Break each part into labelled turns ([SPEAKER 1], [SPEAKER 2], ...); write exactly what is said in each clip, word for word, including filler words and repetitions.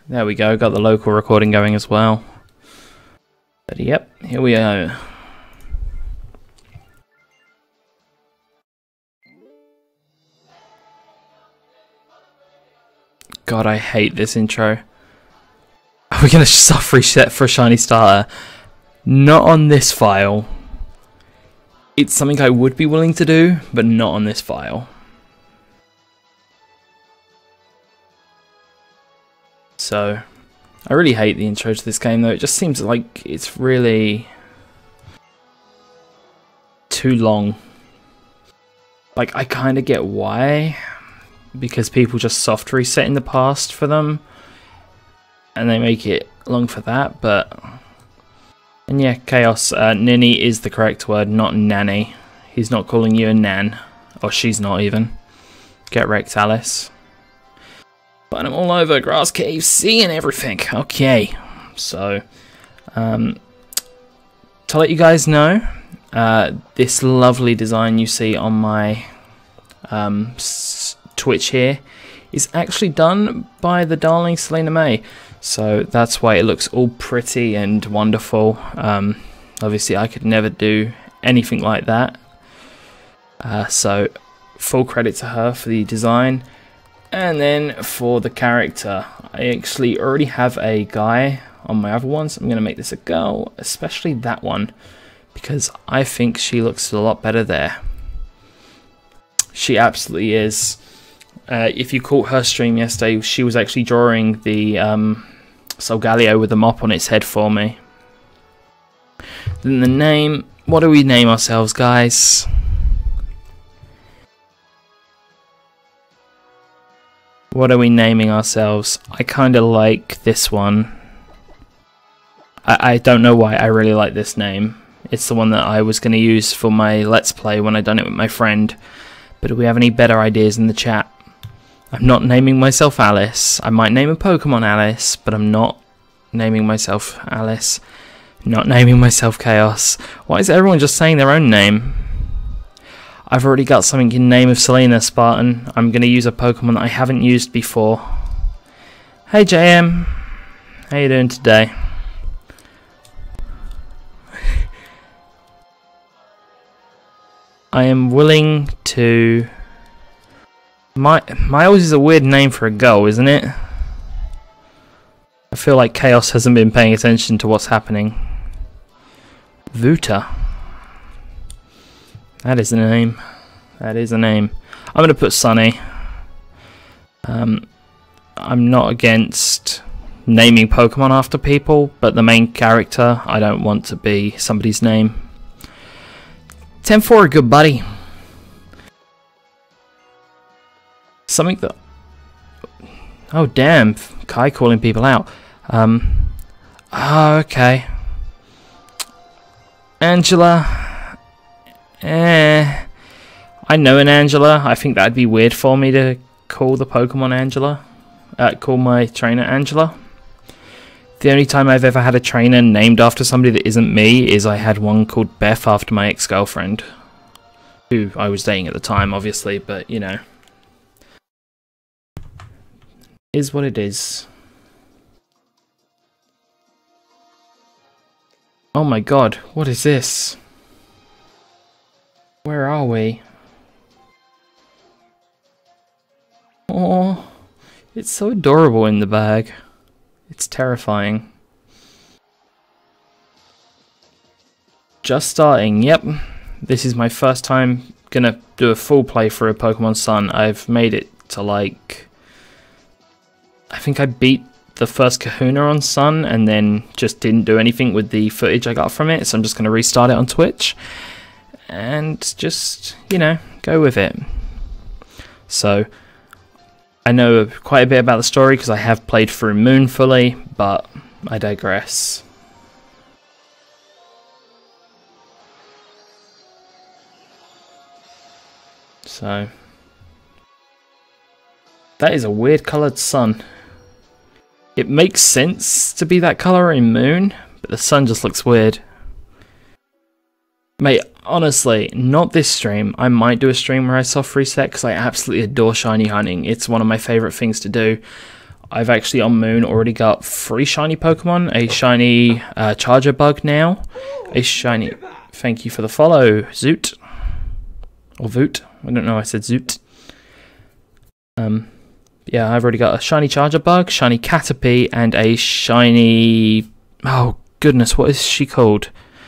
[SPEAKER 1] There we go, got the local recording going as well. But yep, here we are. God, I hate this intro. Are we going to soft reset for a shiny starter? Not on this file. It's something I would be willing to do, but not on this file. So, I really hate the intro to this game though. It just seems like it's really too long. Like, I kind of get why. Because people just soft reset in the past for them. And they make it long for that, but... And yeah, Chaos, uh, Ninny is the correct word, not nanny. He's not calling you a nan. Or she's not even. Get wrecked, Alice. But I'm all over Grass Cave, seeing everything. Okay, so... Um, to let you guys know, uh, this lovely design you see on my um, Twitch here is actually done by the darling Selena May. So that's why it looks all pretty and wonderful. Um, obviously I could never do anything like that. Uh, so full credit to her for the design. And then for the character, I actually already have a guy on my other ones. I'm going to make this a girl, especially that one, because I think she looks a lot better there. She absolutely is. Uh, if you caught her stream yesterday, she was actually drawing the um, Solgaleo with the mop on its head for me. Then the name, what do we name ourselves, guys? What are we naming ourselves? I kind of like this one. I, I don't know why I really like this name. It's the one that I was going to use for my Let's Play when I done it with my friend. But do we have any better ideas in the chat? I'm not naming myself Alice. I might name a Pokemon Alice, but I'm not naming myself Alice. Not naming myself Chaos. Why is everyone just saying their own name? I've already got something in name of Selena, Spartan. I'm going to use a Pokemon that I haven't used before. Hey J M. How you doing today? I am willing to... My Miles is a weird name for a girl, isn't it? I feel like Chaos hasn't been paying attention to what's happening. Vuta. That is a name. That is a name. I'm going to put Sunny. Um, I'm not against naming Pokemon after people, but the main character, I don't want to be somebody's name. ten four, good buddy. Something that... Oh, damn. Kai calling people out. Um... Oh, okay. Angela... Eh... I know an Angela. I think that'd be weird for me to call the Pokemon Angela. Uh, call my trainer Angela. The only time I've ever had a trainer named after somebody that isn't me is I had one called Beth after my ex-girlfriend. Who I was dating at the time, obviously, but, you know... is what it is. Oh my god, what is this? Where are we? Oh, it's so adorable in the bag. It's terrifying. Just starting, yep. This is my first time gonna do a full playthrough of Pokemon Sun. I've made it to like... I think I beat the first Kahuna on Sun and then just didn't do anything with the footage I got from it, so I'm just going to restart it on Twitch and just, you know, go with it. So, I know quite a bit about the story because I have played through Moon fully, but I digress. So, that is a weird coloured sun. It makes sense to be that colour in Moon, but the sun just looks weird. Mate, honestly, not this stream. I might do a stream where I soft reset because I absolutely adore shiny hunting. It's one of my favourite things to do. I've actually on Moon already got three shiny Pokemon, a shiny uh, Charger Bug now, a shiny, thank you for the follow, Zoot, or Voot, I don't know, I said Zoot. Um, yeah, I've already got a shiny Charger Bug, shiny Caterpie, and a shiny, oh goodness, what is she called?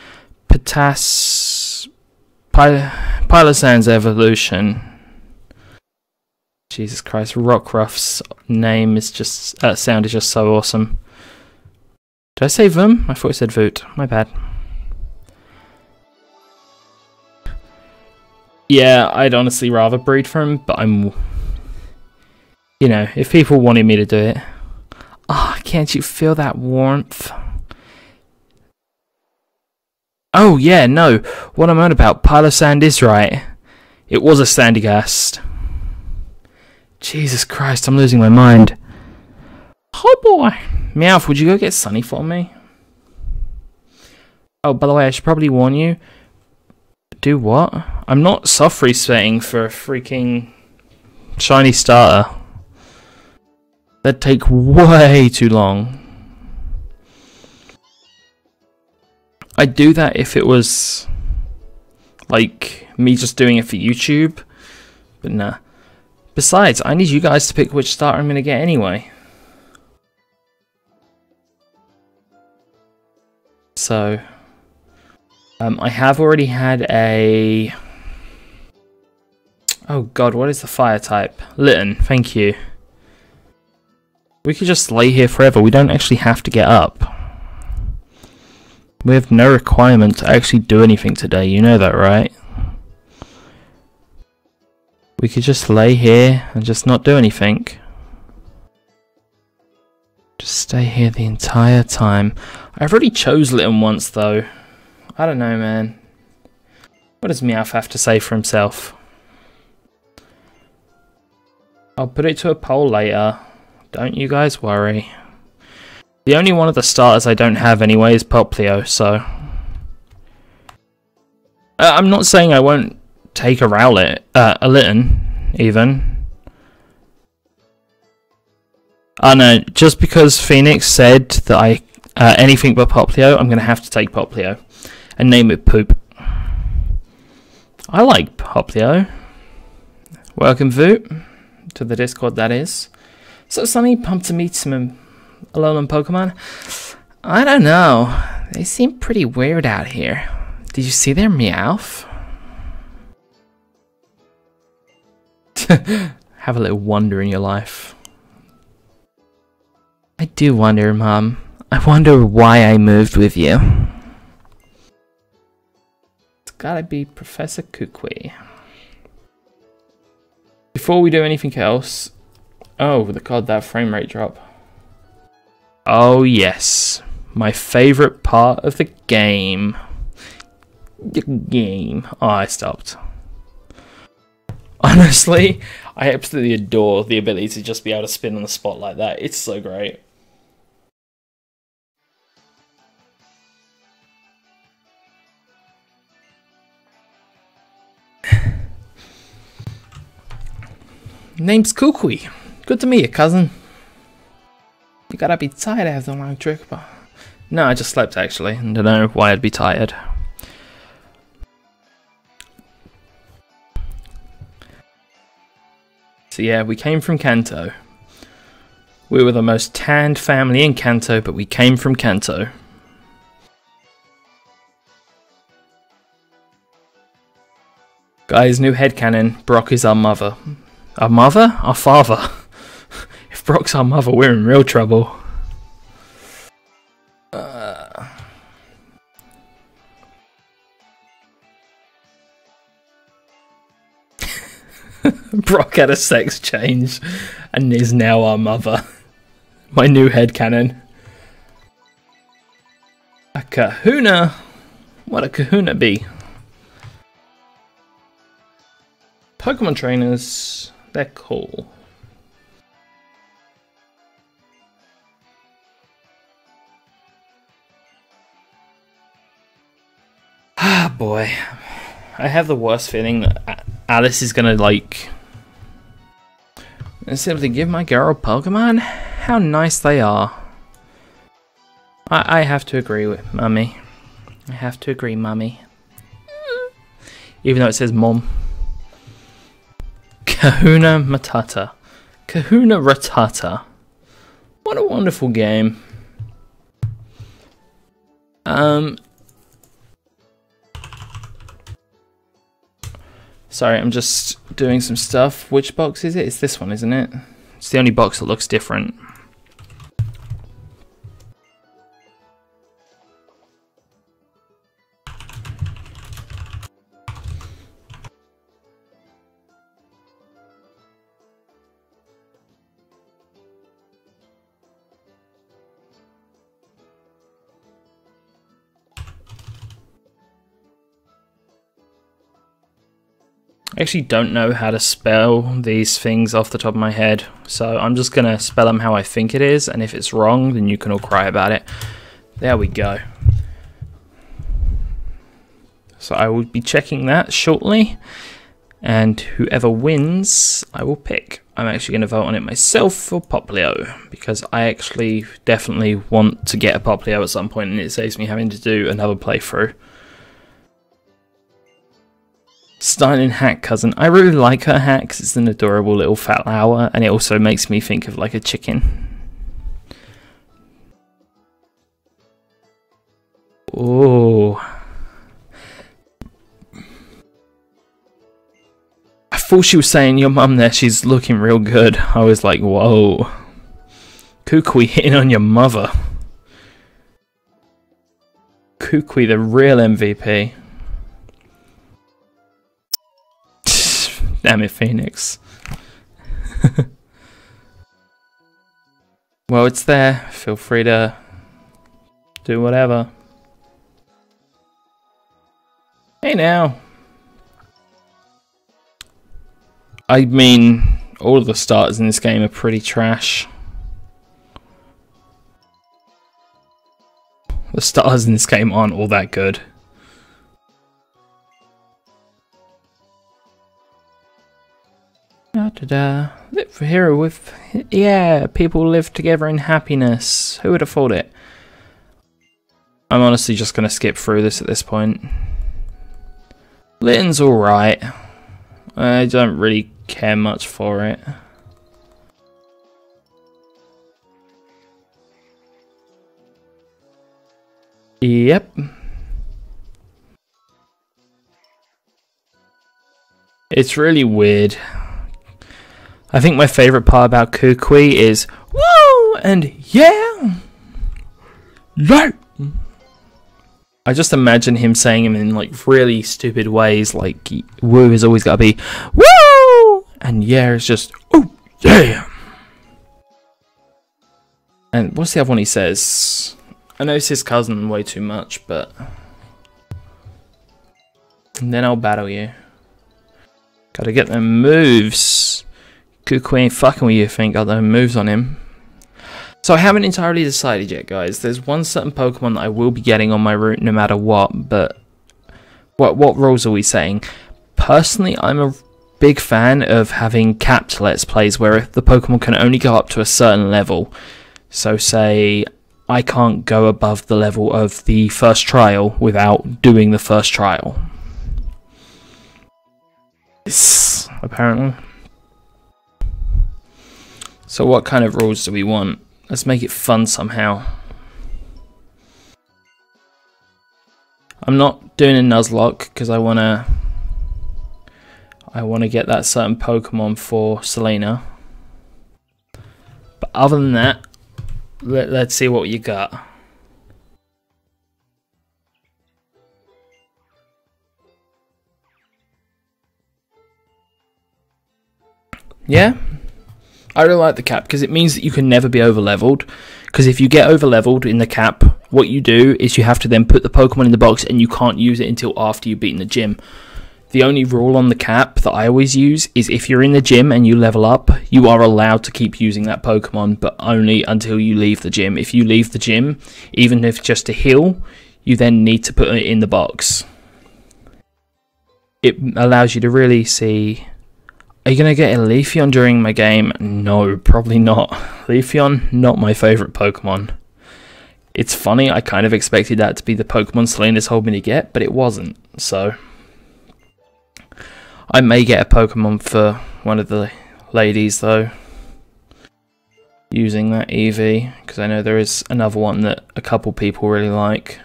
[SPEAKER 1] Potas, Py Pylosan's Evolution. Jesus Christ, Rockruff's name is just, uh, sound is just so awesome. Did I say Vum? I thought I said Voot. My bad. Yeah, I'd honestly rather breed for him, but I'm... You know, if people wanted me to do it... Ah, oh, can't you feel that warmth? Oh, yeah, no. What I'm on about, Pylosand is right. It was a Sandygast. Jesus Christ, I'm losing my mind. Oh boy. Meowth, would you go get Sunny for me? Oh, by the way, I should probably warn you. Do what? I'm not soft resetting for a freaking shiny starter. That'd take way too long. I'd do that if it was like me just doing it for YouTube. But nah. Besides, I need you guys to pick which starter I'm going to get anyway. So, um, I have already had a... Oh god, what is the fire type? Litten, thank you. We could just lay here forever, we don't actually have to get up. We have no requirement to actually do anything today, you know that, right? We could just lay here and just not do anything. Just stay here the entire time. I've already chose Litten once though. I don't know, man. What does Meowth have to say for himself? I'll put it to a poll later. Don't you guys worry. The only one of the starters I don't have anyway is Poplio, so... Uh, I'm not saying I won't take a Rowlet, uh, a Litten, even. Oh no, just because Phoenix said that I, uh, anything but Poplio, I'm going to have to take Poplio. And name it Poop. I like Poplio. Welcome, Voot, to the Discord, that is. So, Sunny, pumped to meet some Alolan Pokemon? I don't know. They seem pretty weird out here. Did you see their Meowth? Have a little wonder in your life. I do wonder, Mom. I wonder why I moved with you. It's gotta be Professor Kukui. Before we do anything else... Oh, the god, that frame rate drop. Oh yes. My favourite part of the game. The game. Oh, I stopped. Honestly, I absolutely adore the ability to just be able to spin on the spot like that. It's so great. Name's Kukui. Good to meet you, cousin. You gotta be tired after a long trip. But... No, I just slept actually. I don't know why I'd be tired. So yeah, we came from Kanto. We were the most tanned family in Kanto, but we came from Kanto. Guys, new headcanon. Brock is our mother. Our mother? Our father. If Brock's our mother, we're in real trouble. Uh... Brock had a sex change and is now our mother. My new headcanon. A kahuna? What a kahuna be? Pokemon trainers, they're cool. Ah, boy. I have the worst feeling that Alice is gonna, like, simply give my girl Pokemon? how nice they are. I, I have to agree with Mummy. I have to agree, Mummy. Even though it says Mom. Kahuna Matata. Kahuna Ratata. What a wonderful game. Um... Sorry, I'm just doing some stuff. Which box is it? It's this one, isn't it? It's the only box that looks different. I actually don't know how to spell these things off the top of my head, so I'm just gonna spell them how I think it is, and if it's wrong, then you can all cry about it. There we go. So I will be checking that shortly, and whoever wins, I will pick. I'm actually gonna vote on it myself for Poplio, because I actually definitely want to get a Poplio at some point, and it saves me having to do another playthrough. Styling hat cousin. I really like her hat because it's an adorable little fat flower, and it also makes me think of like a chicken. Oh, I thought she was saying your mum there, she's looking real good. I was like, whoa, Kukui hitting on your mother. Kukui, the real M V P. Damn it, Phoenix. Well, it's there. Feel free to do whatever. Hey now. I mean, all of the starters in this game are pretty trash. The starters in this game aren't all that good. Da, da, da. Live for hero with, yeah, people live together in happiness. Who would have thought it? I'm honestly just gonna skip through this at this point. Litton's alright. I don't really care much for it. Yep. It's really weird. I think my favourite part about Kukui is woo and yeah. Yeah. I just imagine him saying him in like really stupid ways, like woo has always got to be woo and yeah is just oh yeah. And what's the other one he says? I know it's his cousin way too much, but and then I'll battle you. Gotta get them moves. Kukui ain't fucking with you, I think. Got them moves on him. So I haven't entirely decided yet, guys. There's one certain Pokemon that I will be getting on my route no matter what, but what what rules are we saying? Personally, I'm a big fan of having capped Let's Plays where the Pokemon can only go up to a certain level. So say I can't go above the level of the first trial without doing the first trial. Yes, apparently. So what kind of rules do we want? Let's make it fun somehow. I'm not doing a Nuzlocke because I wanna I wanna get that certain Pokemon for Selena. But other than that, let, let's see what you got. Yeah? I really like the cap because it means that you can never be over leveled. Because if you get over leveled in the cap, what you do is you have to then put the Pokemon in the box and you can't use it until after you've beaten the gym. The only rule on the cap that I always use is if you're in the gym and you level up, you are allowed to keep using that Pokemon, but only until you leave the gym. If you leave the gym, even if just to heal, you then need to put it in the box. It allows you to really see Are you going to get a Leafeon during my game? No, probably not. Leafeon, not my favourite Pokemon. It's funny, I kind of expected that to be the Pokemon Salinas told me to get, but it wasn't. So, I may get a Pokemon for one of the ladies, though, using that Eevee, because I know there is another one that a couple people really like.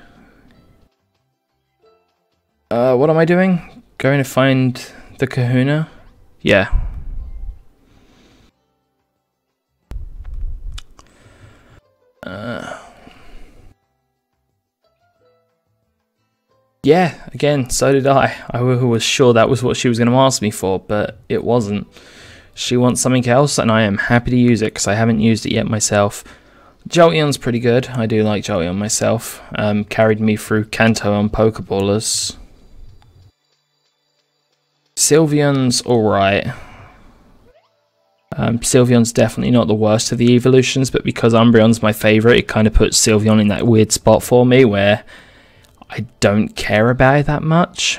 [SPEAKER 1] Uh, what am I doing? Going to find the Kahuna? Yeah. Uh... Yeah, again, so did I. I was sure that was what she was going to ask me for, but it wasn't. She wants something else, and I am happy to use it, because I haven't used it yet myself. Jolteon's pretty good. I do like Jolteon myself. Um, carried me through Kanto on Pokeballers. Sylveon's alright. Um, Sylveon's definitely not the worst of the evolutions, but because Umbreon's my favourite, it kind of puts Sylveon in that weird spot for me, where I don't care about it that much.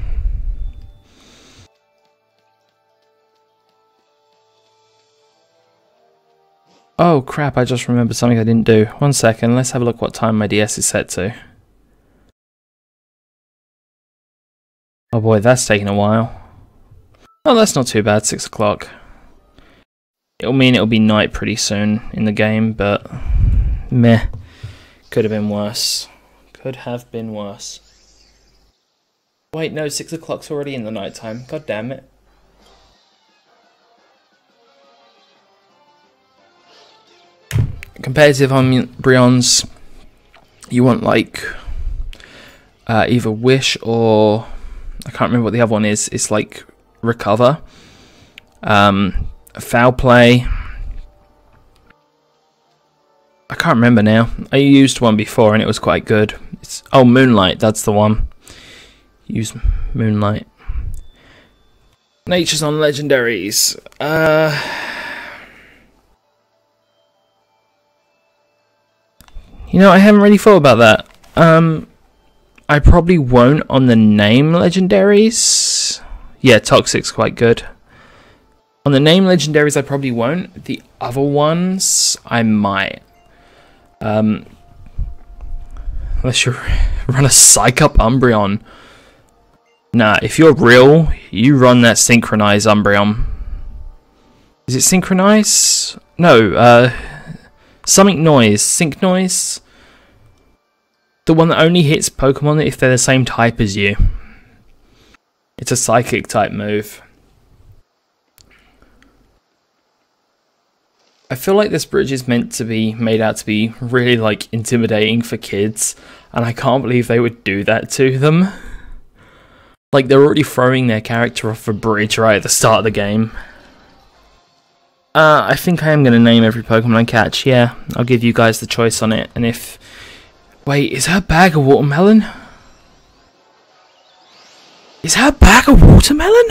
[SPEAKER 1] Oh crap, I just remembered something I didn't do. One second, let's have a look what time my D S is set to. Oh boy, that's taking a while. Oh, that's not too bad, six o'clock. It'll mean it'll be night pretty soon in the game, but meh. Could have been worse. Could have been worse. Wait, no, six o'clock's already in the night time. God damn it. Competitive Umbreons, you want like uh, either Wish or I can't remember what the other one is. It's like Recover, um, Foul Play. I can't remember now. I used one before and it was quite good. It's, oh, Moonlight, that's the one. Use Moonlight. Nature's on Legendaries. Uh, you know, I haven't really thought about that. Um, I probably won't on the name Legendaries. Yeah, Toxic's quite good. On the name Legendaries, I probably won't. The other ones, I might. Um, unless you run a Psych Up Umbreon. Nah, if you're real, you run that Synchronize Umbreon. Is it Synchronize? No, uh, something Noise. Sync Noise? The one that only hits Pokemon if they're the same type as you. It's a Psychic type move. I feel like this bridge is meant to be made out to be really like intimidating for kids, and I can't believe they would do that to them. Like they're already throwing their character off a bridge right at the start of the game. Uh, I think I am going to name every Pokemon I catch, yeah. I'll give you guys the choice on it, and if... Wait, is her bag a watermelon? Is her bag a watermelon?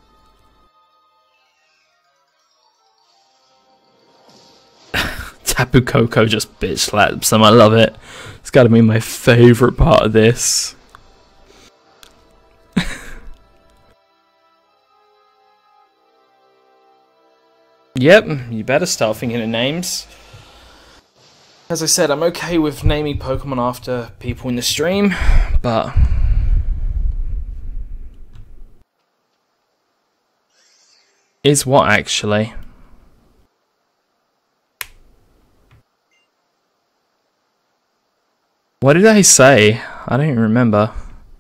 [SPEAKER 1] Tapu Koko just bitch slaps them. I love it. It's got to be my favourite part of this. Yep, you better start thinking of names. As I said, I'm okay with naming Pokemon after people in the stream, but... Is what, actually? What did I say? I don't even remember.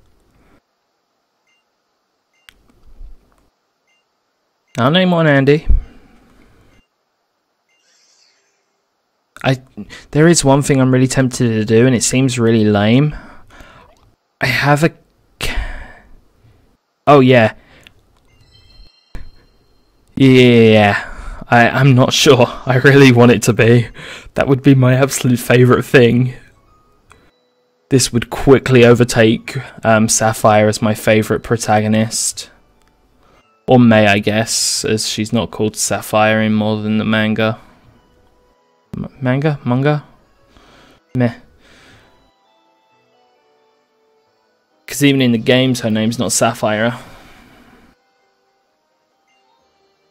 [SPEAKER 1] I'll name one Andy. I there is one thing I'm really tempted to do, and it seems really lame. I have a... Oh, yeah. Yeah. I, I'm not sure. I really want it to be. That would be my absolute favourite thing. This would quickly overtake um, Sapphire as my favourite protagonist. Or May, I guess, as she's not called Sapphire in more than the manga. M manga? Manga? Meh. Because even in the games, her name's not Sapphire.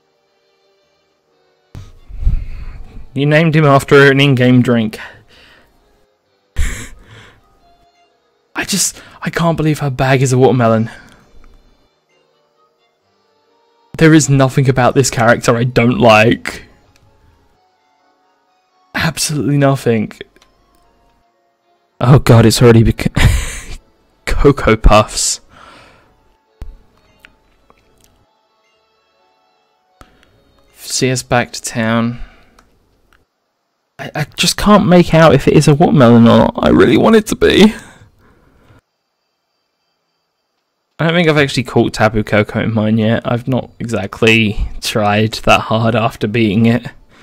[SPEAKER 1] You named him after an in-game drink. I just... I can't believe her bag is a watermelon. There is nothing about this character I don't like. Absolutely nothing. Oh god, it's already become... Cocoa Puffs. See us back to town. I, I just can't make out if it is a watermelon or not. I really want it to be. I don't think I've actually caught Tapu Koko in mine yet. I've not exactly tried that hard after beating it.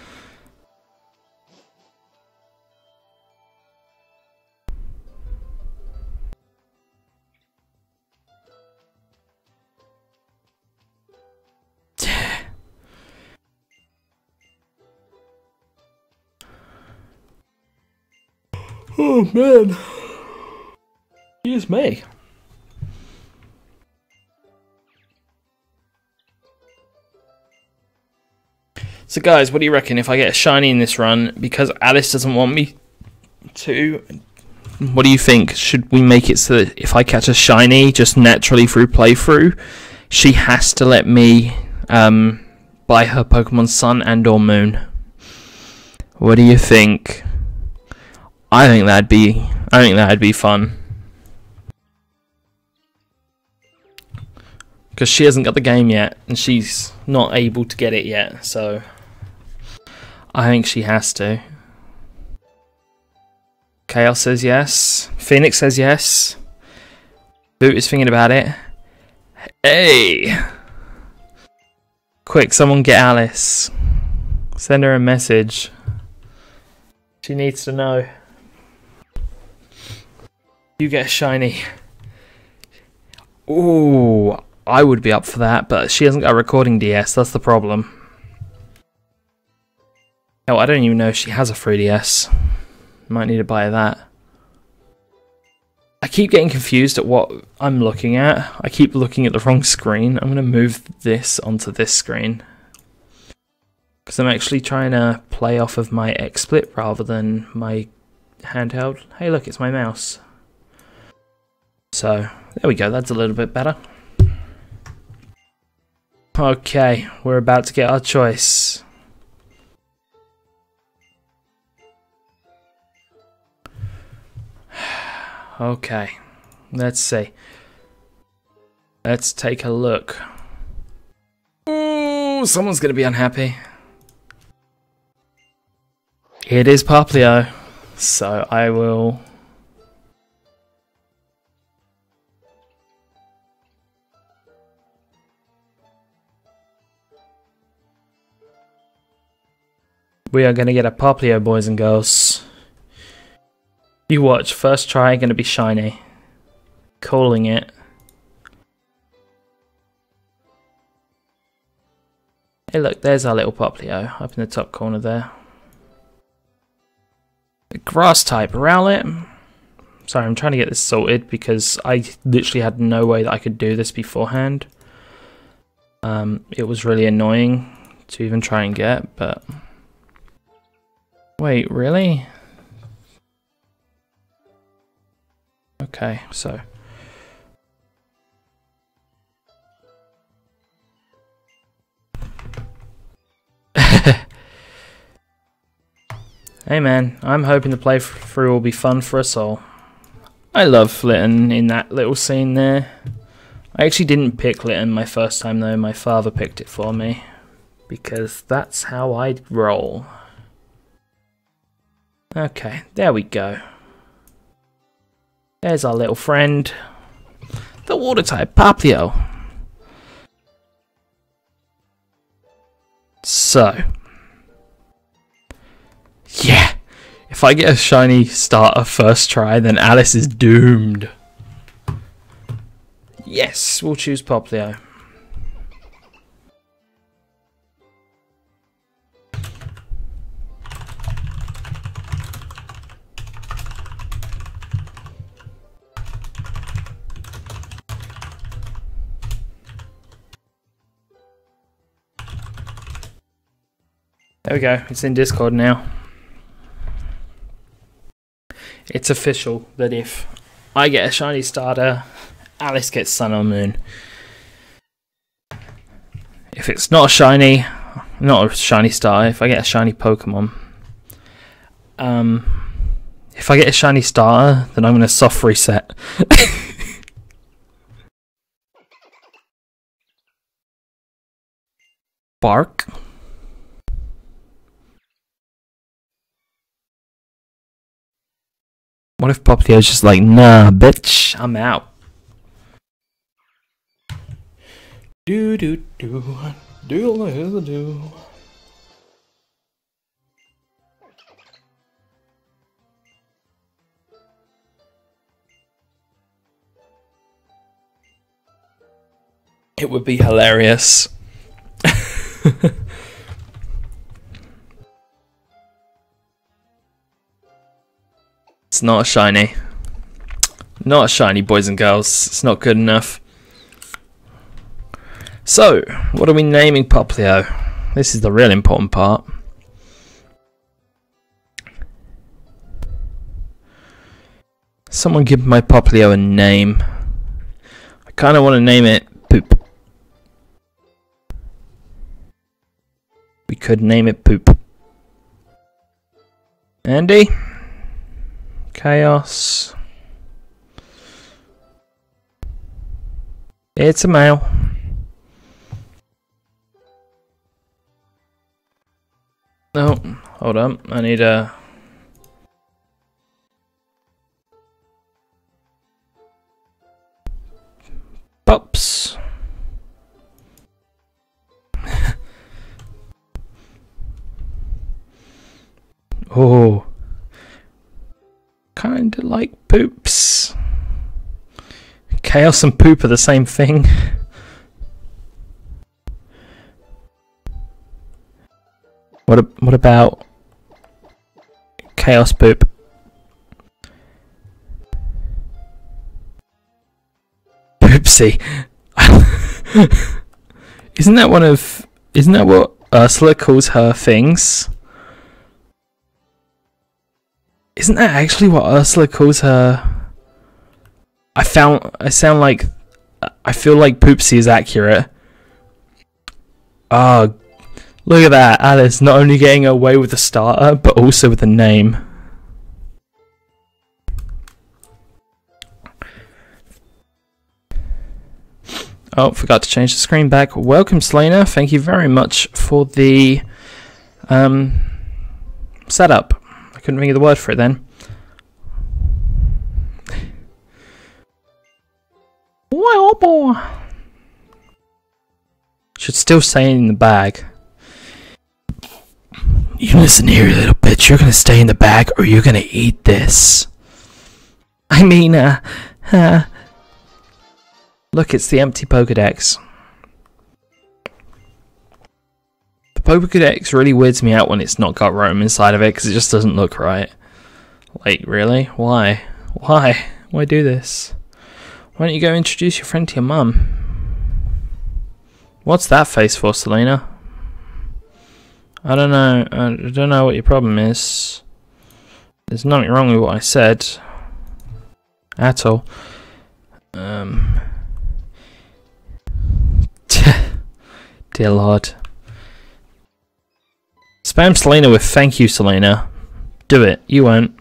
[SPEAKER 1] Oh man. Excuse me. So guys, what do you reckon if I get a shiny in this run because Alice doesn't want me to? What do you think? Should we make it so that if I catch a shiny just naturally through playthrough, she has to let me um, buy her Pokemon Sun and or Moon? What do you think? I think that'd be I think that'd be fun. Because she hasn't got the game yet and she's not able to get it yet, so I think she has to. Chaos says yes. Phoenix says yes. Boot is thinking about it. Hey! Quick, someone get Alice. Send her a message. She needs to know. You get a shiny. Ooh, I would be up for that, but she hasn't got a recording D S, that's the problem. Oh, I don't even know if she has a three D S. Might need to buy that. I keep getting confused at what I'm looking at. I keep looking at the wrong screen. I'm going to move this onto this screen. Because I'm actually trying to play off of my XSplit rather than my handheld. Hey look, it's my mouse. So, there we go, that's a little bit better. Okay, we're about to get our choice. Okay, let's see. Let's take a look. Ooh, someone's gonna be unhappy. It is Poplio, so I will... We are gonna get a Poplio, boys and girls. You watch, first try, gonna be shiny. Calling it. Hey look, there's our little Poplio, up in the top corner there. A grass type, Rowlet. Sorry, I'm trying to get this sorted because I literally had no way that I could do this beforehand. Um, it was really annoying to even try and get, but... Wait, really? Okay, so... Hey man, I'm hoping the playthrough will be fun for us all. I love Litten in that little scene there. I actually didn't pick Litten my first time though, my father picked it for me. Because that's how I roll. Okay, there we go. There's our little friend. The water type, Poplio. So. Yeah! If I get a shiny starter first try, then Alice is doomed. Yes, we'll choose Poplio. There we go. It's in Discord now. It's official that if I get a shiny starter, Alice gets Sun or Moon. If it's not a shiny, not a shiny starter, if I get a shiny Pokemon, um, if I get a shiny starter, then I'm going to soft reset. Bark. What if Poplio's just like, nah, bitch, I'm out. Do do do do do do. It would be hilarious. It's not a shiny. Not a shiny, boys and girls. It's not good enough. So, what are we naming Poplio? This is the real important part. Someone give my Poplio a name. I kind of want to name it Poop. We could name it Poop. Andy? Chaos. It's a male. No, hold on. I need a. Pups. Oh. Kinda like Poops. Chaos and Poop are the same thing. What a, what about Chaos Poop? Poopsie. Isn't that one of isn't that what Ursula calls her things? Isn't that actually what Ursula calls her? I found I sound like I feel like Poopsie is accurate. Oh, look at that, Alice not only getting away with the starter, but also with the name. Oh, forgot to change the screen back. Welcome, Selena. Thank you very much for the um, setup. I couldn't think of the word for it then. Well, boy. Should still say in the bag. You listen here, little bitch. You're gonna stay in the bag, or you're gonna eat this. I mean, uh, uh look, it's the empty Pokedex. The Pokedex really weirds me out when it's not got Rotom inside of it, because it just doesn't look right. Like, really? Why? Why? Why do this? Why don't you go introduce your friend to your mum? What's that face for, Selena? I don't know. I don't know what your problem is. There's nothing wrong with what I said. At all. Um... Dear Lord. Spam Selena with thank you, Selena. Do it. You won't.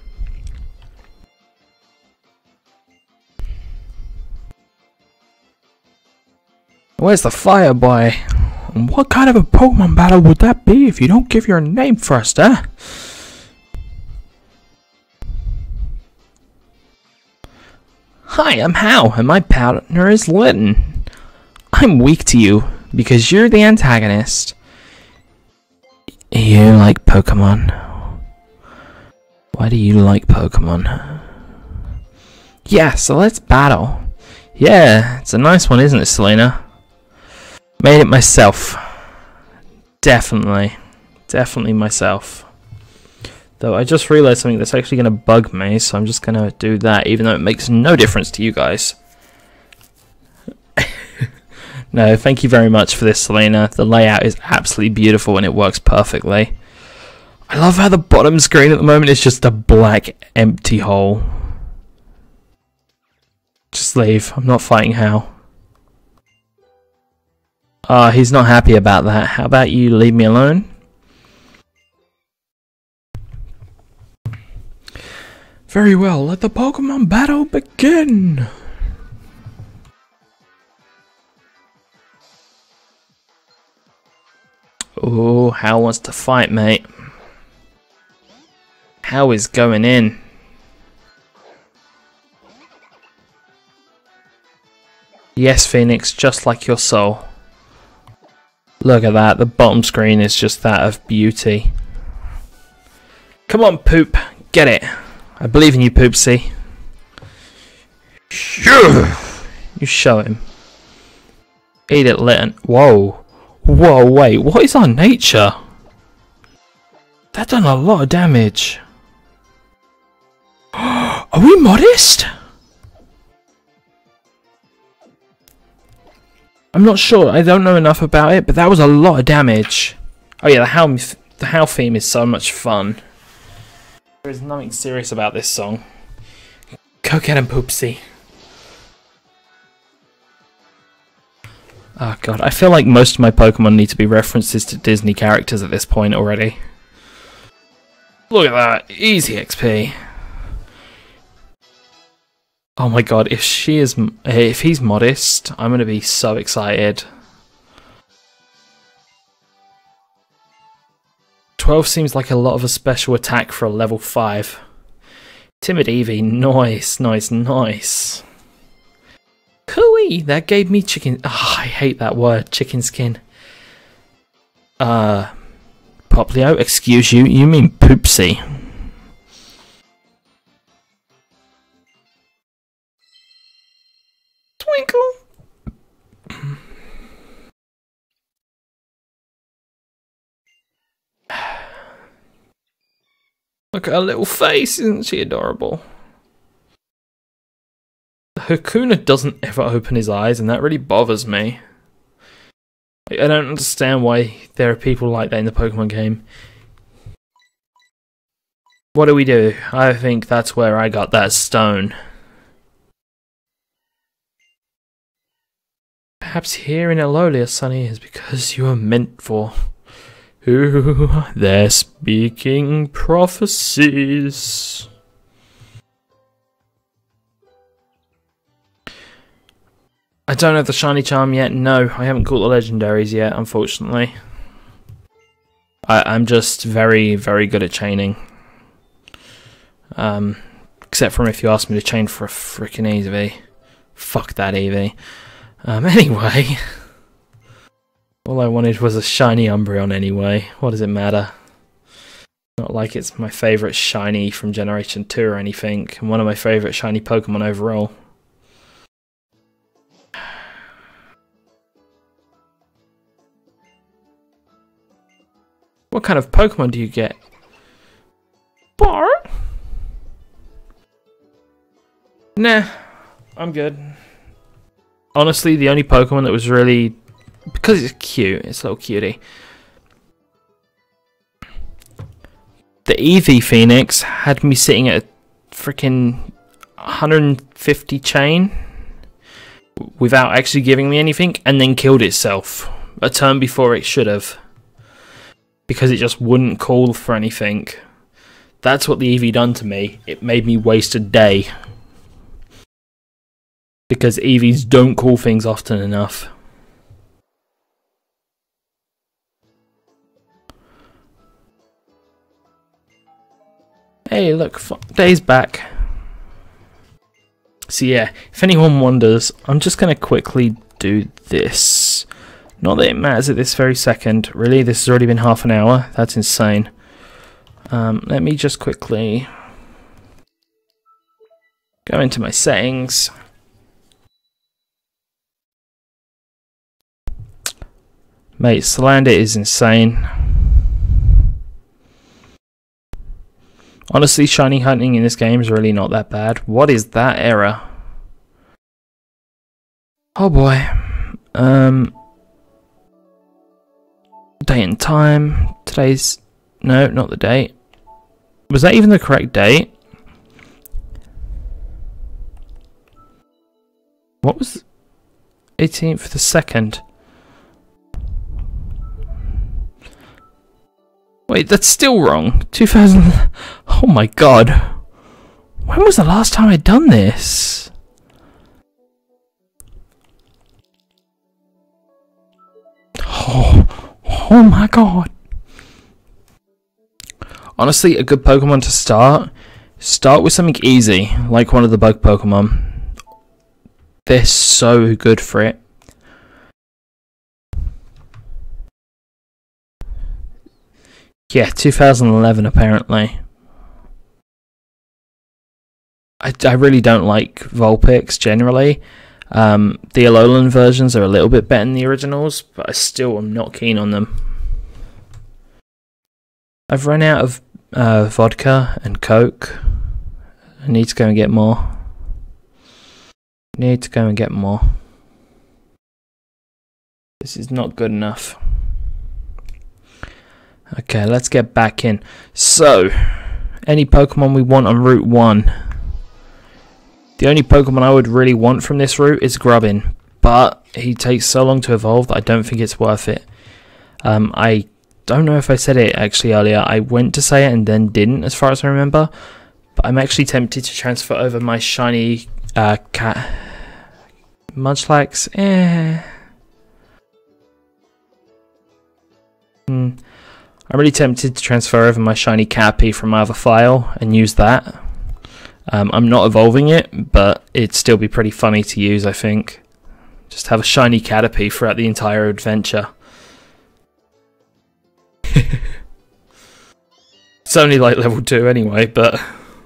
[SPEAKER 1] Where's the fire boy? What kind of a Pokemon battle would that be if you don't give your name first, huh? Hi, I'm Hal, and my partner is Litten. I'm weak to you, because you're the antagonist. You like Pokemon. Why do you like Pokemon? Yeah, so let's battle. Yeah, it's a nice one, isn't it, Selena? Made it myself. Definitely. Definitely myself. Though I just realised something that's actually going to bug me, so I'm just going to do that, even though it makes no difference to you guys. No, thank you very much for this, Selena. The layout is absolutely beautiful and it works perfectly. I love how the bottom screen at the moment is just a black, empty hole. Just leave. I'm not fighting Hal. Ah, uh, he's not happy about that. How about you leave me alone? Very well, let the Pokemon battle begin! Oh, Hal wants to fight, mate. Hal is going in. Yes, Phoenix, just like your soul. Look at that, the bottom screen is just that of beauty. Come on, Poop, get it. I believe in you, Poopsie. Sure. You show him. Eat it, Litten. Whoa. Whoa, wait, what is our nature? That done a lot of damage. Are we modest? I'm not sure, I don't know enough about it, but that was a lot of damage. Oh yeah, the Howl, the Howl theme is so much fun. There is nothing serious about this song. Go get him, Poopsie. Oh god, I feel like most of my Pokemon need to be references to Disney characters at this point already. Look at that, easy X P. Oh my god, if she is, if he's modest, I'm gonna be so excited. twelve seems like a lot of a special attack for a level five. Timid Eevee, nice, nice, nice. Cooey, that gave me chicken. Oh, I hate that word, chicken skin. Uh, Poplio, excuse you, you mean Poopsie. Twinkle. Look at her little face, isn't she adorable? Hakuna doesn't ever open his eyes, and that really bothers me. I don't understand why there are people like that in the Pokemon game. What do we do? I think that's where I got that stone. Perhaps here in Alola, Sunny, is because you are meant for. Ooh, they're speaking prophecies. I don't have the shiny charm yet. No, I haven't caught the legendaries yet, unfortunately. I, I'm just very, very good at chaining. Um, except from if you ask me to chain for a freaking Eevee. Fuck that Eevee. Um, anyway. All I wanted was a shiny Umbreon anyway. What does it matter? Not like it's my favourite shiny from Generation two or anything. And one of my favourite shiny Pokemon overall. What kind of Pokemon do you get? Bar? Nah, I'm good. Honestly, the only Pokemon that was really... Because it's cute, it's a little cutie. The Eevee Phoenix had me sitting at a freaking one hundred fifty chain without actually giving me anything, and then killed itself a turn before it should have. Because it just wouldn't call for anything. That's what the Eevee done to me. It made me waste a day. Because Eevees don't call things often enough. Hey, look, Day's back. So yeah, if anyone wonders, I'm just going to quickly do this. Not that it matters at this very second. Really, this has already been half an hour. That's insane. Um, let me just quickly go into my settings. Mate, Salander is insane. Honestly, shiny hunting in this game is really not that bad. What is that error? Oh boy. Um, date and time. Today's... No, not the date. Was that even the correct date? What was... eighteenth of the second. Wait, that's still wrong. two thousand... Oh my god. When was the last time I'd done this? Oh, oh my god. Honestly, a good Pokemon to start. Start with something easy, like one of the bug Pokemon. They're so good for it. Yeah, two thousand eleven apparently. I, I really don't like Vulpix generally. Um, the Alolan versions are a little bit better than the originals, but I still am not keen on them. I've run out of uh, vodka and Coke. I need to go and get more. Need to go and get more. This is not good enough. Okay, let's get back in. So, any Pokemon we want on Route one. The only Pokemon I would really want from this route is Grubbin, but he takes so long to evolve that I don't think it's worth it. Um, I don't know if I said it actually earlier. I went to say it and then didn't, as far as I remember. But I'm actually tempted to transfer over my shiny uh, cat... Munchlax. Eh. Hmm. I'm really tempted to transfer over my shiny Caterpie from my other file and use that. Um, I'm not evolving it, but it'd still be pretty funny to use, I think. Just have a shiny Caterpie throughout the entire adventure. It's only like level two anyway, but...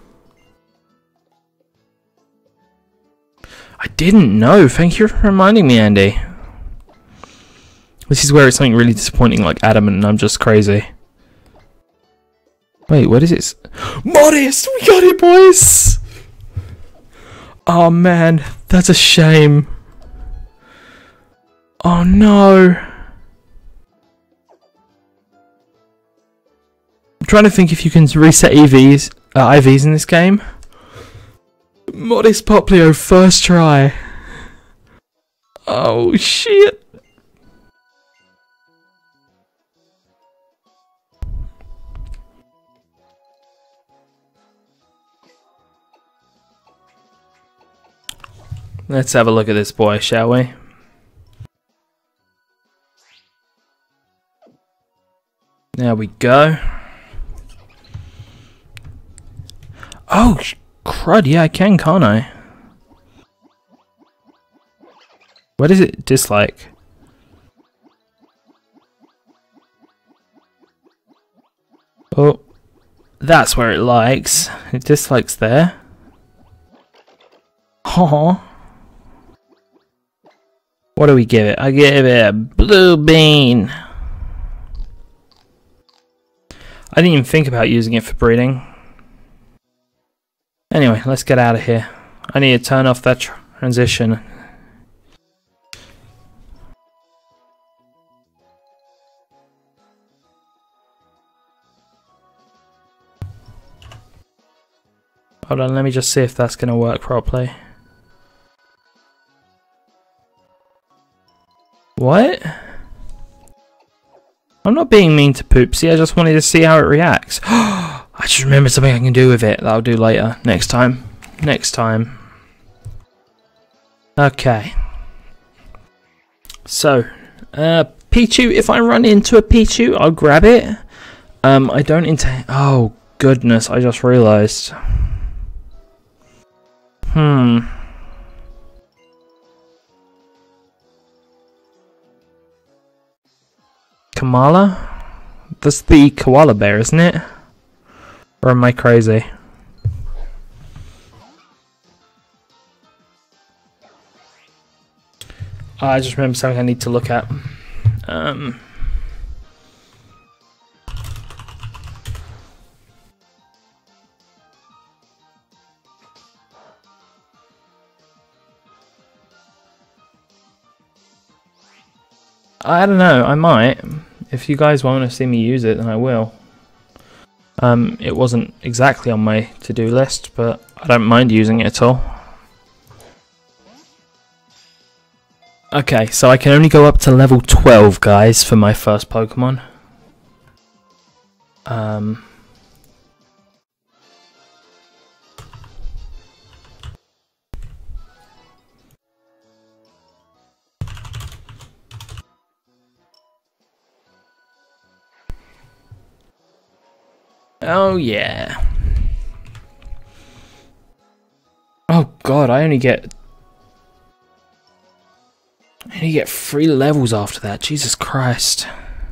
[SPEAKER 1] I didn't know. Thank you for reminding me, Andy. This is where it's something really disappointing like Adamant and I'm just crazy. Wait, what is it? Modest! We got it, boys! Oh man, that's a shame. Oh no. I'm trying to think if you can reset E Vs, uh, I Vs in this game. Modest Poplio, first try. Oh shit. Let's have a look at this boy, shall we? There we go. Oh, crud, yeah, I can, can't I? What does it dislike? Oh, that's where it likes. It dislikes there. Aww. What do we give it? I give it a blue bean. I didn't even think about using it for breeding. Anyway, let's get out of here. I need to turn off that transition. Hold on, let me just see if that's going to work properly. What? I'm not being mean to Poopsie, I just wanted to see how it reacts. I just remembered something I can do with it that I'll do later. Next time. Next time. Okay. So, uh, Pichu, if I run into a Pichu, I'll grab it. Um, I don't intend... Oh, goodness, I just realised. Hmm... Kamala? That's the koala bear, isn't it? Or am I crazy? Oh, I just remember something I need to look at. Um... I don't know, I might. If you guys want to see me use it, then I will. Um, it wasn't exactly on my to-do list, but I don't mind using it at all. Okay, so I can only go up to level twelve, guys, for my first Pokemon. Um... Oh yeah. Oh god, I only get I only get three levels after that. Jesus Christ.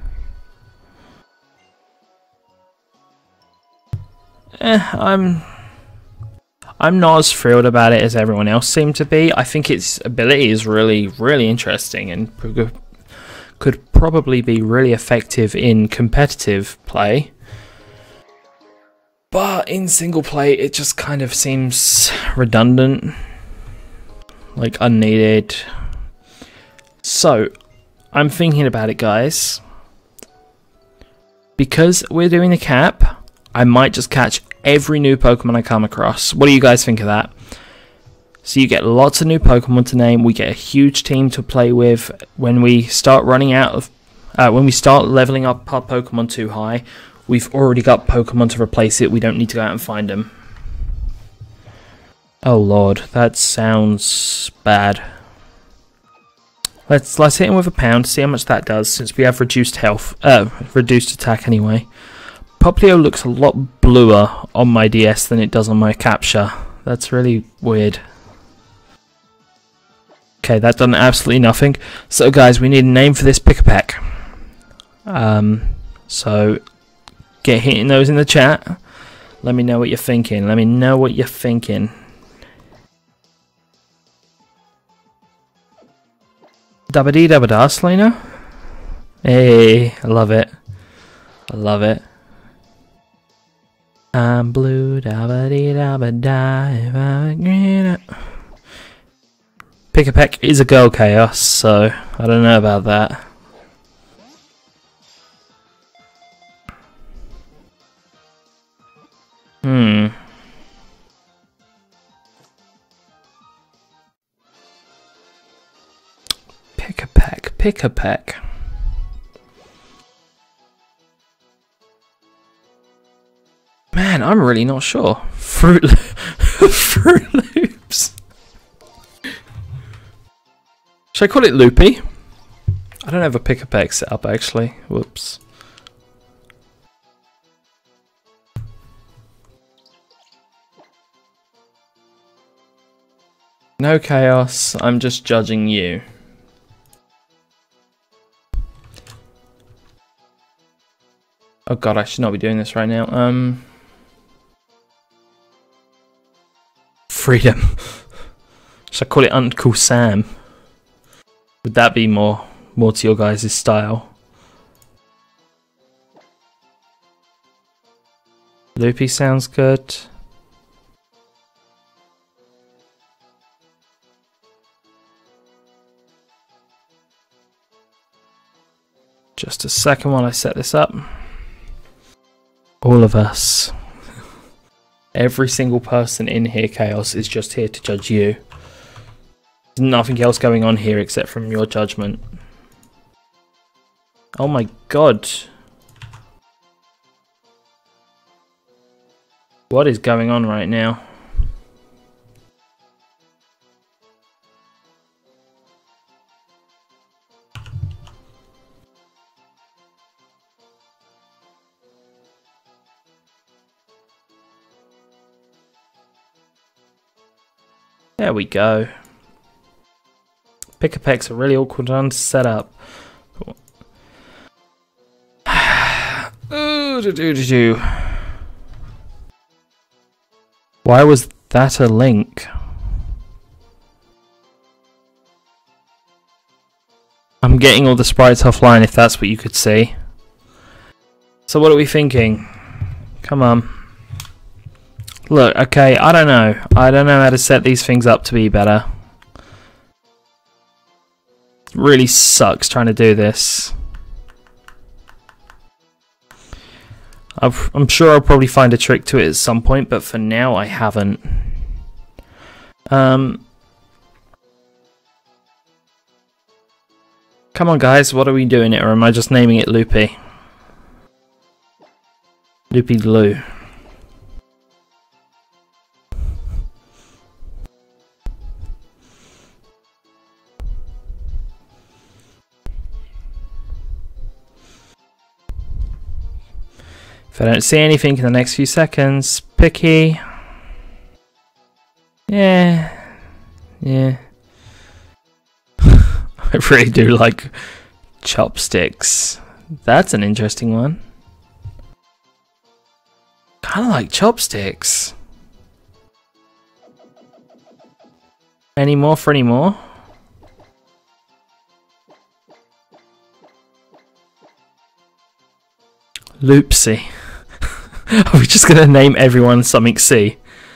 [SPEAKER 1] Eh, I'm I'm not as thrilled about it as everyone else seemed to be. I think its ability is really, really interesting and could probably be really effective in competitive play. But in single play, it just kind of seems redundant, like unneeded. So, I'm thinking about it, guys. Because we're doing the cap, I might just catch every new Pokemon I come across. What do you guys think of that? So you get lots of new Pokemon to name. We get a huge team to play with. When we start running out of, uh, when we start leveling up our Pokemon too high, we've already got Pokemon to replace it. We don't need to go out and find them. Oh lord, that sounds bad. Let's let's hit him with a pound, see how much that does, since we have reduced health, uh, reduced attack anyway. Popplio looks a lot bluer on my D S than it does on my capture. That's really weird. Okay, that done absolutely nothing. So guys, we need a name for this pick-a-pack. Um, so get hitting those in the chat. Let me know what you're thinking. Let me know what you're thinking. Dabba dee dabba da, Selena. Hey, I love it. I love it. I'm blue, dabba dee dabba da, if I'm green. Pick-a-Peck is a girl chaos, so I don't know about that. Hmm. Pick-a-Peck, Pick-a-Peck. Man, I'm really not sure. Fruit, Fruit Loops. Should I call it Loopy? I don't have a Pick-a-Peck set up actually. Whoops. No chaos, I'm just judging you. Oh god, I should not be doing this right now. Um, Freedom. Should I call it Uncle Sam? Would that be more more to your guys' style? Loopy sounds good. Just a second while I set this up. All of us. Every single person in here, Chaos, is just here to judge you. There's nothing else going on here except from your judgment. Oh my god. What is going on right now? There we go. Pick-a-Peck's a really awkward one to set up. Ooh, do do do do. Why was that a link? I'm getting all the sprites offline if that's what you could see. So what are we thinking? Come on. Look, okay, I don't know. I don't know how to set these things up to be better. Really sucks trying to do this. I've, I'm sure I'll probably find a trick to it at some point, but for now I haven't. Um, come on guys, what are we doing it, or am I just naming it Loopy? Loopy Loo. If I don't see anything in the next few seconds, picky. Yeah, yeah. I really do like chopsticks. That's an interesting one. Kind of like chopsticks. Any more for any more? Loopsy. Are we just gonna name everyone something C?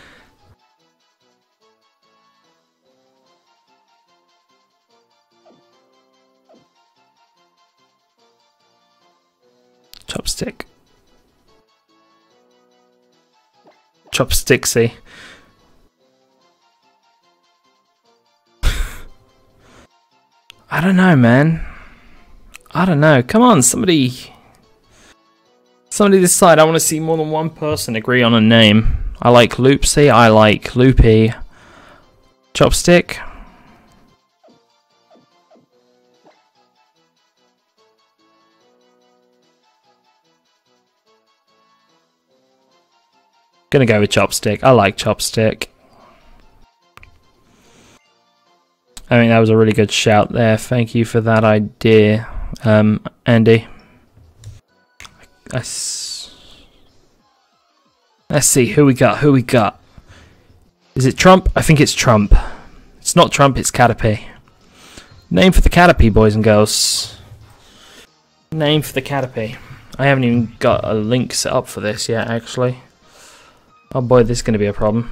[SPEAKER 1] Chopstick. Chopsticksy. I don't know, man. I don't know. Come on, somebody. Somebody decide. I want to see more than one person agree on a name. I like Loopsy. I like Loopy. Chopstick. Gonna go with Chopstick. I like Chopstick. I think that was a really good shout there. Thank you for that idea, um, Andy. I s Let's see who we got. Who we got? Is it Trump? I think it's Trump. It's not Trump. It's Caterpie. Name for the Caterpie, boys and girls. Name for the Caterpie. I haven't even got a link set up for this yet, actually. Oh boy, this is going to be a problem.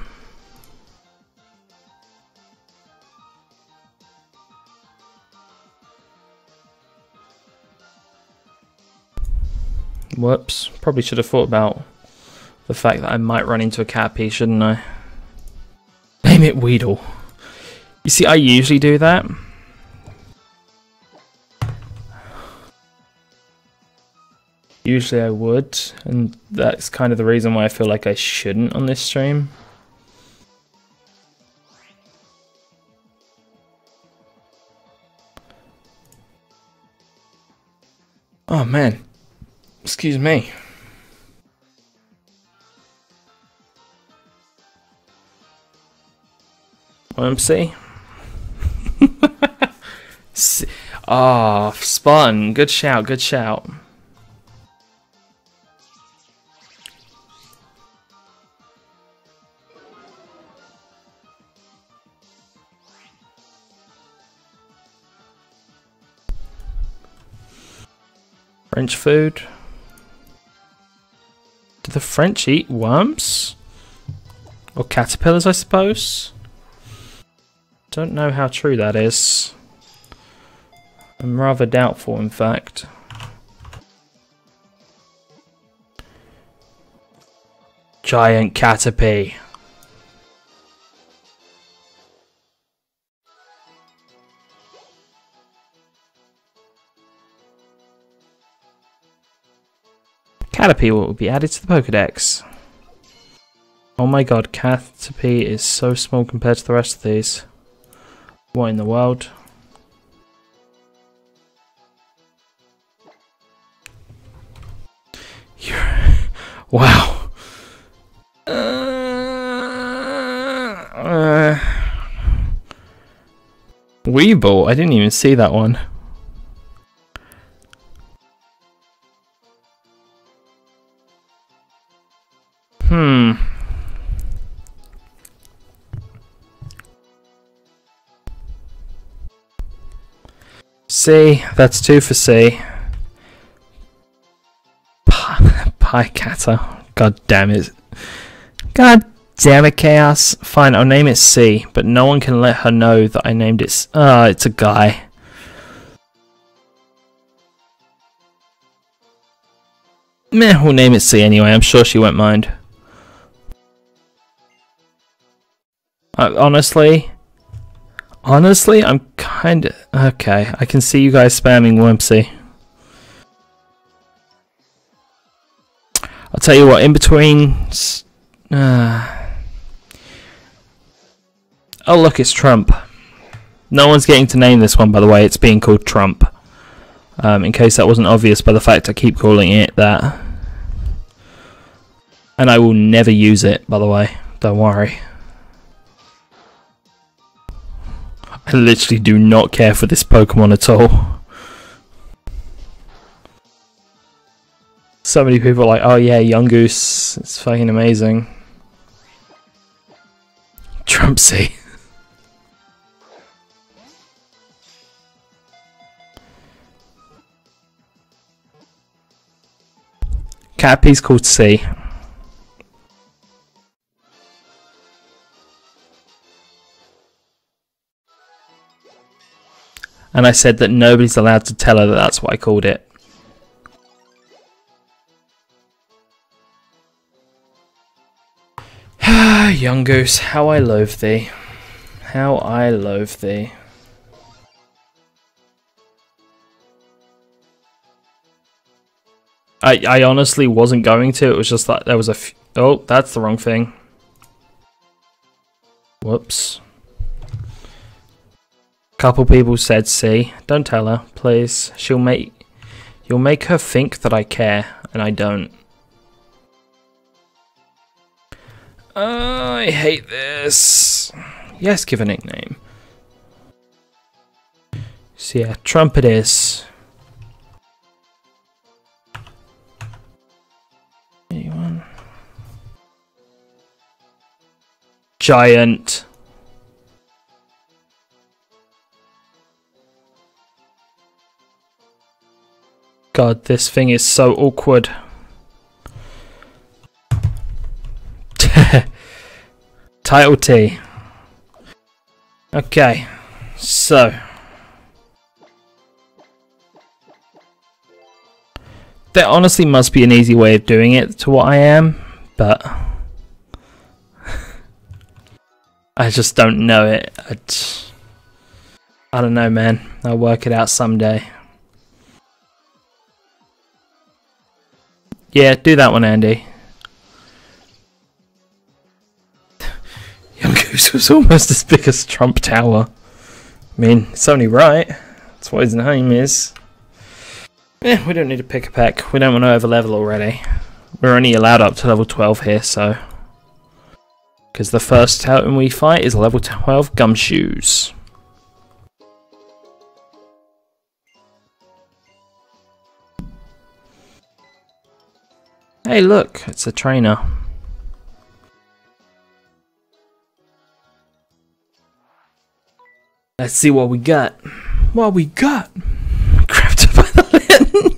[SPEAKER 1] Whoops. Probably should have thought about the fact that I might run into a Caterpie, shouldn't I? Name it Weedle. You see, I usually do that. Usually I would, and that's kind of the reason why I feel like I shouldn't on this stream. Oh man. Excuse me. Wormsy. Ah, oh, Spartan. Good shout, good shout. French food. Do the French eat worms? Or caterpillars, I suppose? Don't know how true that is. I'm rather doubtful, in fact. Giant Caterpie. Caterpie will be added to the Pokédex. Oh my god, Caterpie is so small compared to the rest of these. What in the world? Wow. Uh, uh, Weeble, I didn't even see that one. Hmm. C, that's two for C. Picata. God damn it. God damn it, Chaos. Fine, I'll name it C, but no one can let her know that I named it. Ah, uh, it's a guy. Meh, we'll name it C anyway. I'm sure she won't mind. Uh, honestly, honestly, I'm kind of okay. I can see you guys spamming Wimpsy. I'll tell you what. In between, uh, oh look, it's Trump. No one's getting to name this one, by the way. It's being called Trump. Um, in case that wasn't obvious by the fact I keep calling it that. And I will never use it, by the way. Don't worry. I literally do not care for this Pokemon at all. So many people are like, oh yeah, Young Goose. It's fucking amazing. Trumpsy. Cappy's called C. And I said that nobody's allowed to tell her that that's what I called it. Young Goose, how I loathe thee. How I loathe thee. I, I honestly wasn't going to, it was just that there was a f oh, that's the wrong thing. Whoops. Couple people said C. Don't tell her, please. She'll make you'll make her think that I care, and I don't. I hate this. Yes, give a nickname. So yeah, Trump it is. Anyone? Giant. God, this thing is so awkward. Title T. Okay, so there honestly must be an easy way of doing it to what I am, but I just don't know it. I'd, I don't know, man. I'll work it out someday. Yeah, do that one, Andy. Young Goose was almost as big as Trump Tower. I mean, it's only right. That's what his name is. Eh, we don't need to pick a pack. We don't want to over level already. We're only allowed up to level twelve here, so. Because the first totem we fight is level twelve Gumshoes. Hey, look, it's a trainer. Let's see what we got. What we got? Grabbed her by the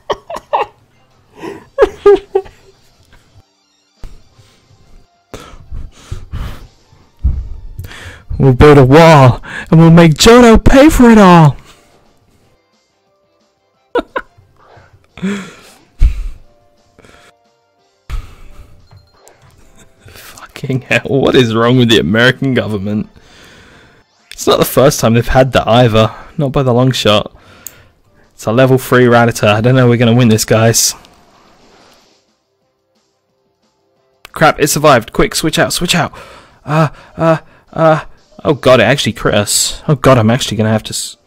[SPEAKER 1] lid. We'll build a wall, and we'll make Johto pay for it all. Fucking hell, what is wrong with the American government? It's not the first time they've had that either, not by the long shot. It's a level three Rattata. I don't know we're going to win this, guys. Crap, it survived. Quick, switch out, switch out. Uh, uh, uh. Oh god, it actually crit us. Oh god, I'm actually going to have to... S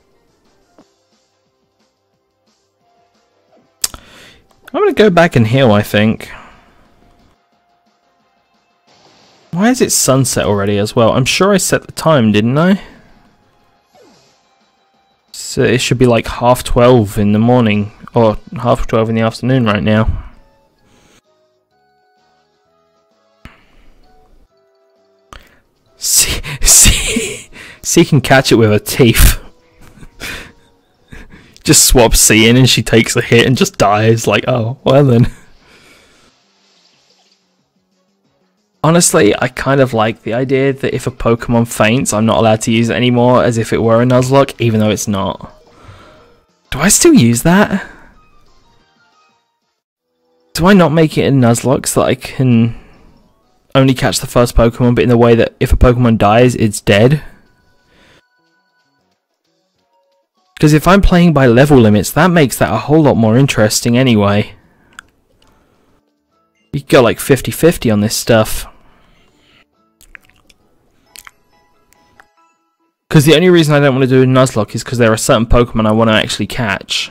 [SPEAKER 1] I'm going to go back and heal, I think. Why is it sunset already as well? I'm sure I set the time, didn't I? So it should be like half twelve in the morning, or half twelve in the afternoon right now. See, see, C can catch it with her teeth. Just swaps C in and she takes a hit and just dies. Like, oh, well then. Honestly, I kind of like the idea that if a Pokemon faints, I'm not allowed to use it anymore as if it were a Nuzlocke, even though it's not. Do I still use that? do I not make it in Nuzlocke so that I can only catch the first Pokemon, but in the way that if a Pokemon dies, it's dead? Because if I'm playing by level limits, that makes that a whole lot more interesting anyway. You could go like fifty fifty on this stuff. Because the only reason I don't want to do a Nuzlocke is because there are certain Pokemon I want to actually catch.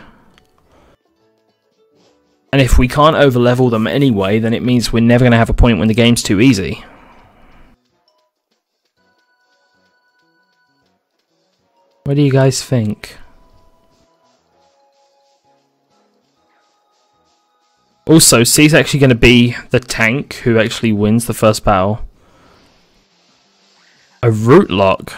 [SPEAKER 1] And if we can't overlevel them anyway, then it means we're never going to have a point when the game's too easy. What do you guys think? Also, C's actually going to be the tank who actually wins the first battle. A root lock.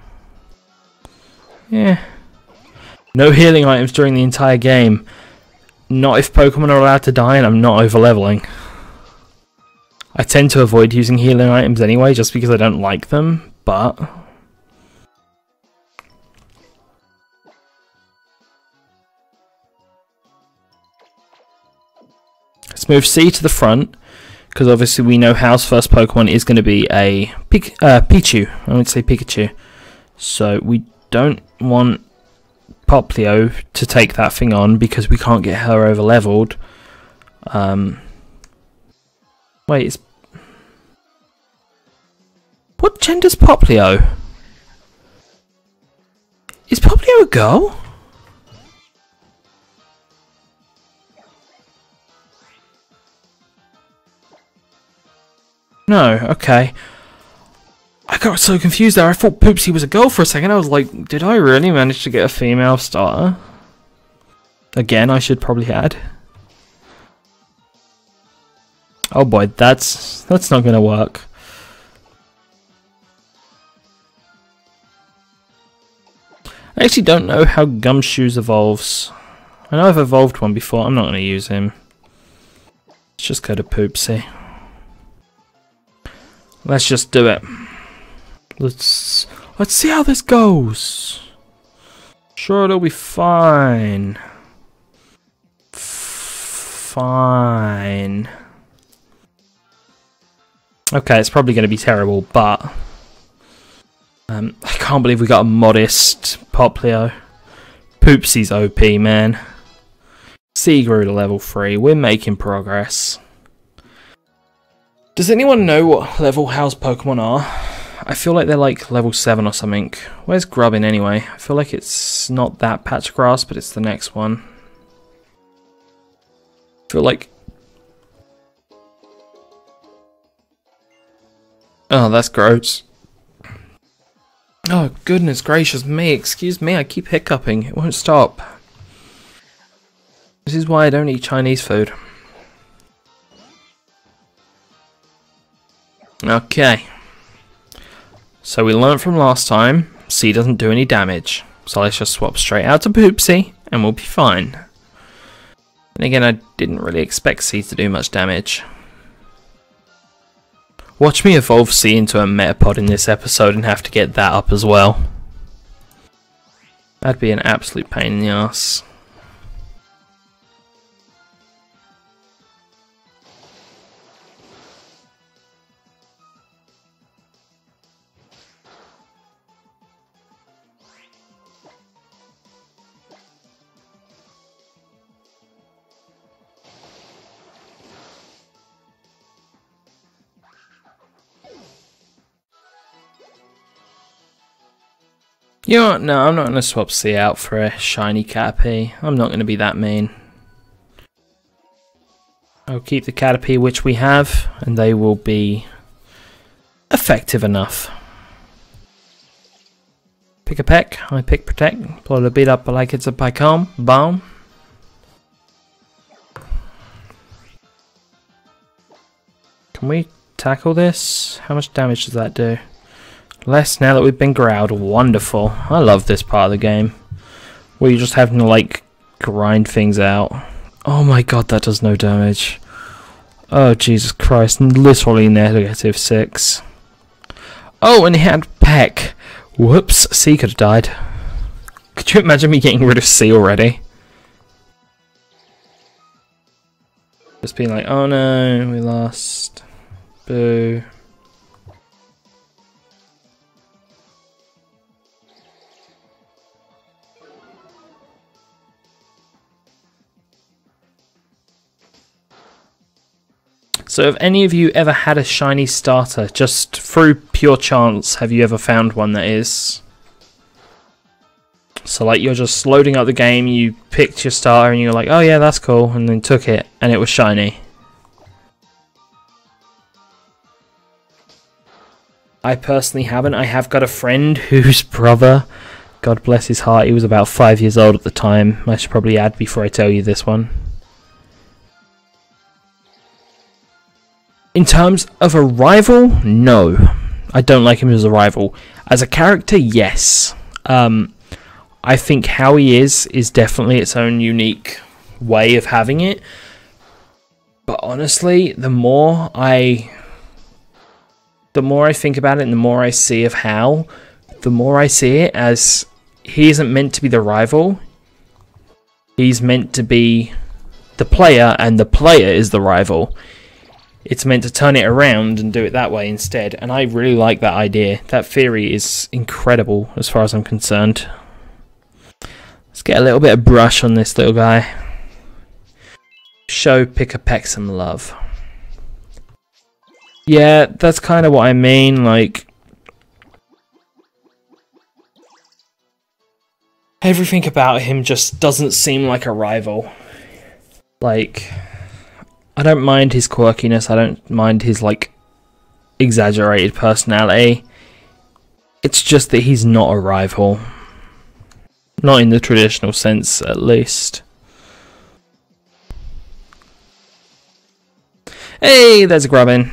[SPEAKER 1] Yeah. No healing items during the entire game. Not if Pokemon are allowed to die and I'm not overleveling. I tend to avoid using healing items anyway, just because I don't like them, but... let's move C to the front, because obviously we know Hal's first Pokemon is going to be a Pik uh, Pichu. I would say Pikachu. So we don't want Poplio to take that thing on because we can't get her over leveled. Um, wait, it's... what gender's Poplio? Is Poplio a girl? No, okay. I got so confused there. I thought Poopsie was a girl for a second. I was like, did I really manage to get a female starter? Again, I should probably add. Oh boy, that's that's not gonna work. I actually don't know how Gumshoes evolves. I know I've evolved one before. I'm not gonna use him. Let's just go to Poopsie. Let's just do it. Let's let's see how this goes. Sure, it'll be fine. Fine. Okay, it's probably going to be terrible, but um, I can't believe we got a modest Poplio. Poopsie's O P, man. C grew to level three. We're making progress. Does anyone know what level Hal's Pokemon are? I feel like they're like level seven or something. Where's Grubbin anyway? I feel like it's not that patch of grass, but it's the next one. I feel like... oh, that's gross. Oh, goodness gracious me. Excuse me, I keep hiccuping. It won't stop. This is why I don't eat Chinese food. Okay. So we learned from last time, C doesn't do any damage. So let's just swap straight out to Poopsie, and we'll be fine. And again, I didn't really expect C to do much damage. Watch me evolve C into a Metapod in this episode and have to get that up as well. That'd be an absolute pain in the ass. You know what? No, I'm not going to swap C out for a shiny Caterpie. I'm not going to be that mean. I'll keep the Caterpie which we have, and they will be effective enough. Pick a peck, I pick protect, blow the beat up like it's a Picom, boom. Can we tackle this? How much damage does that do? Less now that we've been growled. Wonderful. I love this part of the game. Where you're just having to, like, grind things out. Oh my god, that does no damage. Oh, Jesus Christ. Literally negative six. Oh, and he had Peck. Whoops. C could have died. Could you imagine me getting rid of C already? Just being like, oh no, we lost. Boo. So have any of you ever had a shiny starter? Just through pure chance, have you ever found one that is? So like you're just loading up the game, you picked your starter and you're like, oh yeah, that's cool, and then took it and it was shiny. I personally haven't. I have got a friend whose brother, God bless his heart, he was about five years old at the time. I should probably add before I tell you this one. In terms of a rival, no. I don't like him as a rival. As a character, yes. Um, I think how he is is definitely its own unique way of having it. But honestly, the more I... The more I think about it and the more I see of Hal, the more I see it as he isn't meant to be the rival. He's meant to be the player and the player is the rival. It's meant to turn it around and do it that way instead. And I really like that idea. That theory is incredible as far as I'm concerned. Let's get a little bit of brush on this little guy. Show Pick-a-Peck some love. Yeah, that's kind of what I mean, like... Everything about him just doesn't seem like a rival. Like... I don't mind his quirkiness, I don't mind his, like, exaggerated personality. It's just that he's not a rival. Not in the traditional sense, at least. Hey, there's a Grubbin.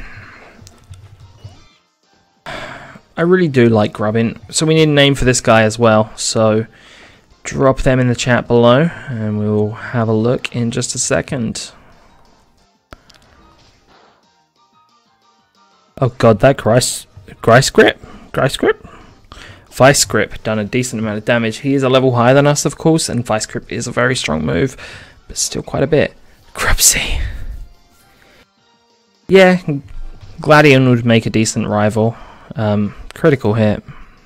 [SPEAKER 1] I really do like Grubbin, so we need a name for this guy as well, so drop them in the chat below, and we'll have a look in just a second. Oh god, that Grice, Grice Grip? Grice Grip? Vice Grip done a decent amount of damage. He is a level higher than us, of course, and Vice Grip is a very strong move, but still quite a bit. Grubsy. Yeah, Gladion would make a decent rival. Um, critical hit.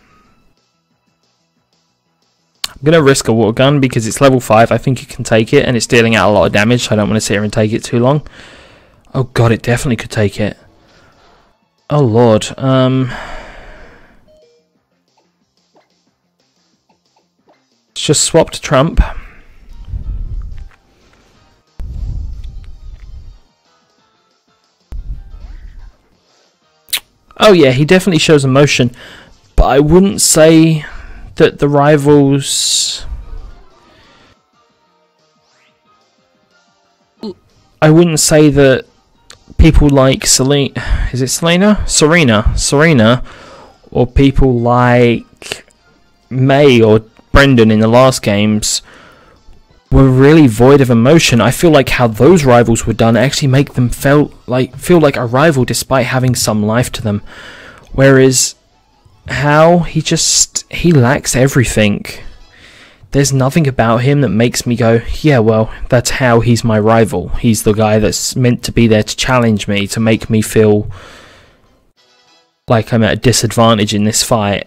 [SPEAKER 1] I'm going to risk a water gun because it's level five. I think it can take it, and it's dealing out a lot of damage, so I don't want to sit here and take it too long. Oh god, it definitely could take it. Oh lord, um... let's just swap to Trump. Oh yeah, he definitely shows emotion, but I wouldn't say that the rivals... I wouldn't say that people like Selena, is it Selena? Serena, Serena, or people like May or Brendan in the last games were really void of emotion. I feel like how those rivals were done actually make them felt like feel like a rival despite having some life to them. Whereas how he just he lacks everything. There's nothing about him that makes me go, yeah, well, that's how he's my rival. He's the guy that's meant to be there to challenge me, to make me feel like I'm at a disadvantage in this fight.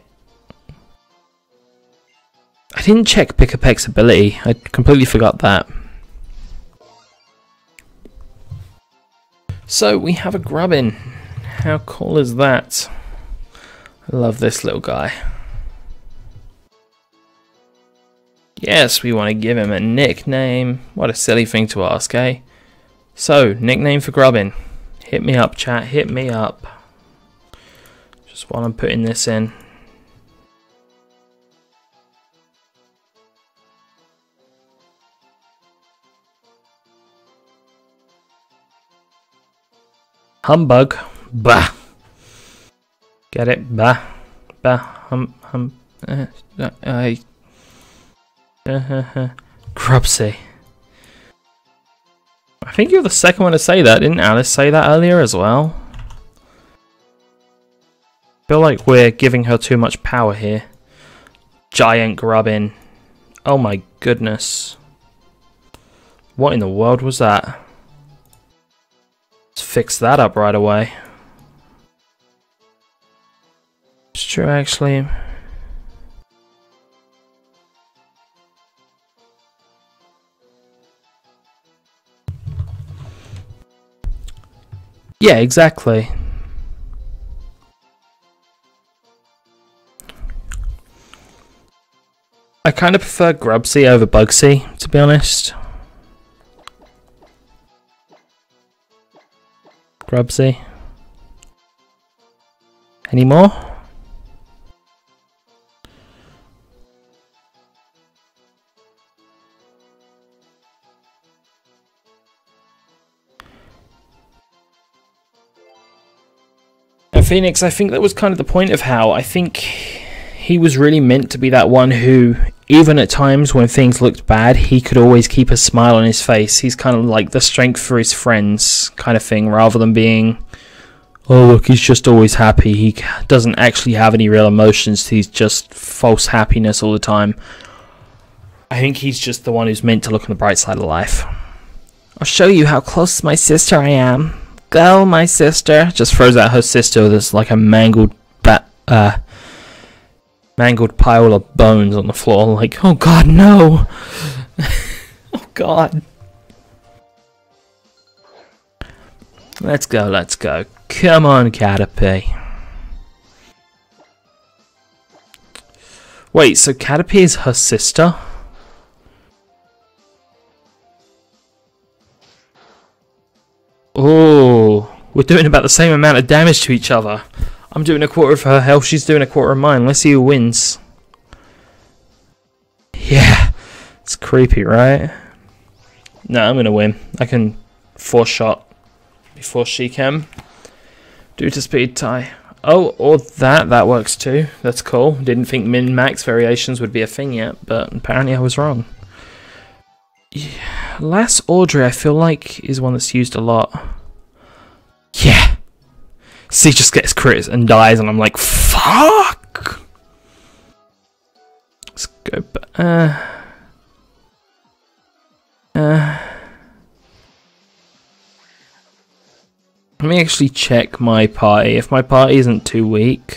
[SPEAKER 1] I didn't check Pick-a-Peck's ability. I completely forgot that. So, we have a Grubbin. How cool is that? I love this little guy. Yes, we want to give him a nickname. What a silly thing to ask, eh? So, nickname for Grubbin. Hit me up, chat. Hit me up. Just while I'm putting this in. Humbug. Bah. Get it? Bah. Bah. Hum. Hum. Uh, uh, I. Uh, Grubsy. I think you're the second one to say that. Didn't Alice say that earlier as well? I feel like we're giving her too much power here. Giant Grubbin. Oh my goodness. What in the world was that? Let's fix that up right away. It's true, actually. Yeah, exactly. I kind of prefer Grubsy over Bugsy, to be honest. Grubsy. Any more? And Phoenix, I think that was kind of the point of Hal. I think he was really meant to be that one who, even at times when things looked bad, he could always keep a smile on his face. He's kind of like the strength for his friends kind of thing, rather than being, oh look, he's just always happy. He doesn't actually have any real emotions. He's just false happiness all the time. I think he's just the one who's meant to look on the bright side of life. I'll show you how close to my sister I am. Go, my sister. Just throws out her sister with like a mangled bat, uh, mangled pile of bones on the floor. Like, oh god, no. Oh god. Let's go, let's go. Come on, Caterpie. Wait, so Caterpie is her sister? Oh, we're doing about the same amount of damage to each other. I'm doing a quarter of her health, she's doing a quarter of mine. Let's see who wins. Yeah, it's creepy, right? No, I'm gonna win. I can four shot before she can. Due to speed tie. Oh, or that, that works too. That's cool. Didn't think min-max variations would be a thing yet, but apparently I was wrong. Yeah. Last Audrey, I feel like, is one that's used a lot. Yeah! C just gets crits and dies, and I'm like, fuck! Let's go back. Uh, uh, let me actually check my party. If my party isn't too weak,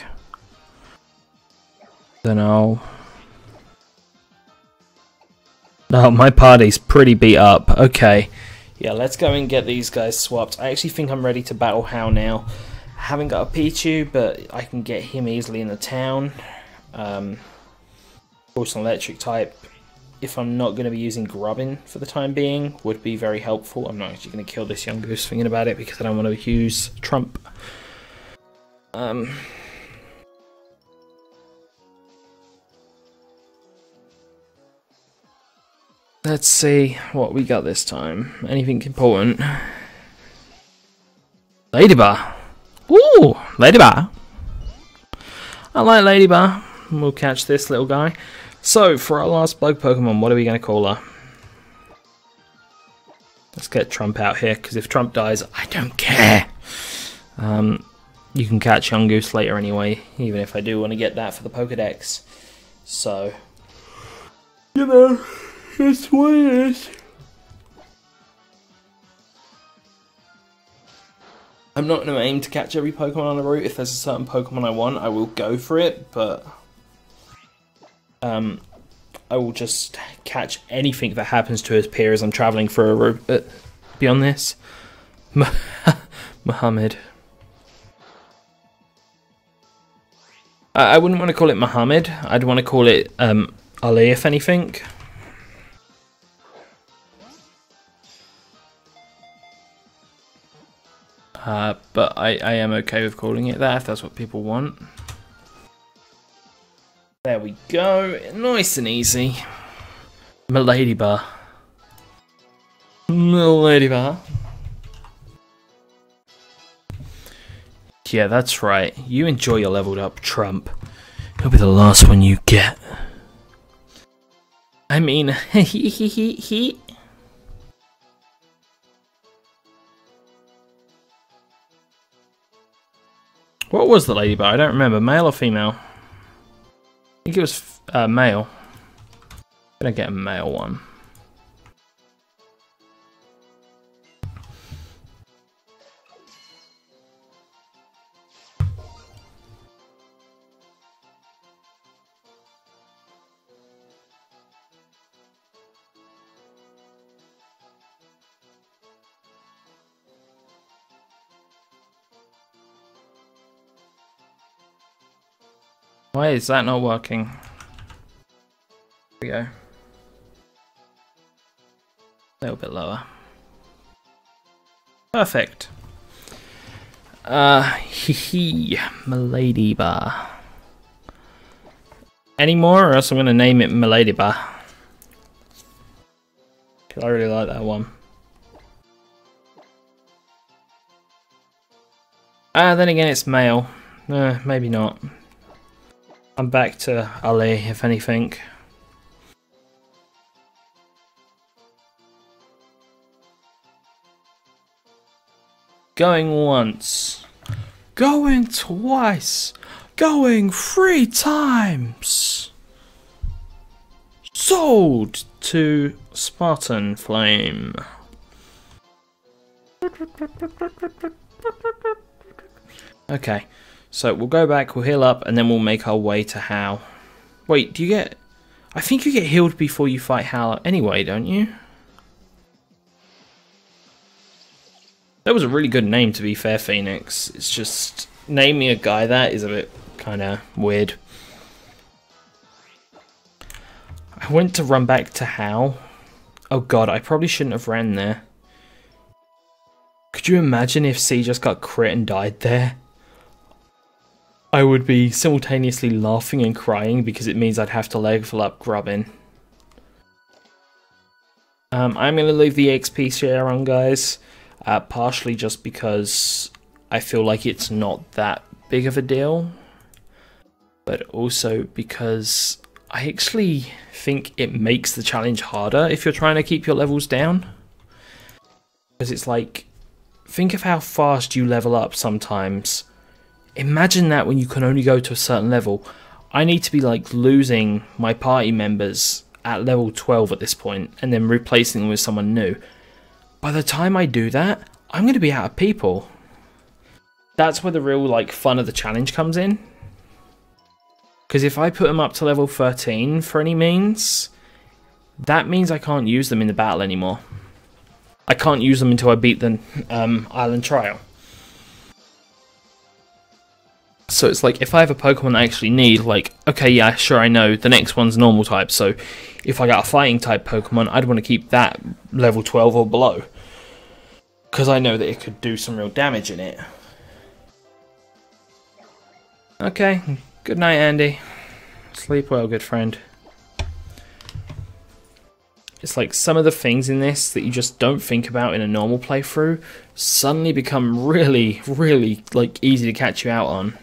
[SPEAKER 1] then I'll... No, my party's pretty beat up. Okay. Yeah, let's go and get these guys swapped. I actually think I'm ready to battle Hal now. I haven't got a Pichu, but I can get him easily in the town. Um, also an electric type, if I'm not going to be using Grubbin for the time being, would be very helpful. I'm not actually going to kill this young goose thinking about it because I don't want to use Trump. Um... Let's see what we got this time. Anything important? Ladybar. Ooh, Ladybar. I like Ladybar. We'll catch this little guy. So, for our last bug Pokemon, what are we going to call her? Let's get Trump out here, because if Trump dies, I don't care. Um, you can catch Young Goose later anyway, even if I do want to get that for the Pokedex. So, you know... It's what it is. I'm not going to aim to catch every Pokemon on the route. If there's a certain Pokemon I want, I will go for it, but um, I will just catch anything that happens to appear as I'm travelling for a route. Uh, beyond this, Muhammad. I, I wouldn't want to call it Muhammad. I'd want to call it um, Ali, if anything. Uh, but I, I am okay with calling it that if that's what people want. There we go. Nice and easy. Miladybar. Miladybar. Yeah, that's right. You enjoy your leveled up Trump. He'll be the last one you get. I mean, he he he he. What was the Ladybar? I don't remember. Male or female? I think it was uh, male. I'm gonna get a male one. Why is that not working? Here we go. A little bit lower. Perfect. Uh, hee hee, Milady Bar. Any more, or else I'm going to name it Milady Bar. I really like that one. Ah, then again, it's male. Uh, maybe not. I'm back to Ali, if anything. Going once. Going twice. Going three times. Sold to Spartan Flame. Okay, so we'll go back, we'll heal up, and then we'll make our way to Hal. Wait, do you get... I think you get healed before you fight Hal anyway, don't you? That was a really good name, to be fair, Phoenix. It's just... naming a guy that is a bit kind of weird. I went to run back to Hal. Oh god, I probably shouldn't have ran there. Could you imagine if C just got crit and died there? I would be simultaneously laughing and crying because it means I'd have to level up grubbing. Um, I'm going to leave the X P share on, guys. Uh, partially just because I feel like it's not that big of a deal. But also because I actually think it makes the challenge harder if you're trying to keep your levels down. Because it's like, think of how fast you level up sometimes. Imagine that when you can only go to a certain level. I need to be like losing my party members at level twelve at this point and then replacing them with someone new. By the time I do that, I'm going to be out of people. That's where the real like fun of the challenge comes in. Because if I put them up to level thirteen for any means, that means I can't use them in the battle anymore. I can't use them until I beat the um, island trial. So it's like, if I have a Pokemon I actually need, like, okay, yeah, sure, I know, the next one's normal type, so if I got a fighting type Pokemon, I'd want to keep that level twelve or below. Because I know that it could do some real damage in it. Okay, good night, Andy. Sleep well, good friend. It's like some of the things in this that you just don't think about in a normal playthrough suddenly become really, really, like, easy to catch you out on.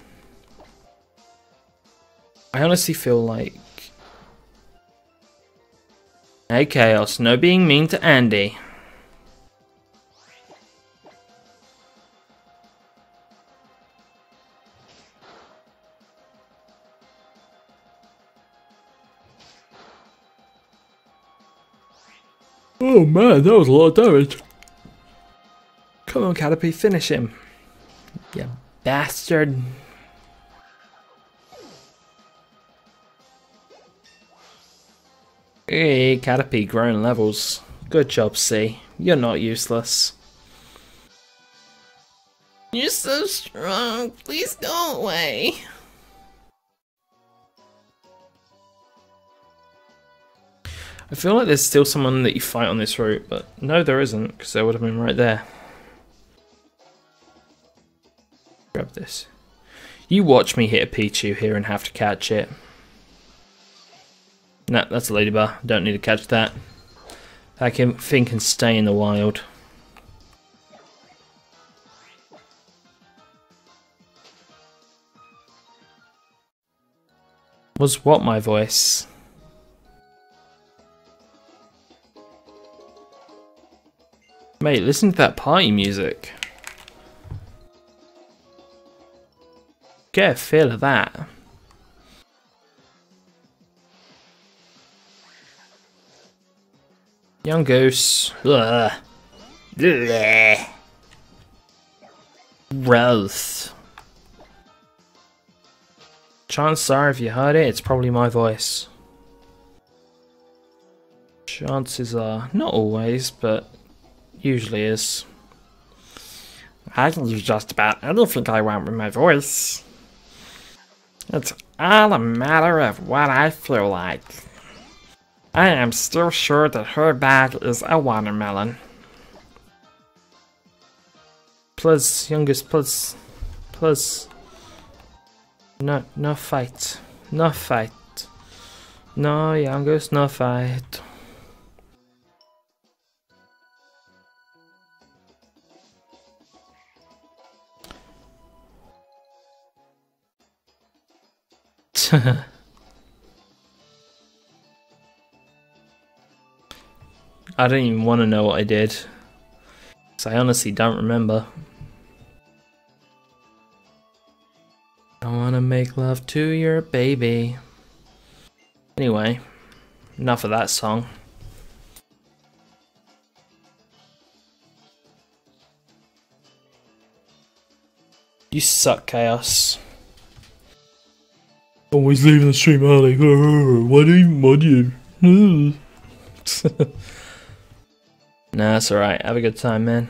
[SPEAKER 1] I honestly feel like... Hey, Chaos, no being mean to Andy. Oh man, that was a lot of damage. Come on, Caterpie, finish him. You bastard. Hey, Caterpie, growing levels. Good job, C. You're not useless. You're so strong. Please go away. I feel like there's still someone that you fight on this route, but no, there isn't, because there would have been right there. Grab this. You watch me hit a Pichu here and have to catch it. Nah, that's a Ladybar. Don't need to catch that. That can, thing can stay in the wild. Was what my voice? Mate, listen to that party music. Get a feel of that. Young Goose. Ugh. Ugh. Gross. Chances are, if you heard it, it's probably my voice. Chances are, not always, but usually is. I can use just about anything I want with my voice.
[SPEAKER 2] It's all a matter of what I feel like. I am still sure that her bag is a watermelon.
[SPEAKER 1] Please, youngest, please. Please. No, no fight. No fight. No, youngest, no fight. I don't even want to know what I did, because I honestly don't remember. I want to make love to your baby. Anyway, enough of that song. You suck, Chaos. Always leaving the stream early. Why do you mod you? Nah, that's alright. Have a good time, man.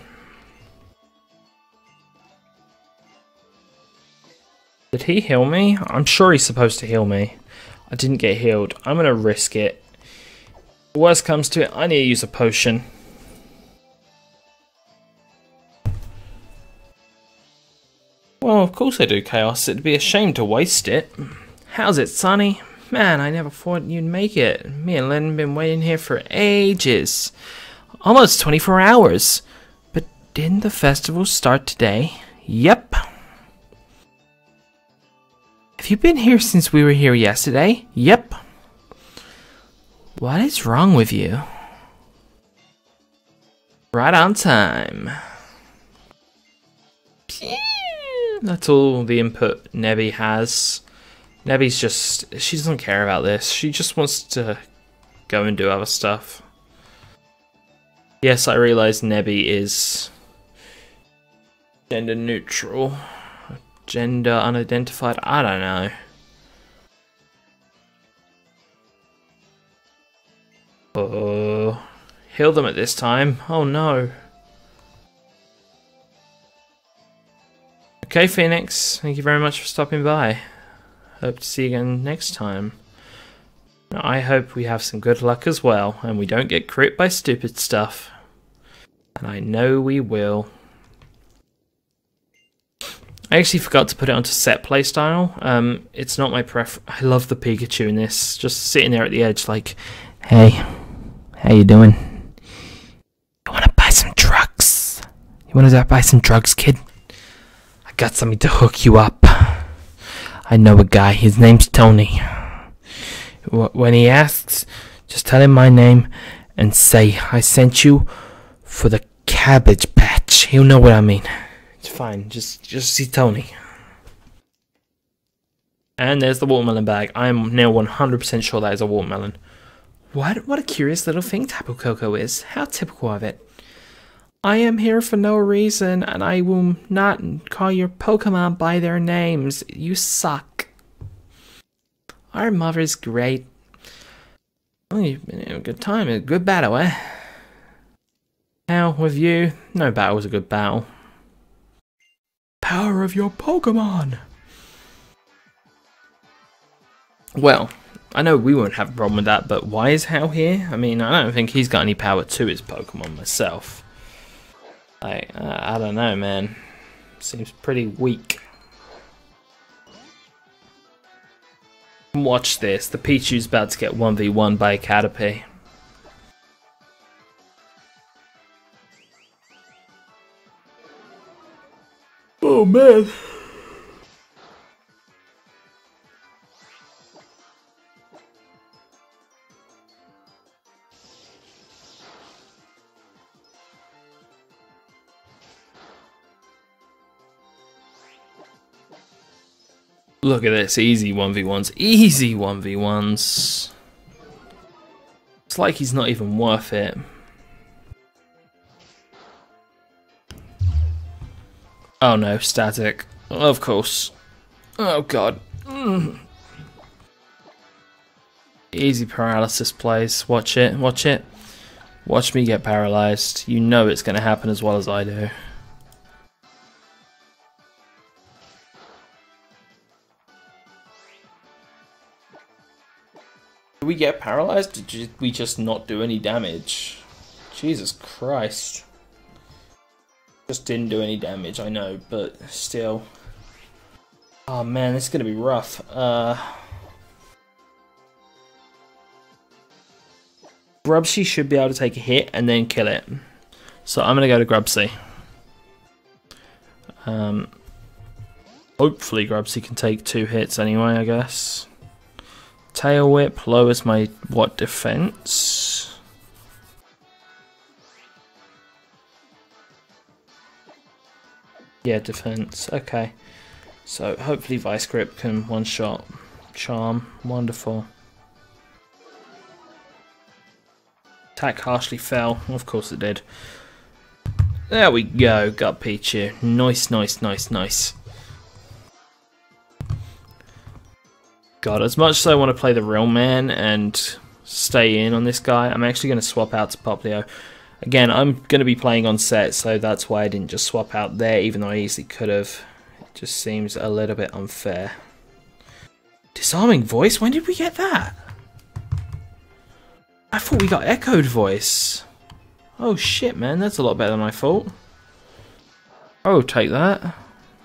[SPEAKER 1] Did he heal me? I'm sure he's supposed to heal me. I didn't get healed. I'm gonna risk it. Worst comes to it, I need to use a potion. Well, of course I do, Chaos. It'd be a shame to waste it. How's it, Sonny? Man, I never thought you'd make it. Me and Len have been waiting here for ages. Almost twenty-four hours. But didn't the festival start today? Yep. Have you been here since we were here yesterday? Yep. What is wrong with you? Right on time. That's all the input Nebby has. Nebby's just, she doesn't care about this. She just wants to go and do other stuff. Yes, I realise Nebby is gender neutral. Gender unidentified, I don't know. Oh, heal them at this time. Oh no. Okay, Phoenix, thank you very much for stopping by. Hope to see you again next time. I hope we have some good luck as well, and we don't get crit by stupid stuff. And I know we will. I actually forgot to put it onto set playstyle. Um, it's not my pref- I love the Pikachu in this. Just sitting there at the edge like, hey, how you doing? You wanna buy some drugs? You wanna buy some drugs, kid? I got something to hook you up. I know a guy, his name's Tony. When he asks, just tell him my name and say I sent you for the Cabbage Patch. He'll know what I mean. It's fine, just just see Tony. And there's the watermelon bag. I am now one hundred percent sure that is a watermelon. What, what a curious little thing Tapu Koko is. How typical of it. I am here for no reason, and I will not call your Pokemon by their names. You suck. Our mother's great. Oh, you've been having a good time. A good battle, eh? How with you? No battle was a good battle. Power of your Pokemon! Well, I know we won't have a problem with that, but why is Hal here? I mean, I don't think he's got any power to his Pokemon myself. Like, uh, I don't know, man. Seems pretty weak. Watch this. The Pichu's about to get one v one by a Caterpie. Oh, man. Look at this, easy one v ones, easy one v ones. It's like he's not even worth it. Oh no, static. Of course. Oh god. Mm. Easy paralysis plays. Watch it, watch it. Watch me get paralyzed. You know it's going to happen as well as I do. Did we get paralyzed? Did we just not do any damage? Jesus Christ. Just didn't do any damage, I know, but still. Oh man, this is gonna be rough. Uh, Grubsy should be able to take a hit and then kill it. So I'm gonna go to Grubsy. Um, hopefully Grubsy can take two hits anyway, I guess. Tail Whip lowers my, what, defense? Yeah, defense. Okay. So hopefully Vice Grip can one-shot Charm. Wonderful. Attack harshly fell. Of course it did. There we go. Got Pichu. Nice, nice, nice, nice. God, as much as I want to play the real man and stay in on this guy, I'm actually going to swap out to Poplio. Again, I'm going to be playing on set, so that's why I didn't just swap out there, even though I easily could have. It just seems a little bit unfair. Disarming voice? When did we get that? I thought we got echoed voice. Oh shit, man, that's a lot better than I thought. Oh, take that.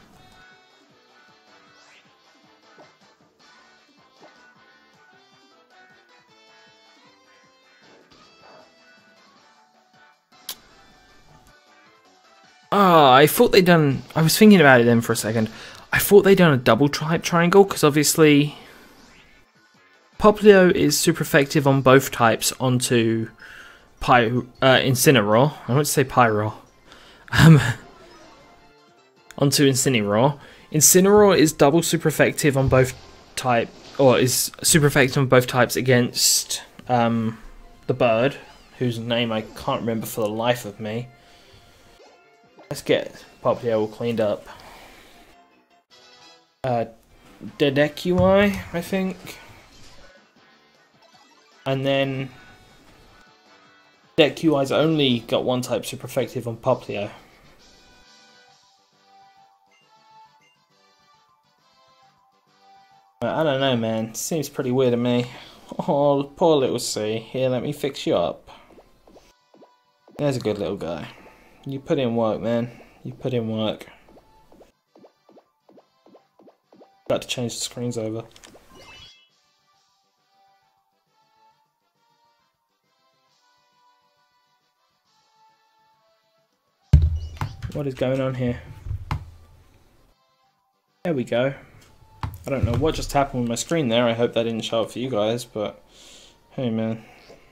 [SPEAKER 1] Ah, oh, I thought they'd done... I was thinking about it then for a second. I thought they'd done a double type triangle, because obviously Poplio is super effective on both types onto Py uh, Incineroar. I want to say Pyro. Um, onto Incineroar. Incineroar is double super effective on both type, or is super effective on both types against um, the bird, whose name I can't remember for the life of me. Let's get Poplio all cleaned up. Uh, Dedecui, I think. And then Decui's only got one type super effective on Poplio. I don't know, man. Seems pretty weird to me. Oh, poor little C. Here, let me fix you up. There's a good little guy. You put in work, man. You put in work. Got to change the screens over. What is going on here? There we go. I don't know what just happened with my screen there. I hope that didn't show up for you guys, but hey, man.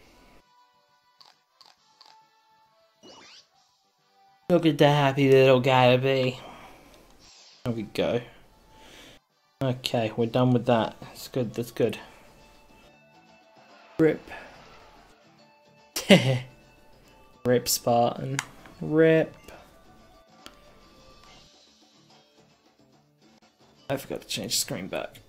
[SPEAKER 1] Look at the happy little guy to be. There we go. Okay, we're done with that. That's good, that's good. Rip. Rip, Spartan. Rip. I forgot to change the screen back.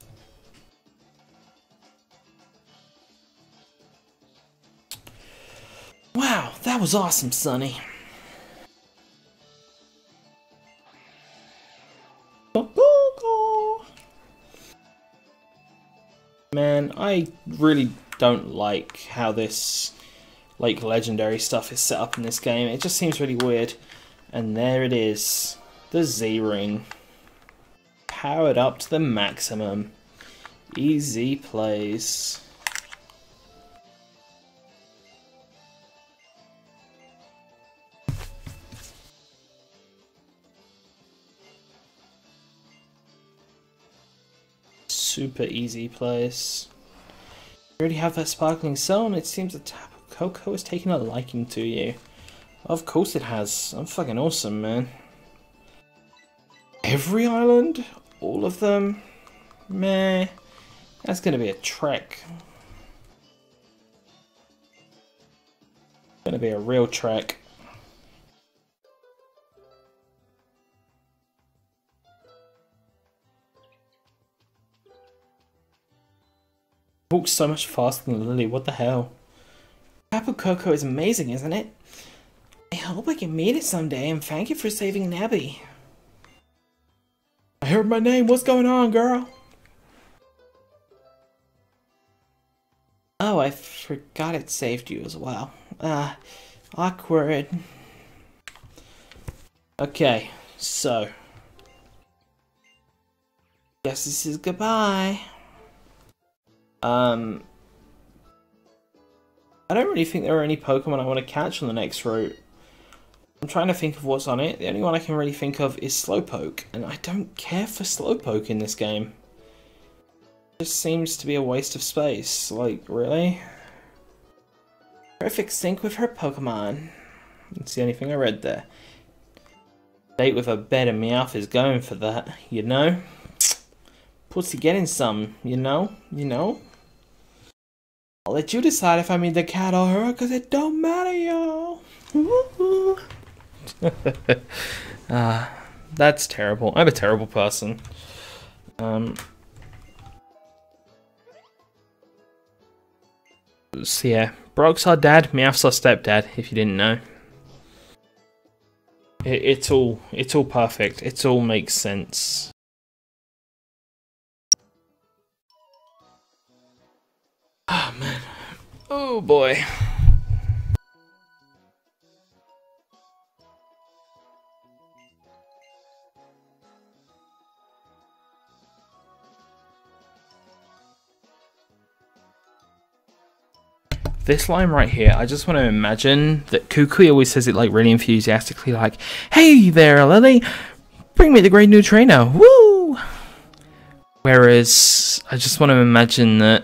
[SPEAKER 1] Wow, that was awesome, Sonny. Man, I really don't like how this like legendary stuff is set up in this game. It just seems really weird. And there it is. The Z-Ring. Powered up to the maximum. Easy plays. Super easy plays. You already have that sparkling cell, and it seems that Tapu Koko has taken a liking to you. Of course it has. I'm fucking awesome, man. Every island? All of them? Meh. That's gonna be a trek. Gonna be a real trek. Walks so much faster than Lily, what the hell? Tapu Koko is amazing, isn't it? I hope I can meet it someday, and thank you for saving Nabby. I heard my name, what's going on, girl? Oh, Oh, I forgot it saved you as well. Ah, uh, awkward. Okay, so. Guess this is goodbye. Um. I don't really think there are any Pokemon I want to catch on the next route. I'm trying to think of what's on it. The only one I can really think of is Slowpoke, and I don't care for Slowpoke in this game. It just seems to be a waste of space. Like, really? Perfect sync with her Pokemon. That's the only thing I read there. Date with a better Meowth is going for that, you know? Pussy getting some, you know? You know? I'll let you decide if I mean the cat or her, cause it don't matter, y'all. Ah, uh, that's terrible. I'm a terrible person. Um. So yeah, Brock's our dad, Meowth's our stepdad. If you didn't know, it, it's all it's all perfect. It all makes sense. Oh man. Oh boy. This line right here, I just want to imagine that Kukui always says it like really enthusiastically, like, "Hey there, Lily, bring me the great new trainer, woo!" Whereas I just want to imagine that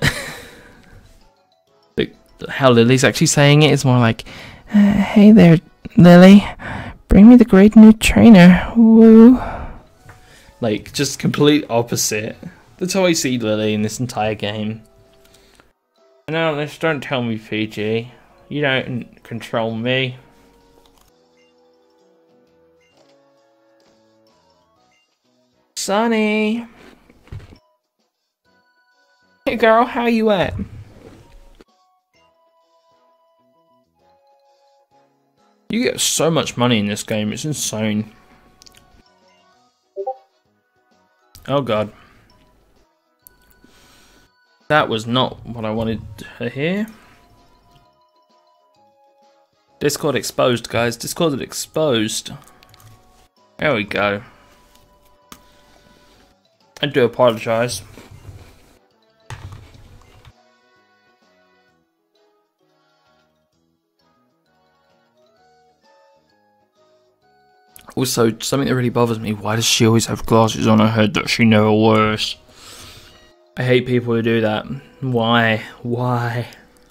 [SPEAKER 1] how Lily's actually saying it is more like, uh, "Hey there, Lily, bring me the great new trainer, woo." Like, just complete opposite. That's how I see Lily in this entire game. No, this don't tell me, P G. You don't control me. Sunny! Hey girl, how you at? You get so much money in this game, it's insane. Oh god. That was not what I wanted to hear. Discord exposed, guys. Discord exposed. There we go. I do apologise. Also, something that really bothers me, why does she always have glasses on her head that she never wears? I hate people who do that. Why? Why?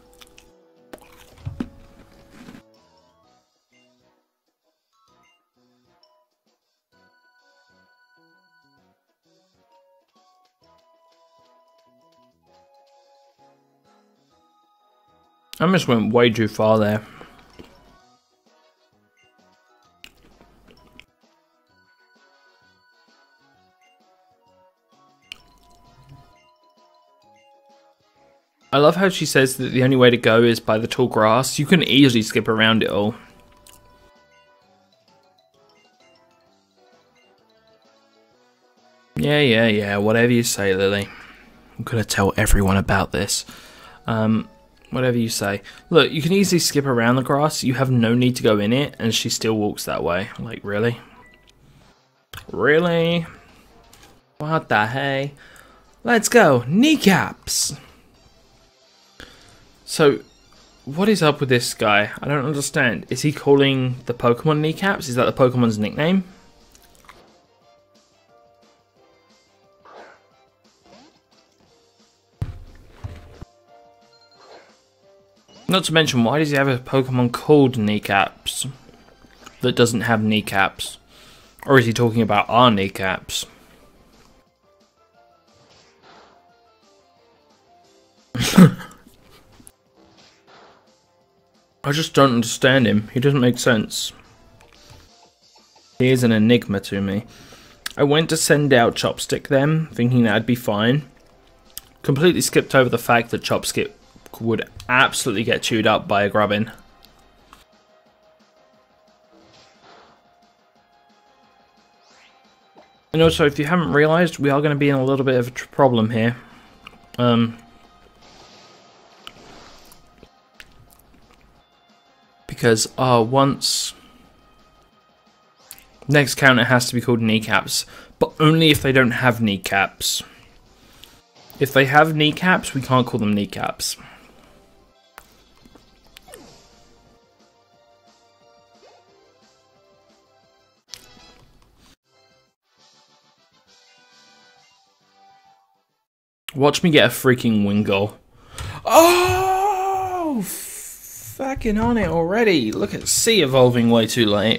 [SPEAKER 1] I just went way too far there. I love how she says that the only way to go is by the tall grass. You can easily skip around it all. Yeah, yeah, yeah, whatever you say, Lily. I'm gonna tell everyone about this. Um, whatever you say. Look, you can easily skip around the grass. You have no need to go in it, and she still walks that way. Like, really? Really? What the hey? Let's go! Kneecaps! So, what is up with this guy? I don't understand. Is he calling the Pokemon kneecaps? Is that the Pokemon's nickname? Not to mention, why does he have a Pokemon called Kneecaps that doesn't have kneecaps? Or is he talking about our kneecaps? I just don't understand him. He doesn't make sense. He is an enigma to me. I went to send out Chopstick then, thinking that'd be fine. Completely skipped over the fact that Chopstick would absolutely get chewed up by a Grubbin. And also, if you haven't realised, we are going to be in a little bit of a problem here. Um... Because uh, once... Next counter has to be called kneecaps, but only if they don't have kneecaps. If they have kneecaps, we can't call them kneecaps. Watch me get a freaking Wingull. Oh! Fucking on it already. Look at C evolving way too late.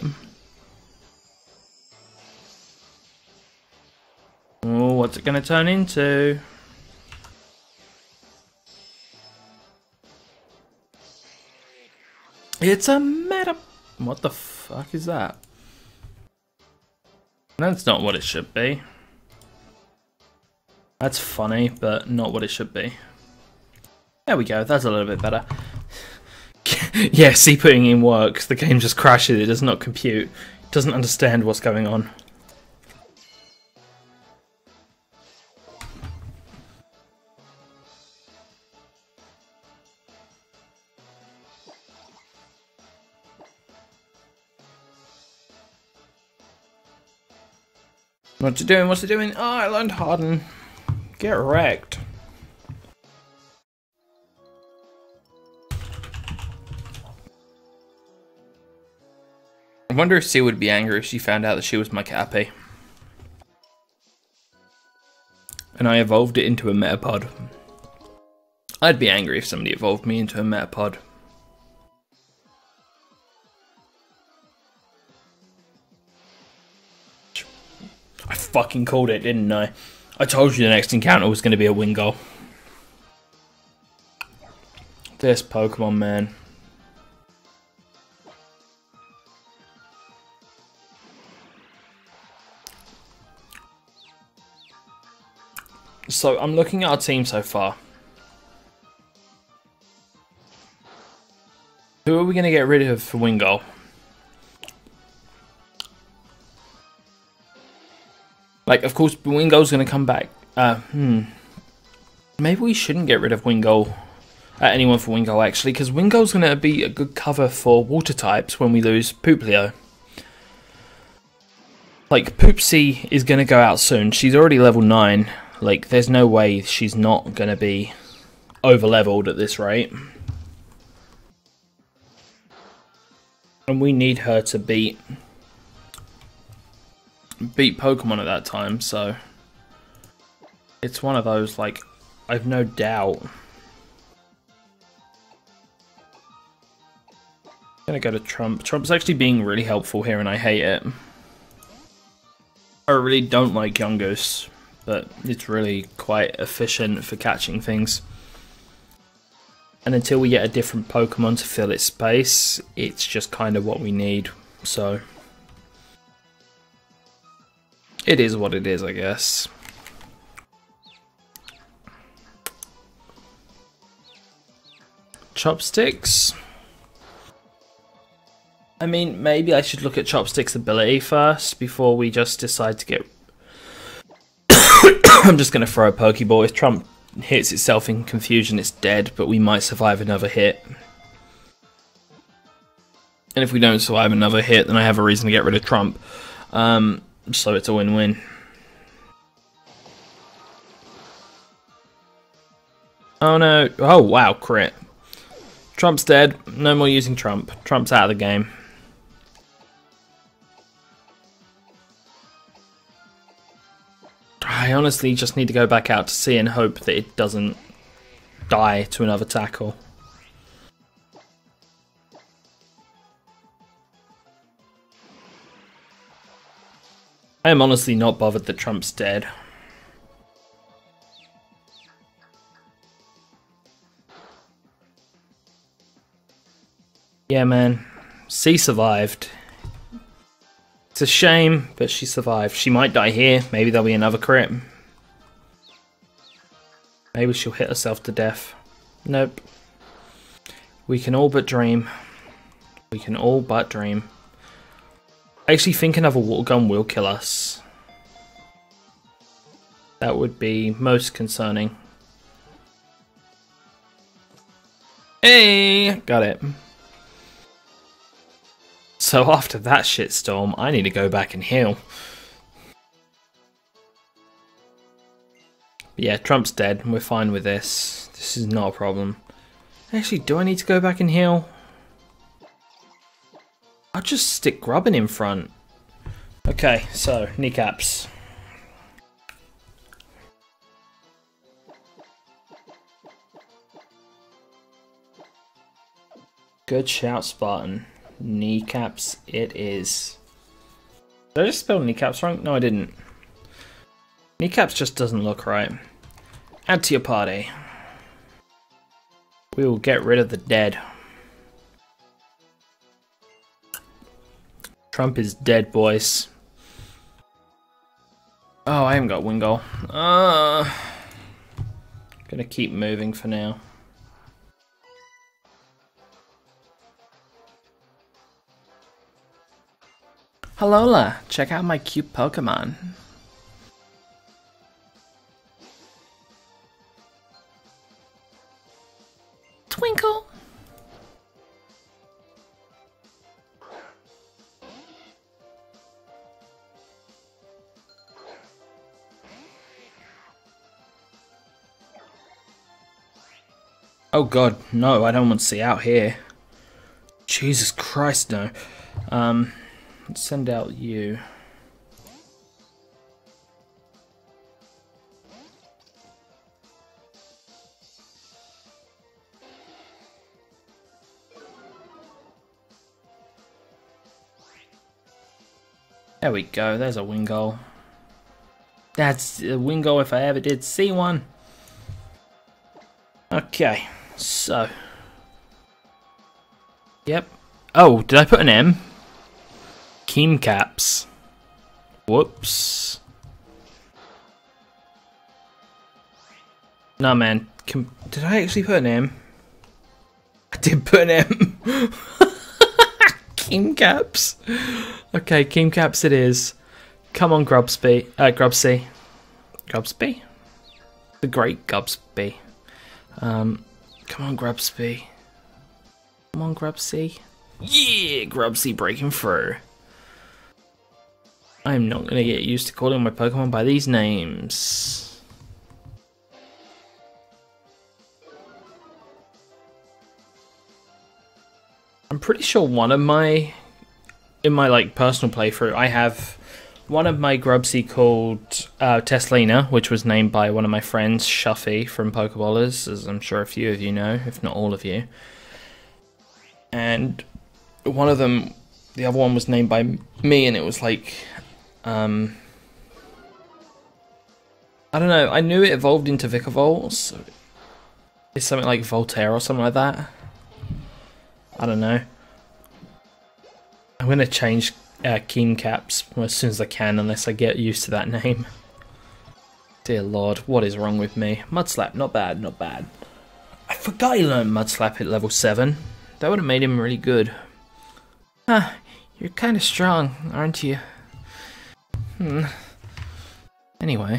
[SPEAKER 1] Oh, what's it going to turn into? It's a meta... What the fuck is that? That's not what it should be. That's funny, but not what it should be. There we go, that's a little bit better. Yeah, see, putting in works. The game just crashes, it does not compute. It doesn't understand what's going on. What's it doing? What's it doing? Oh, I learned Harden. Get wrecked. I wonder if C would be angry if she found out that she was my Cappy. And I evolved it into a Metapod. I'd be angry if somebody evolved me into a Metapod. I fucking called it, didn't I? I told you the next encounter was going to be a Wingull. This Pokemon, man. So, I'm looking at our team so far. Who are we going to get rid of for Wingull? Like, of course, Wingull's going to come back. Uh, hmm. Maybe we shouldn't get rid of Wingull. Uh, anyone for Wingull, actually, because Wingull's going to be a good cover for water types when we lose Pooplio. Like, Poopsie is going to go out soon. She's already level nine. Like, there's no way she's not going to be over-leveled at this rate. And we need her to beat... beat Pokemon at that time, so it's one of those, like, I've no doubt. I'm gonna go to Trump. Trump's actually being really helpful here and I hate it. I really don't like Yungoos, but it's really quite efficient for catching things. And until we get a different Pokemon to fill its space, it's just kind of what we need, so... It is what it is, I guess. Chopsticks? I mean, maybe I should look at Chopsticks' ability first before we just decide to get... I'm just going to throw a Pokeball. If Trump hits itself in confusion, it's dead, but we might survive another hit. And if we don't survive another hit, then I have a reason to get rid of Trump. Um... So it's a win-win. Oh no. Oh wow, crit. Trump's dead. No more using Trump. Trump's out of the game. I honestly just need to go back out to sea and hope that it doesn't die to another tackle. I am honestly not bothered that Trump's dead. Yeah, man. C survived. It's a shame, but she survived. She might die here. Maybe there'll be another crit. Maybe she'll hit herself to death. Nope. We can all but dream. We can all but dream. I actually think another water gun will kill us. That would be most concerning. Hey! Got it. So after that shitstorm, I need to go back and heal. But yeah, Trump's dead, and we're fine with this. This is not a problem. Actually, do I need to go back and heal? I'll just stick Grubbin in front. Okay, so, kneecaps. Good shout, Spartan. Kneecaps it is. Did I just spell kneecaps wrong? No, I didn't. Kneecaps just doesn't look right. Add to your party. We will get rid of the dead. Trump is dead, boys. Oh, I haven't got Wingull. Uh, gonna keep moving for now. Hello, check out my cute Pokemon. Twinkle. Oh god, no, I don't want to see out here. Jesus Christ, no. Um, let's send out you. There we go, there's a Wingull. That's a Wingull if I ever did see one. Okay, so. Yep. Oh, did I put an M? Keemcaps. Whoops. Nah, man. Can, did I actually put an M? I did put an M. Keemcaps. Okay, Keemcaps it is. Come on, Grubsby. Uh, Grubsy. Grubsby? The great Grubsby. Um, come on, Grubsby. Come on, Grubsy. Yeah, Grubsy breaking through. I'm not going to get used to calling my Pokemon by these names. I'm pretty sure one of my, in my like personal playthrough, I have one of my Grubsy called uh, Teslina, which was named by one of my friends, Shuffy from Pokeballers, as I'm sure a few of you know, if not all of you. And one of them, the other one was named by me, and it was like, um, I don't know, I knew it evolved into Vikavolt, so it's something like Voltaire or something like that. I don't know. I'm going to change uh, Keemcaps as soon as I can, unless I get used to that name. Dear Lord, what is wrong with me? Mudslap, not bad, not bad. I forgot he learned Mudslap at level seven. That would have made him really good. Huh, you're kind of strong, aren't you? Hmm. Anyway.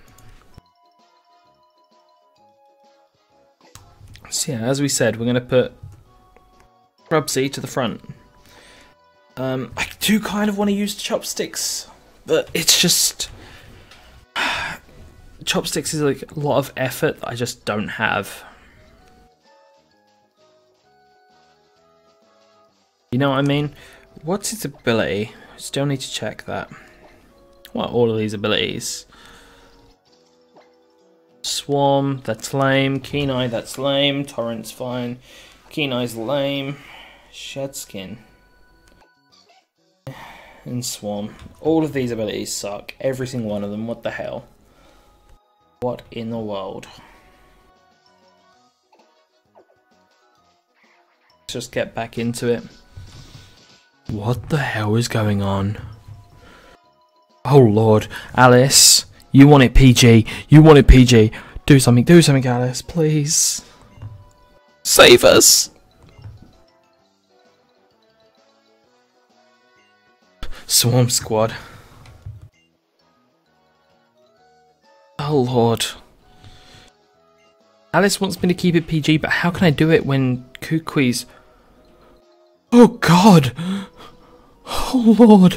[SPEAKER 1] So yeah, as we said, we're going to put Grubsy to the front. Um, I do kind of want to use chopsticks, but it's just... Chopsticks is like a lot of effort I just don't have. You know what I mean? What's its ability? Still need to check that. What are all of these abilities? Swarm, that's lame. Keen Eye, that's lame. Torrent's fine. Keen Eye's lame. Shed Skin. And Swarm. All of these abilities suck. Every single one of them. What the hell? What in the world? Let's just get back into it. What the hell is going on? Oh Lord, Alice, you want it P G, you want it P G. Do something, do something, Alice, please. Save us. Swarm Squad. Oh Lord. Alice wants me to keep it P G, but how can I do it when Kukui's... Oh God! Oh lord.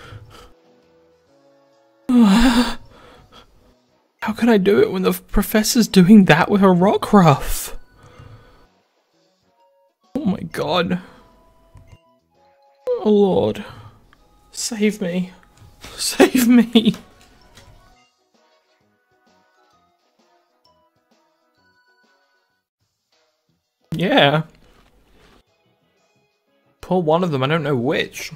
[SPEAKER 1] How can I do it when the professor's doing that with a Rockruff? Oh my god. Oh lord. Save me. Save me. Yeah. Pull one of them, I don't know which.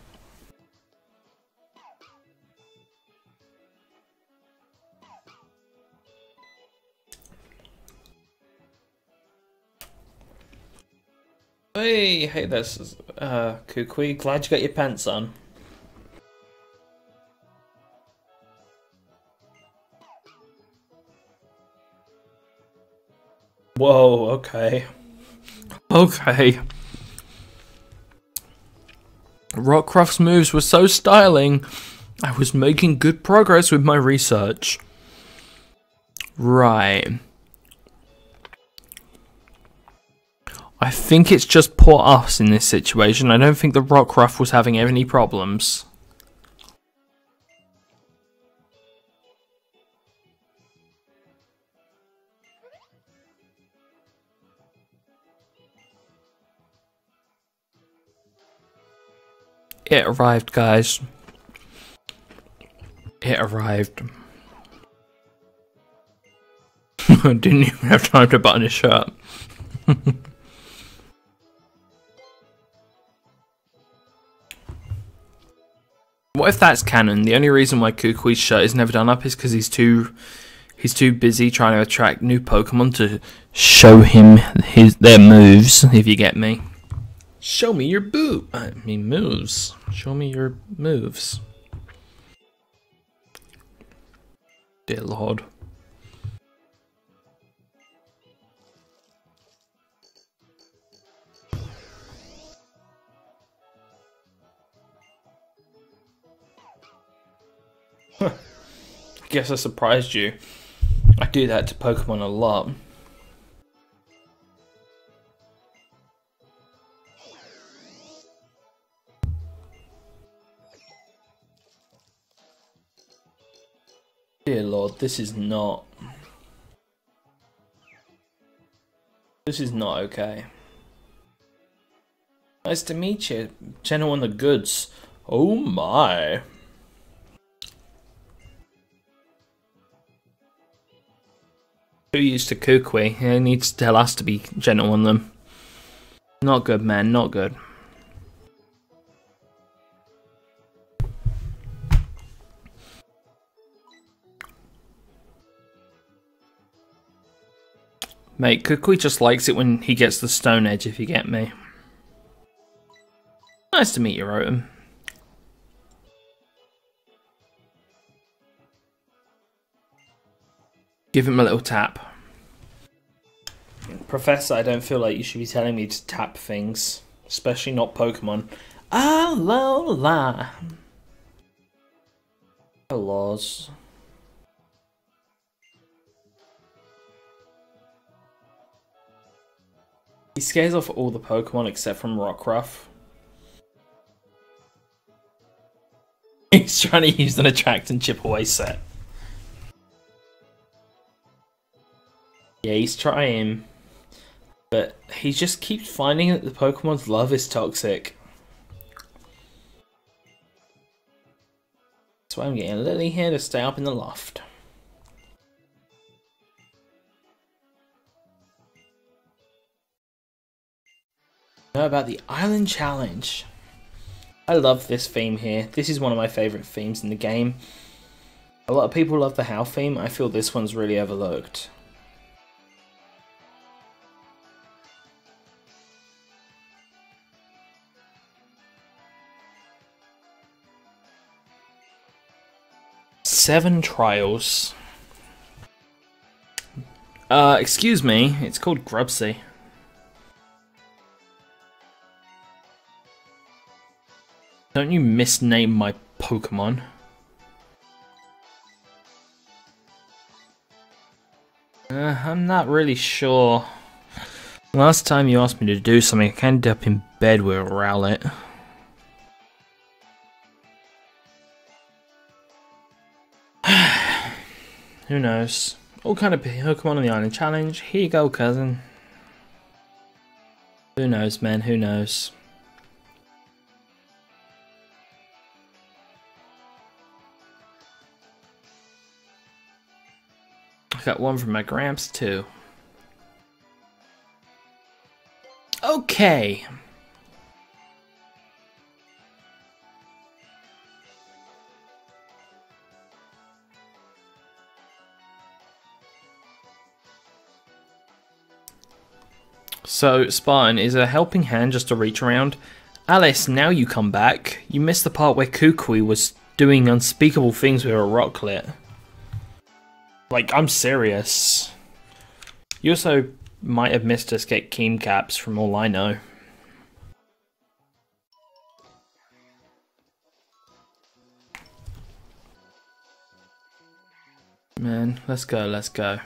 [SPEAKER 1] Hey, hey, this is uh, Kukui. Glad you got your pants on. Whoa, okay. Okay. Rockruff's moves were so styling. I was making good progress with my research. Right. I think it's just poor us in this situation. I don't think the Rockruff was having any problems. It arrived, guys. It arrived. I didn't even have time to button his shirt. What if that's canon? The only reason why Kukui's shirt is never done up is because he's too he's too busy trying to attract new Pokemon to show him his their moves, if you get me. Show me your boot. I mean moves. Show me your moves. Dear Lord. I guess I surprised you. I do that to Pokemon a lot. Dear Lord, this is not... This is not okay. Nice to meet you. Jenna on the goods. Oh my. Too used to Kukui. He needs to tell us to be gentle on them. Not good, man. Not good. Mate, Kukui just likes it when he gets the Stone Edge, if you get me. Nice to meet you, Rotom. Give him a little tap. Professor, I don't feel like you should be telling me to tap things. Especially not Pokemon. Alola! Oh, laws. He scares off all the Pokemon except from Rockruff. He's trying to use an attract and chip away set. Yeah, he's trying. But he just keeps finding that the Pokemon's love is toxic. That's why I'm getting Lily here to stay up in the loft. Know about the Island Challenge. I love this theme here. This is one of my favourite themes in the game. A lot of people love the How theme. I feel this one's really overlooked. Seven trials. Uh, excuse me. It's called Grubsy. Don't you misname my Pokemon. Uh, I'm not really sure. Last time you asked me to do something, I ended up in bed with Rowlet. Who knows? All kind of Pokemon on the Island Challenge. Here you go, cousin. Who knows, man? Who knows? I got one from my Gramps, too. Okay. So, Spartan, is a helping hand just a reach around? Alice, now you come back. You missed the part where Kukui was doing unspeakable things with a rocklet. Like, I'm serious. You also might have missed us get Keem Caps from all I know. Man, let's go, let's go.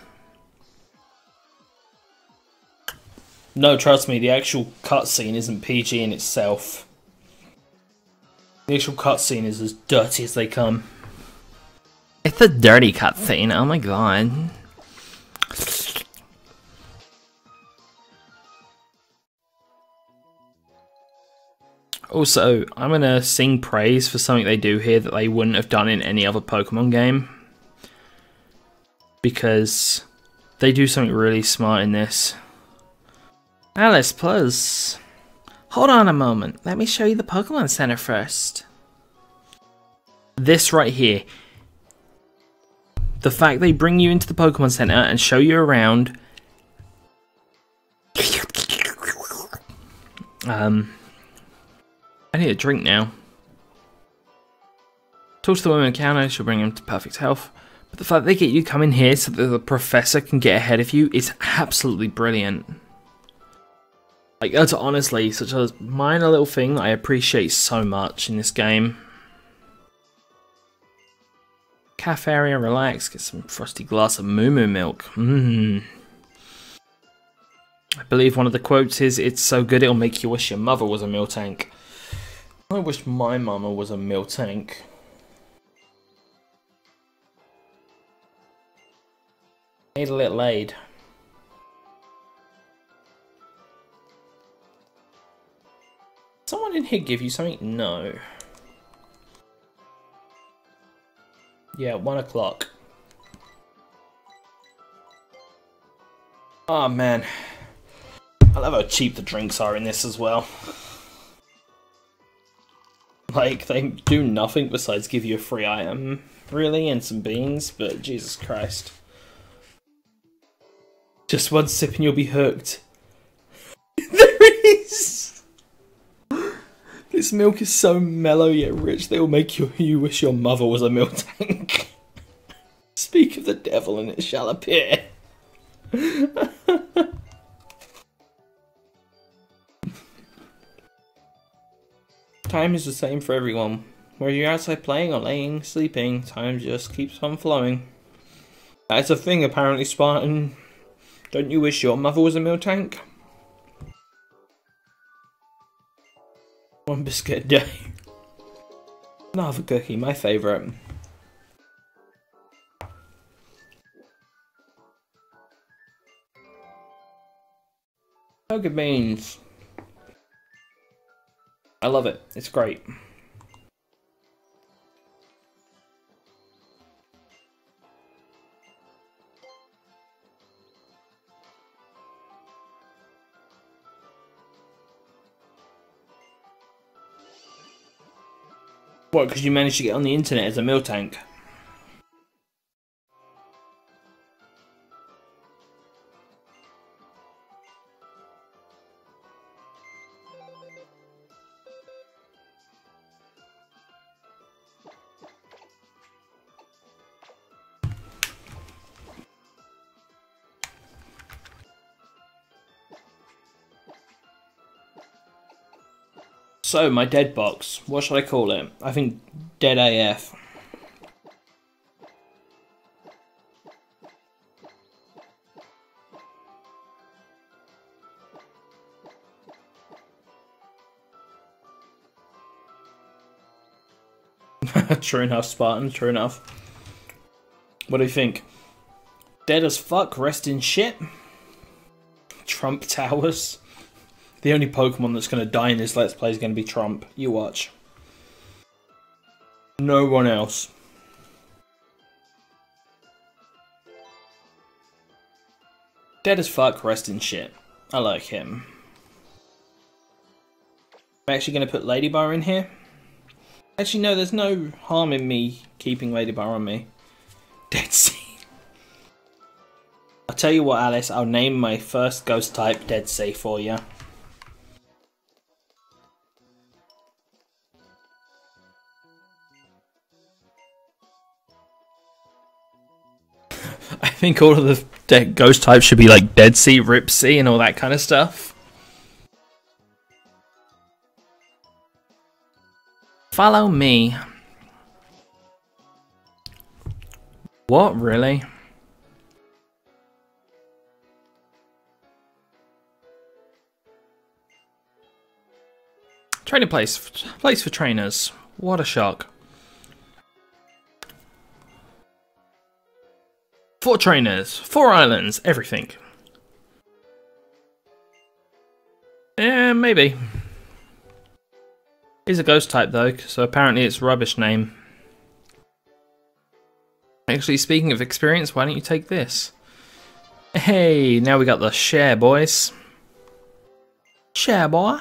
[SPEAKER 1] No, trust me, the actual cutscene isn't P G in itself. The actual cutscene is as dirty as they come. It's a dirty cutscene, oh my god. Also, I'm gonna sing praise for something they do here that they wouldn't have done in any other Pokemon game. Because they do something really smart in this. Alice, please. Hold on a moment. Let me show you the Pokemon Center first. This right here. The fact they bring you into the Pokemon Center and show you around. Um, I need a drink now. Talk to the woman counter. She'll bring him to perfect health. But the fact they get you come in here so that the professor can get ahead of you is absolutely brilliant. Like, that's honestly such a minor little thing that I appreciate so much in this game. Cafe area, relax, get some frosty glass of moo moo milk. Mmm. I believe one of the quotes is, "It's so good it'll make you wish your mother was a milk tank." I wish my mama was a milk tank. Need a little aid. Someone in here give you something? No. Yeah, one o'clock. Oh man. I love how cheap the drinks are in this as well. Like, they do nothing besides give you a free item, really, and some beans, but Jesus Christ. Just one sip and you'll be hooked. There is! This milk is so mellow yet rich that it will make you, you wish your mother was a milk tank. Speak of the devil and it shall appear. Time is the same for everyone. Whether you're outside playing or laying, sleeping, time just keeps on flowing. That's a thing apparently, Spartan. Don't you wish your mother was a milk tank? One biscuit a day. Another cookie, my favourite. Poké beans. I love it. It's great. What, because you managed to get on the internet as a milk tank? So, my dead box. What should I call it? I think Dead A F. True enough, Spartan. True enough. What do you think? Dead as fuck, rest in shit. Trump Towers. The only Pokemon that's going to die in this Let's Play is going to be Trump. You watch. No one else. Dead as fuck, rest in shit. I like him. I'm actually going to put Ladybar in here. Actually, no, there's no harm in me keeping Ladybar on me. Dead Sea. I'll tell you what, Alice, I'll name my first ghost type Dead Sea for you. I think all of the dead ghost types should be like Dead Sea, Rip Sea, and all that kind of stuff. Follow me. What, really? Training place. Place for trainers. What a shock. Four trainers. Four islands. Everything. Yeah, maybe. He's a ghost type though, so apparently it's a rubbish name. Actually, speaking of experience, why don't you take this? Hey, now we got the share, boys. Share, boy.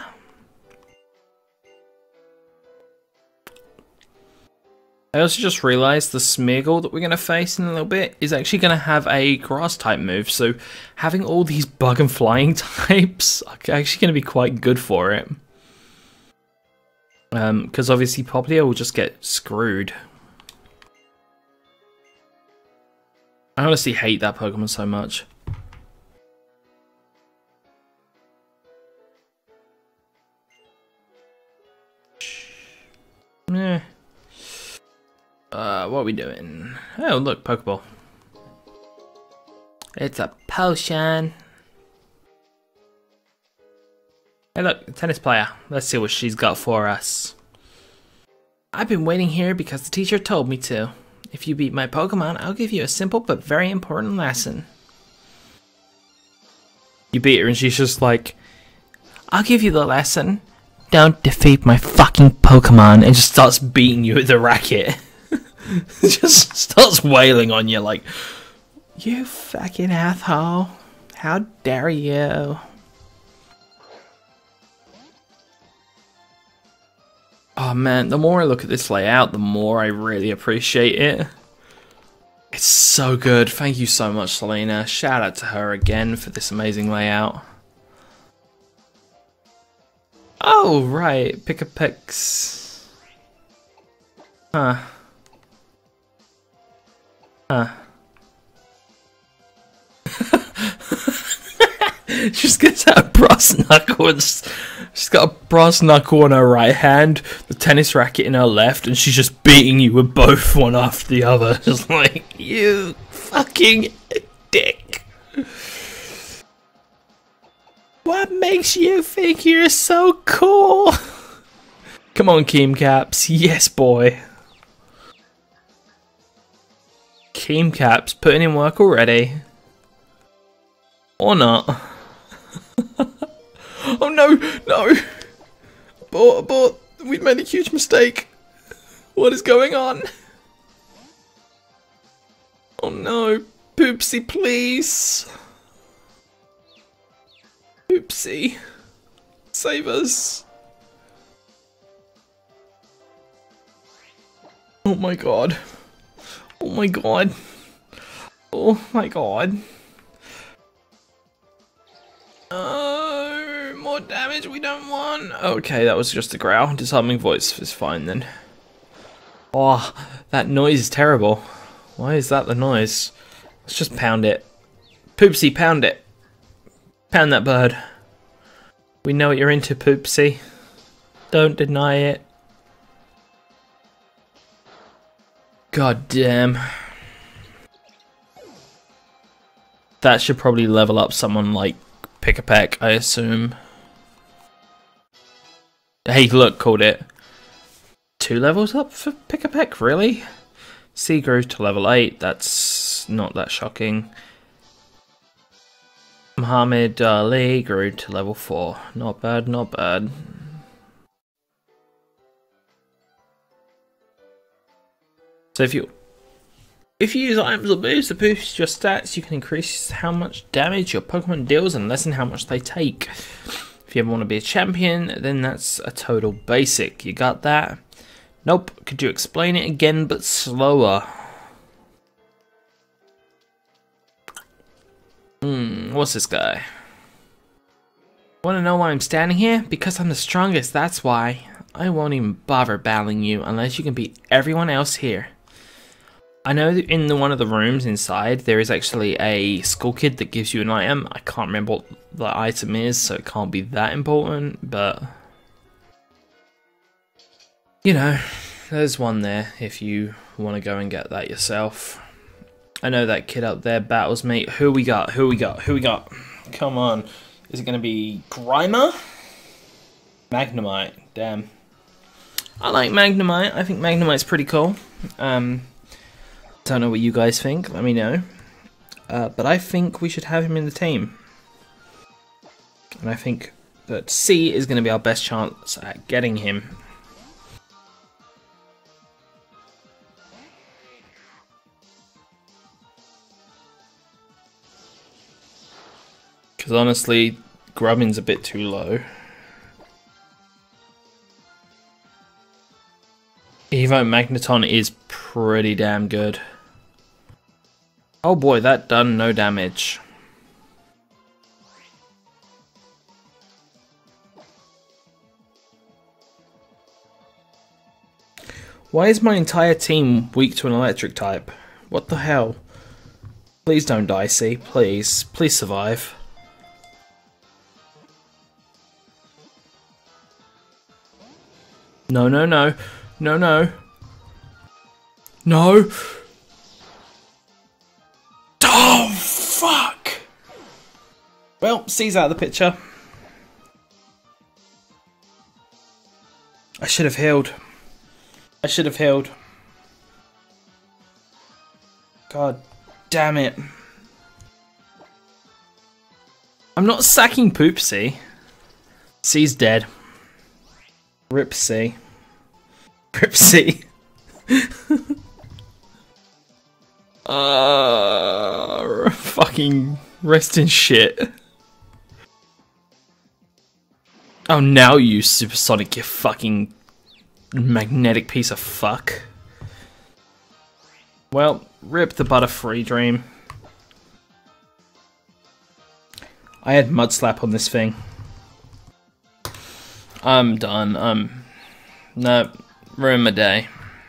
[SPEAKER 1] I also just realised the Smeargle that we're going to face in a little bit is actually going to have a grass type move, so having all these bug and flying types are actually going to be quite good for it. Um, because obviously Popplio will just get screwed. I honestly hate that Pokemon so much. Yeah. Uh, what are we doing? Oh, look, Pokeball. It's a potion. Hey, look, a tennis player. Let's see what she's got for us. I've been waiting here because the teacher told me to. If you beat my Pokemon, I'll give you a simple but very important lesson. You beat her and she's just like, I'll give you the lesson. Don't defeat my fucking Pokemon, and just starts beating you with the racket. Just starts wailing on you like, you fucking asshole. How dare you? Oh man, the more I look at this layout, the more I really appreciate it. It's so good. Thank you so much, Selena. Shout out to her again for this amazing layout. Oh, right. Pick-a-picks. Huh. Huh. She's got a brass knuckle. And she's got a brass knuckle on her right hand, the tennis racket in her left, and she's just beating you with both one after the other. Just like, you fucking dick. What makes you think you're so cool? Come on, Keem Caps. Yes, boy. Keem Caps putting in work already. Or not. Oh no, no. Abort, abort. We've made a huge mistake. What is going on? Oh no. Poopsie, please. Oopsie. Save us. Oh my god. Oh my god. Oh my god. Oh, more damage we don't want. Okay, that was just a growl. Disarming voice is fine then. Oh, that noise is terrible. Why is that the noise? Let's just pound it. Poopsie, pound it. Pound that bird. We know what you're into, Poopsie. Don't deny it. God damn. That should probably level up someone like Pick-a-Peck, I assume. Hey, look, called it. Two levels up for Pick-a-Peck, really? Seagroove to level eight, that's not that shocking. Muhammad Ali grew to level four. Not bad, not bad. So if you if you use items or moves to boost your stats, you can increase how much damage your Pokemon deals and lessen how much they take. If you ever want to be a champion, then that's a total basic. You got that? Nope. Could you explain it again, but slower? Hmm, what's this guy? Want to know why I'm standing here? Because I'm the strongest, that's why. I won't even bother battling you unless you can beat everyone else here. I know that in the, one of the rooms inside there is actually a school kid that gives you an item. I can't remember what the item is, so it can't be that important, but you know, there's one there if you want to go and get that yourself. I know that kid up there battles me. Who we got? Who we got? Who we got? Come on. Is it going to be Grimer? Magnemite. Damn. I like Magnemite. I think Magnemite's pretty cool. Um, don't know what you guys think. Let me know. Uh, but I think we should have him in the team. And I think that C is going to be our best chance at getting him. Because honestly, Grubbin's a bit too low. Evo Magneton is pretty damn good. Oh boy, that done no damage. Why is my entire team weak to an electric type? What the hell? Please don't die, C. Please. Please survive. No, no, no. No, no. No! Oh, fuck! Well, C's out of the picture. I should have healed. I should have healed. God damn it. I'm not sacking Poop C. C's dead. Rip C. Rip C. uh, fucking rest in shit. Oh, now you Supersonic, you fucking magnetic piece of fuck. Well, rip the Butterfree dream. I had Mud Slap on this thing. I'm done. Um, no, ruin my day.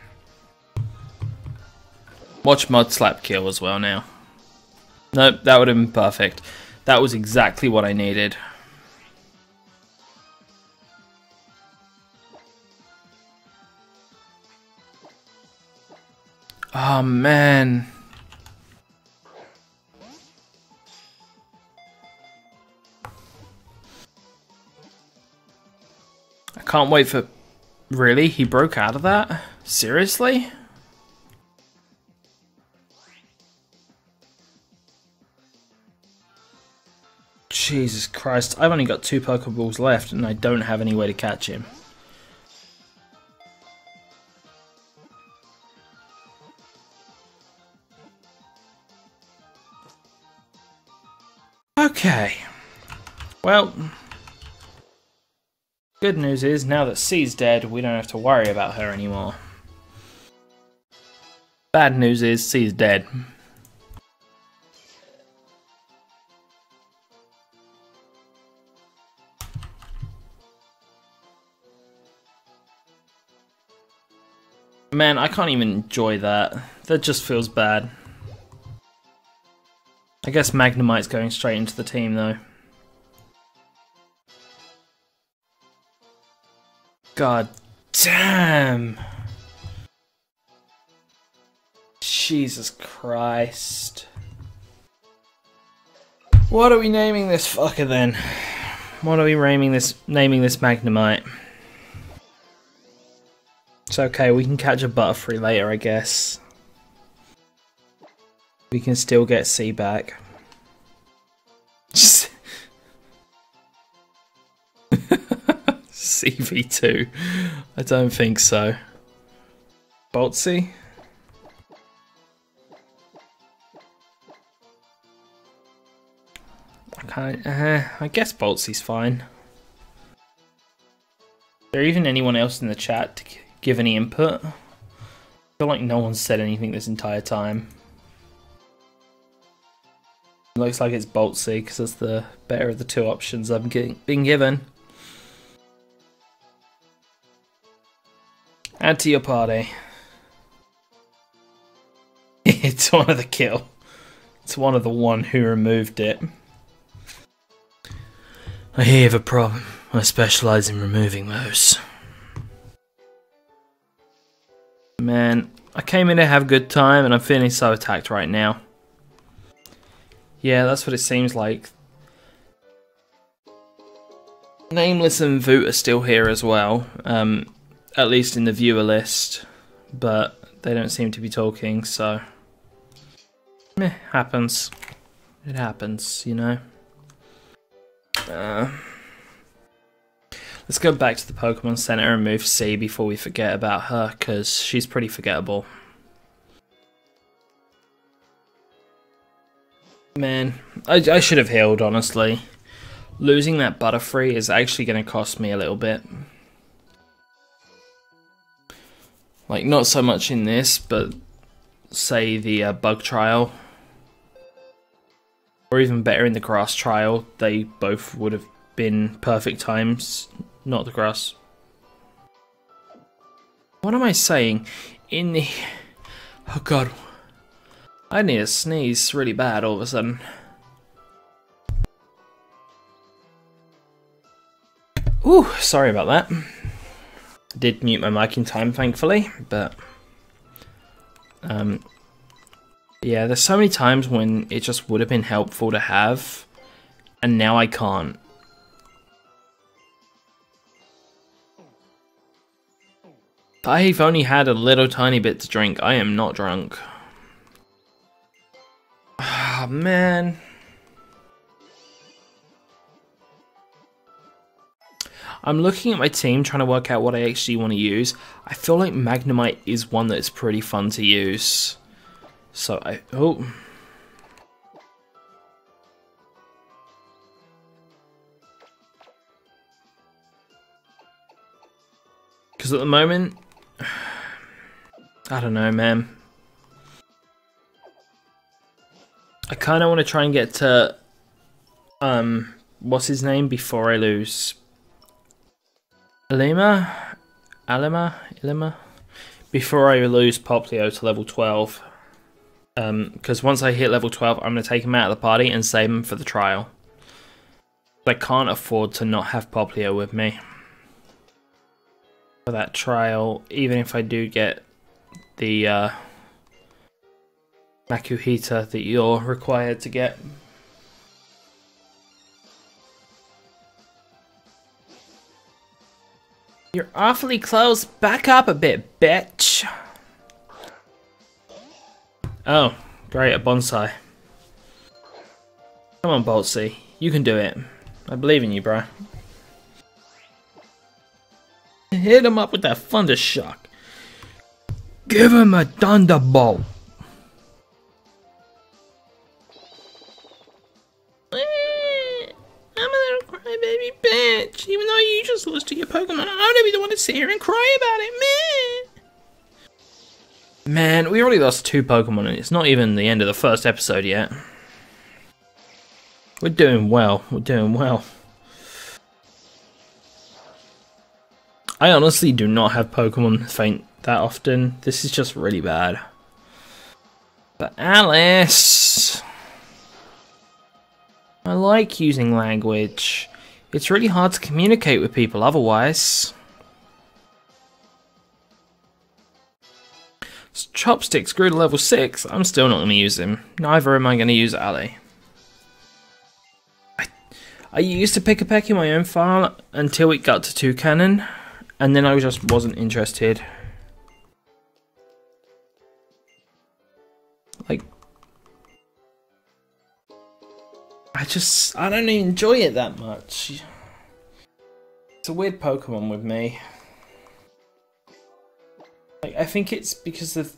[SPEAKER 1] Watch Mud Slap kill as well now. Nope, that would have been perfect. That was exactly what I needed. Oh man. I can't wait for... Really? He broke out of that? Seriously? Jesus Christ, I've only got two Pokeballs left and I don't have any way to catch him. Okay. Well... Good news is, now that C's dead, we don't have to worry about her anymore. Bad news is, C's dead. Man, I can't even enjoy that. That just feels bad. I guess Magnemite's going straight into the team, though. God damn. Jesus Christ. What are we naming this fucker then? What are we naming this naming this Magnemite? It's okay, we can catch a Butterfree later, I guess. We can still get C back. Just C V two. I don't think so. Boltsy? I can't. Uh, I guess Boltsy's fine. Is there even anyone else in the chat to give any input? I feel like no one's said anything this entire time. It looks like it's Boltsy because it's the better of the two options I'm getting being given. Add to your party. It's one of the kill. It's one of the one who removed it. I have a problem. I specialize in removing those. Man, I came in to have a good time and I'm feeling so attacked right now. Yeah, that's what it seems like. Nameless and Voot are still here as well. Um, at least in the viewer list. But they don't seem to be talking, so... Meh, happens. It happens, you know. Uh, let's go back to the Pokemon Center and move C before we forget about her, because she's pretty forgettable. Man, I, I should have healed, honestly. Losing that Butterfree is actually going to cost me a little bit. Like, not so much in this, but say the uh, Bug Trial. Or even better in the Grass Trial, they both would have been perfect times, not the Grass. What am I saying? In the... Oh god. I need to sneeze really bad all of a sudden. Ooh, sorry about that. Did mute my mic in time, thankfully, but... Um... Yeah, there's so many times when it just would have been helpful to have, and now I can't. I've only had a little tiny bit to drink. I am not drunk. Ah, oh, man. I'm looking at my team, trying to work out what I actually want to use. I feel like Magnemite is one that's pretty fun to use. So I oh because at the moment I don't know, man. I kind of want to try and get to um what's his name before I lose. Alima, Alima, Ilima, before I lose Poplio to level twelve. Um, because once I hit level twelve, I'm going to take him out of the party and save him for the trial. I can't afford to not have Poplio with me for that trial, even if I do get the uh, Makuhita that you're required to get. You're awfully close. Back up a bit, bitch. Oh, great, a bonsai. Come on, Boltsy. You can do it. I believe in you, bro. Hit him up with that Thunder Shock. Give him a Thunderbolt. I'm a little crybaby bitch. Even though you just lost to your Pokemon, I'm gonna be the one to sit here and cry about it, man. Man, we already lost two Pokemon and it's not even the end of the first episode yet. We're doing well, we're doing well. I honestly do not have Pokemon faint that often. This is just really bad. But Alice! I like using language. It's really hard to communicate with people otherwise. Chopsticks grew to level six. I'm still not going to use him. Neither am I going to use Ali. I, I used to pick a peck in my own file until it got to two cannon, and then I just wasn't interested. Like, I just, I don't enjoy it that much. It's a weird Pokemon with me. Like, I think it's because of...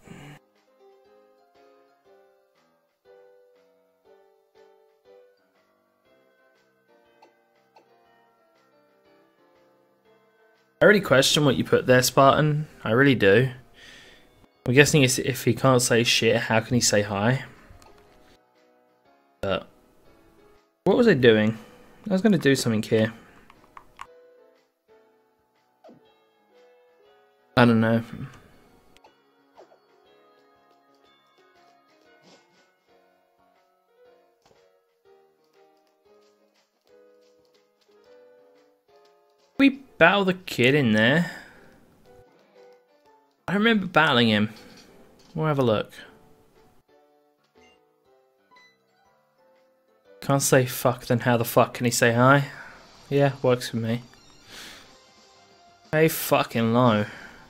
[SPEAKER 1] I really question what you put there, Spartan. I really do. I'm guessing it's if he can't say shit, how can he say hi? But... what was I doing? I was going to do something here. I don't know. We battle the kid in there. I remember battling him. We'll have a look. Can't say fuck, then how the fuck can he say hi? Yeah, works for me. Hey, fucking low.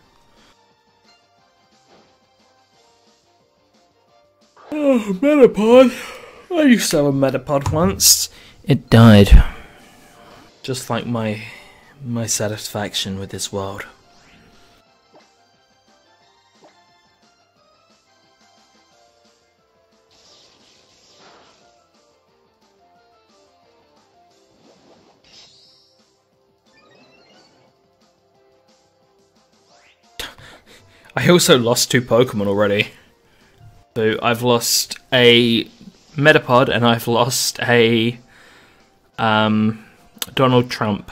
[SPEAKER 1] Oh, Metapod. I used to have a Metapod once. It died. Just like my my satisfaction with this world. I also lost two Pokemon already. So I've lost a Metapod and I've lost a um, Donald Trump.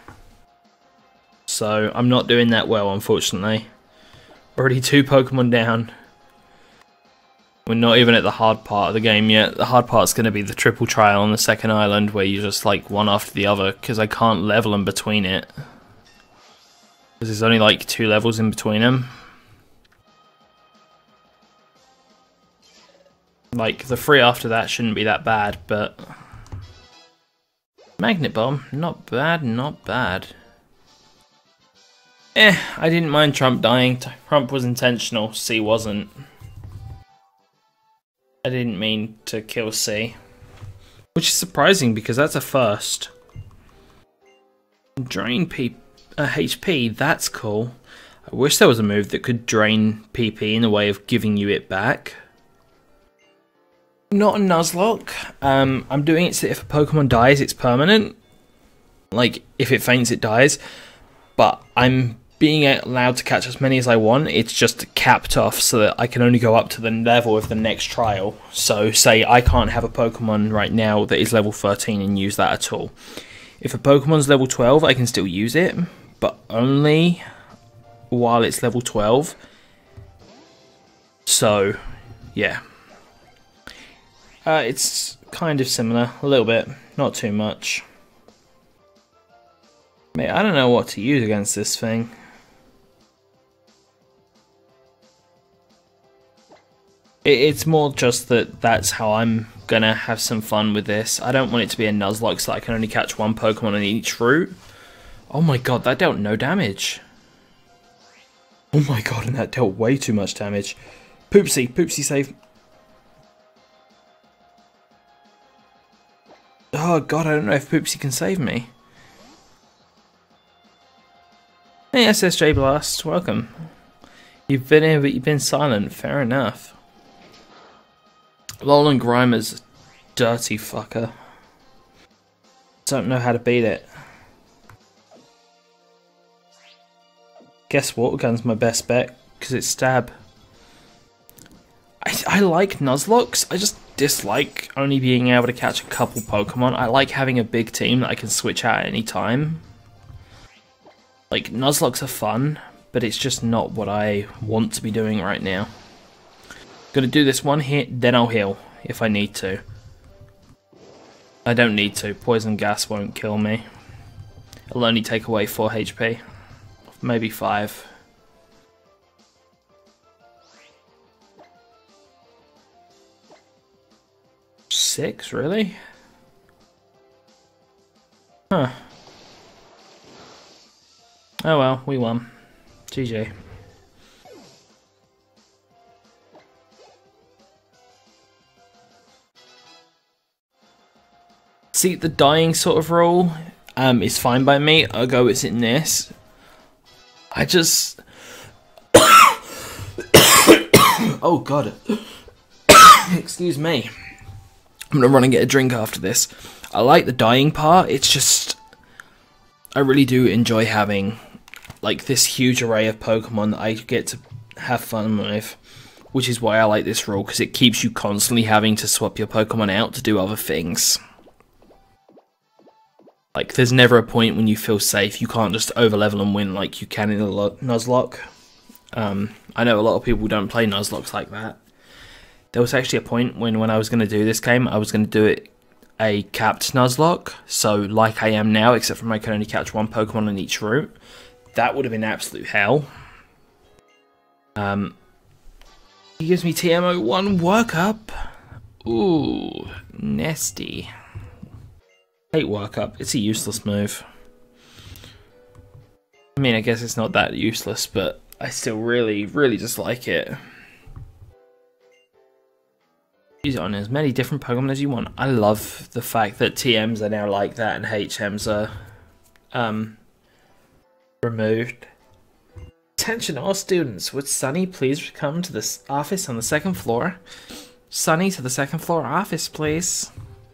[SPEAKER 1] So I'm not doing that well, unfortunately. Already two Pokemon down. We're not even at the hard part of the game yet. The hard part's going to be the triple trial on the second island where you just like one after the other because I can't level them between it. Because there's only like two levels in between them. Like, the three after that shouldn't be that bad, but... Magnet Bomb, not bad, not bad. Eh, I didn't mind Trump dying. Trump was intentional, C wasn't. I didn't mean to kill C. Which is surprising, because that's a first. Drain P uh, H P, that's cool. I wish there was a move that could drain P P in a way of giving you it back. Not a Nuzlocke. Um, I'm doing it so if a Pokemon dies, it's permanent. Like, if it faints, it dies. But I'm being allowed to catch as many as I want. It's just capped off so that I can only go up to the level of the next trial. So, say I can't have a Pokemon right now that is level thirteen and use that at all. If a Pokemon's level twelve, I can still use it. But only while it's level twelve. So, yeah. Uh, it's kind of similar, a little bit, not too much. Mate, I don't know what to use against this thing. It, it's more just that that's how I'm gonna have some fun with this. I don't want it to be a Nuzlocke so that I can only catch one Pokemon on each route. Oh my god, that dealt no damage. Oh my god, and that dealt way too much damage. Poopsie, Poopsie save. Oh god, I don't know if Poopsie can save me. Hey S S J Blast, welcome. You've been here but you've been silent, fair enough. Lolan Grimer's a dirty fucker. Don't know how to beat it. Guess Water Gun's my best bet, because it's stab. I, I like Nuzlocks, I just dislike only being able to catch a couple Pokemon. I like having a big team that I can switch out at any time. Like, Nuzlocks are fun, but it's just not what I want to be doing right now. Gonna do this one hit, then I'll heal, if I need to. I don't need to, poison gas won't kill me. It'll only take away four H P. Maybe five. Six, really? Huh. Oh well, we won. G G. See, the dying sort of rule, um, is fine by me. I'll go with in this. I just... oh god. Excuse me. I'm gonna run and get a drink after this. I like the dying part, it's just... I really do enjoy having like this huge array of Pokemon that I get to have fun with. Which is why I like this rule, because it keeps you constantly having to swap your Pokemon out to do other things. Like, there's never a point when you feel safe. You can't just overlevel and win like you can in a Nuzlocke. Um, I know a lot of people don't play Nuzlocks like that. There was actually a point when, when I was going to do this game, I was going to do it a capped Nuzlocke. So, like I am now, except for I can only catch one Pokemon on each route. That would have been absolute hell. Um... He gives me T M O one workup. Ooh, nasty. Hate workup. It's a useless move. I mean, I guess it's not that useless, but I still really, really dislike it. Use it on as many different Pokemon as you want. I love the fact that T Ms are now like that and H Ms are um, removed. Attention all students, would Sunny please come to this office on the second floor? Sunny to the second floor office, please.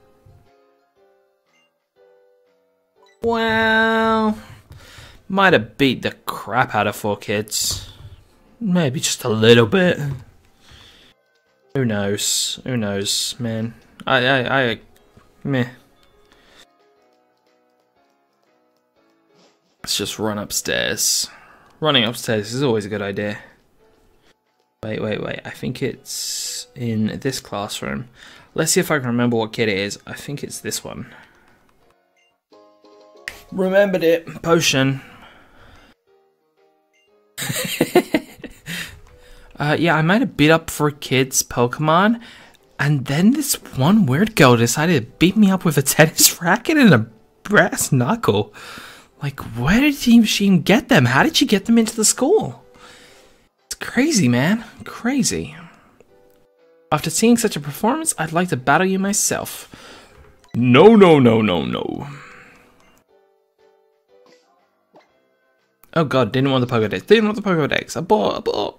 [SPEAKER 1] Well, might have beat the crap out of four kids. Maybe just a little bit. Who knows? Who knows, man? I, I, I, meh. Let's just run upstairs. Running upstairs is always a good idea. Wait, wait, wait. I think it's in this classroom. Let's see if I can remember what kid it is. I think it's this one. Remembered it. Potion. uh, yeah, I might have beat up for a kid's Pokemon. And then this one weird girl decided to beat me up with a tennis racket and a brass knuckle. Like, where did she even get them? How did she get them into the school? It's crazy, man. Crazy. After seeing such a performance, I'd like to battle you myself. No, no, no, no, no. Oh god, didn't want the Pokédex. Didn't want the Pokédex. Abort, abort.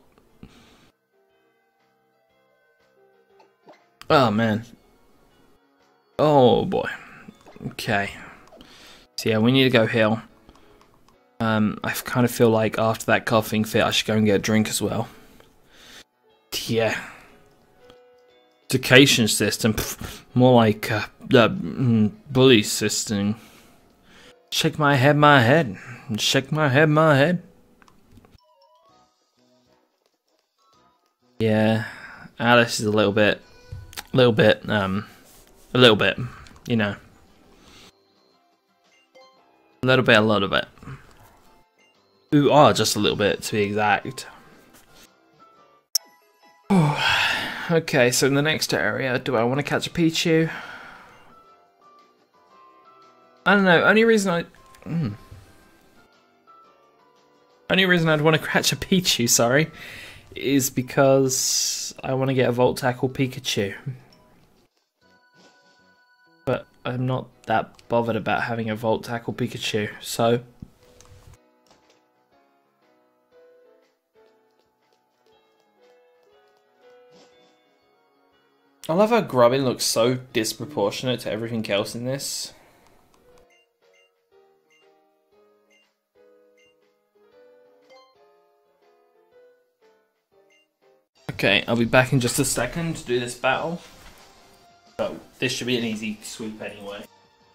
[SPEAKER 1] Oh, man. Oh, boy. Okay. So, yeah, we need to go heal. Um, I kind of feel like after that coughing fit, I should go and get a drink as well. Yeah. Education system. Pff, more like uh, the mm, bully system. Shake my head, my head. Shake my head, my head. Yeah. Alice is a little bit, a little bit, um, a little bit, you know. A little bit, a little bit. Ooh, oh, just a little bit to be exact. Okay, so in the next area, do I want to catch a Pichu? I don't know, only reason I... Mm. Only reason I'd want to catch a Pichu, sorry, is because I want to get a Volt Tackle Pikachu. But I'm not that bothered about having a Volt Tackle Pikachu, so... I love how Grubbin looks so disproportionate to everything else in this. Okay, I'll be back in just a second to do this battle. So, this should be an easy sweep anyway.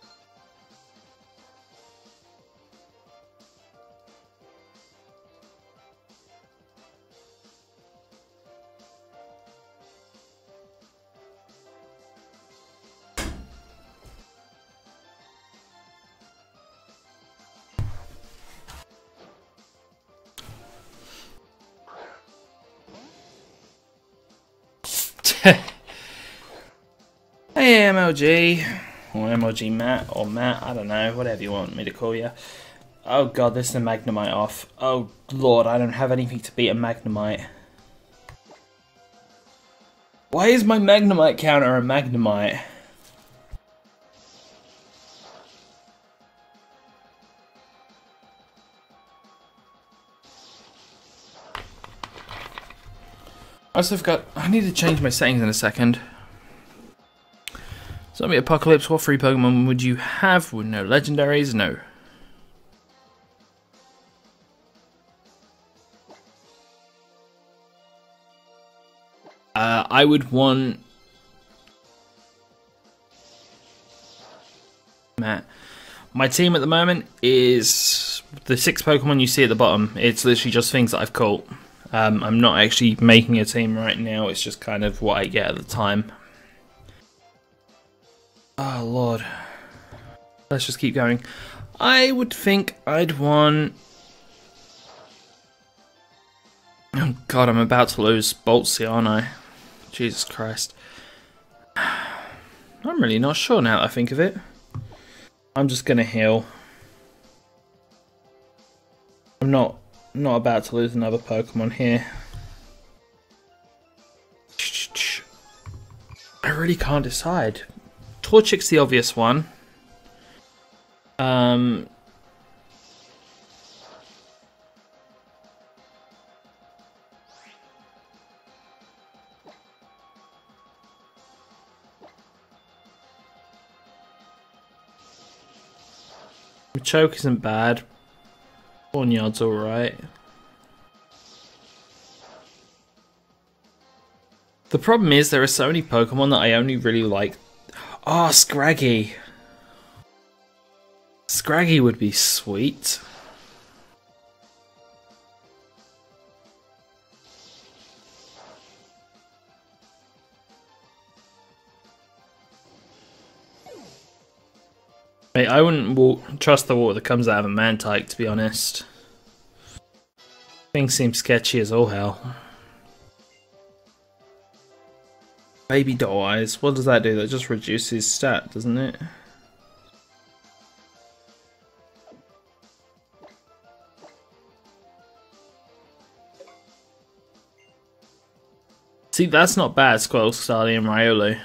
[SPEAKER 1] Hey M L G, or M L G Matt, or Matt, I don't know, whatever you want me to call you. Oh god, this is a Magnemite off. Oh lord, I don't have anything to beat a Magnemite. Why is my Magnemite counter a Magnemite? I also forgot, I need to change my settings in a second. Zombie Apocalypse, what free Pokemon would you have with no legendaries? No. Uh, I would want... Matt. My team at the moment is the six Pokemon you see at the bottom. It's literally just things that I've caught. Um, I'm not actually making a team right now, it's just kind of what I get at the time. Oh lord. Let's just keep going. I would think I'd want... Oh god, I'm about to lose Boltsy, aren't I? Jesus Christ. I'm really not sure now that I think of it. I'm just gonna heal. I'm not not about to lose another Pokemon here. I really can't decide. Torchic's the obvious one. Um, Choke isn't bad. Barnyard's alright. The problem is there are so many Pokemon that I only really like. Ah, oh, Scraggy. Scraggy would be sweet. Mate, I wouldn't walk, trust the water that comes out of a Mantike, to be honest. Things seem sketchy as all hell. Baby doll eyes, what does that do? That just reduces stat, doesn't it? See, that's not bad, Squirtle, Starly and Riolu.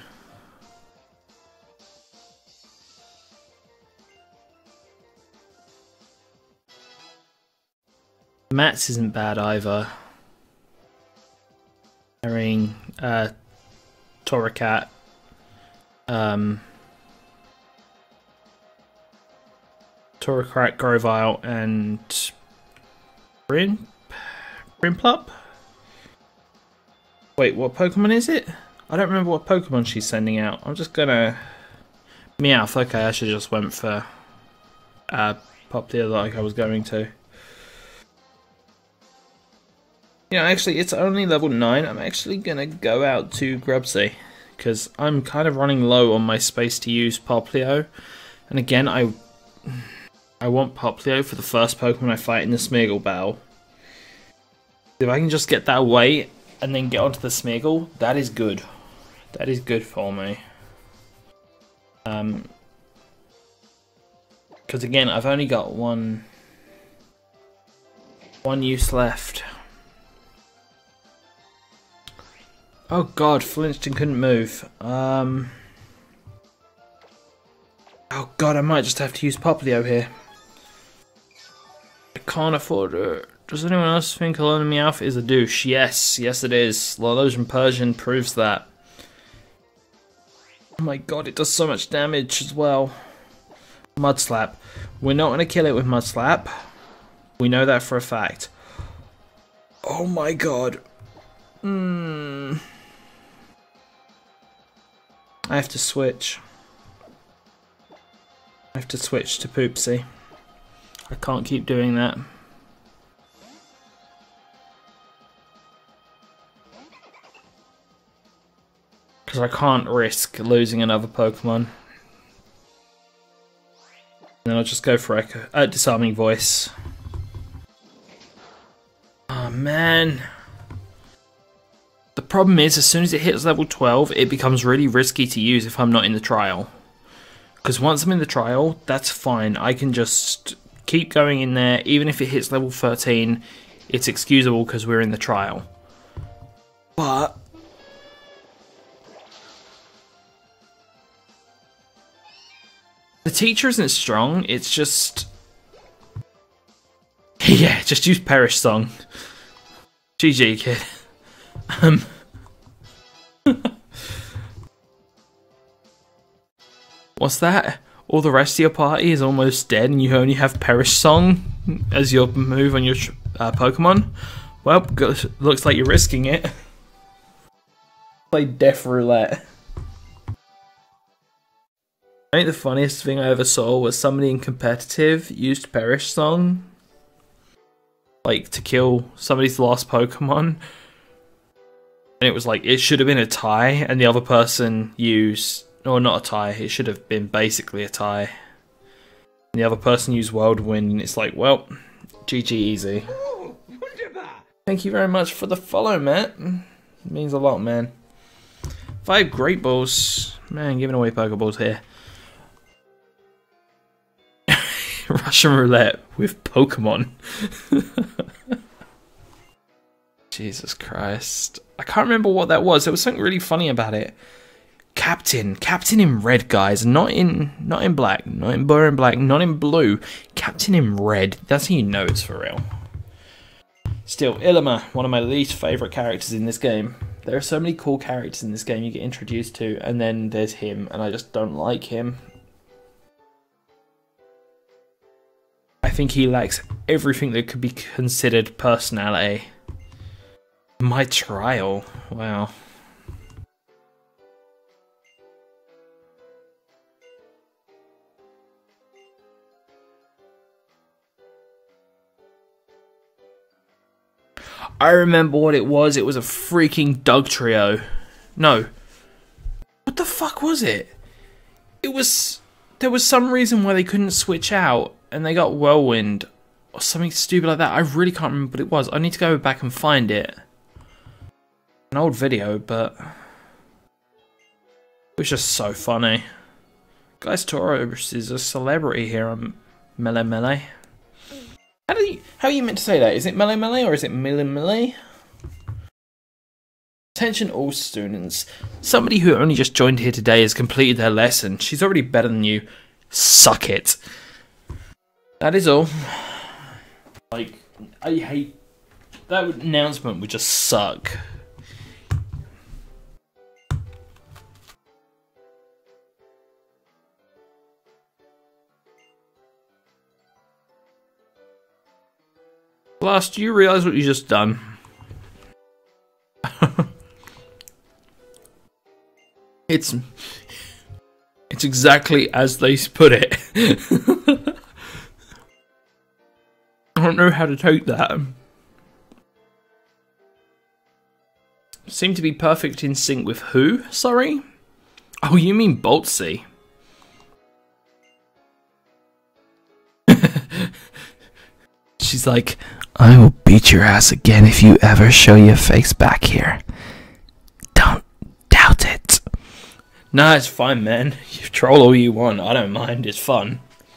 [SPEAKER 1] Mats isn't bad either. Herring, uh, Torracat, um, Torracat, Grovyle, and Brin, Brinplup? Wait, what Pokemon is it? I don't remember what Pokemon she's sending out. I'm just gonna... Meowth, okay, I should just went for uh, Popplio like I was going to. Yeah, actually, it's only level nine. I'm actually gonna go out to Grubsy because I'm kind of running low on my space to use Popplio. And again, I I want Popplio for the first Pokemon I fight in the Smeargle battle. If I can just get that away and then get onto the Smeargle, that is good. That is good for me. Um, because again, I've only got one one use left. Oh god, flinched and couldn't move. Um, oh god, I might just have to use Popplio here. I can't afford it. Does anyone else think Alolan Meowth is a douche? Yes, yes it is. Lolosian Persian proves that. Oh my god, it does so much damage as well. Mud Slap. We're not going to kill it with Mud Slap. We know that for a fact. Oh my god. Hmm. I have to switch. I have to switch to Poopsie. I can't keep doing that. Because I can't risk losing another Pokemon. Then I'll just go for Echo, uh, Disarming Voice. Oh man. The problem is, as soon as it hits level twelve, it becomes really risky to use if I'm not in the trial. Because once I'm in the trial, that's fine. I can just keep going in there. Even if it hits level thirteen, it's excusable because we're in the trial. But the teacher isn't strong, it's just... yeah, just use Perish Song. G G, kid. Um, What's that? All the rest of your party is almost dead and you only have Perish Song as your move on your uh, Pokemon? Well, looks like you're risking it. Play Death Roulette. I think the funniest thing I ever saw was somebody in competitive used Perish Song, like, to kill somebody's last Pokemon. And it was like, it should have been a tie, and the other person used, or not a tie, it should have been basically a tie. And the other person used Whirlwind, and it's like, well, G G easy. Thank you very much for the follow, Matt. It means a lot, man. Five Great Balls. Man, giving away Pokeballs here. Russian Roulette with Pokemon. Jesus Christ. I can't remember what that was. There was something really funny about it. Captain. Captain in red, guys. Not in not in black. Not in blue and black. Not in blue. Captain in red. That's how you know it's for real. Still, Ilima, one of my least favourite characters in this game. There are so many cool characters in this game you get introduced to, and then there's him, and I just don't like him. I think he lacks everything that could be considered personality. My trial. Wow. I remember what it was. It was a freaking Doug trio. No. What the fuck was it? It was... There was some reason why they couldn't switch out, and they got Whirlwind, or something stupid like that. I really can't remember what it was. I need to go back and find it. An old video, but... It was just so funny. Guys, Tauros is a celebrity here on Melee Melee. How do you, how are you meant to say that? Is it Melee Melee or is it Melee Melee? Attention all students. Somebody who only just joined here today has completed their lesson. She's already better than you. Suck it. That is all. Like, I hate... That announcement would just suck. Blast, do you realise what you just done? It's... It's exactly as they put it. I don't know how to take that. Seem to be perfect in sync with who? Sorry? Oh, you mean Boltsy. She's like, I will beat your ass again if you ever show your face back here. Don't doubt it. Nah, it's fine, man. You troll all you want. I don't mind. It's fun.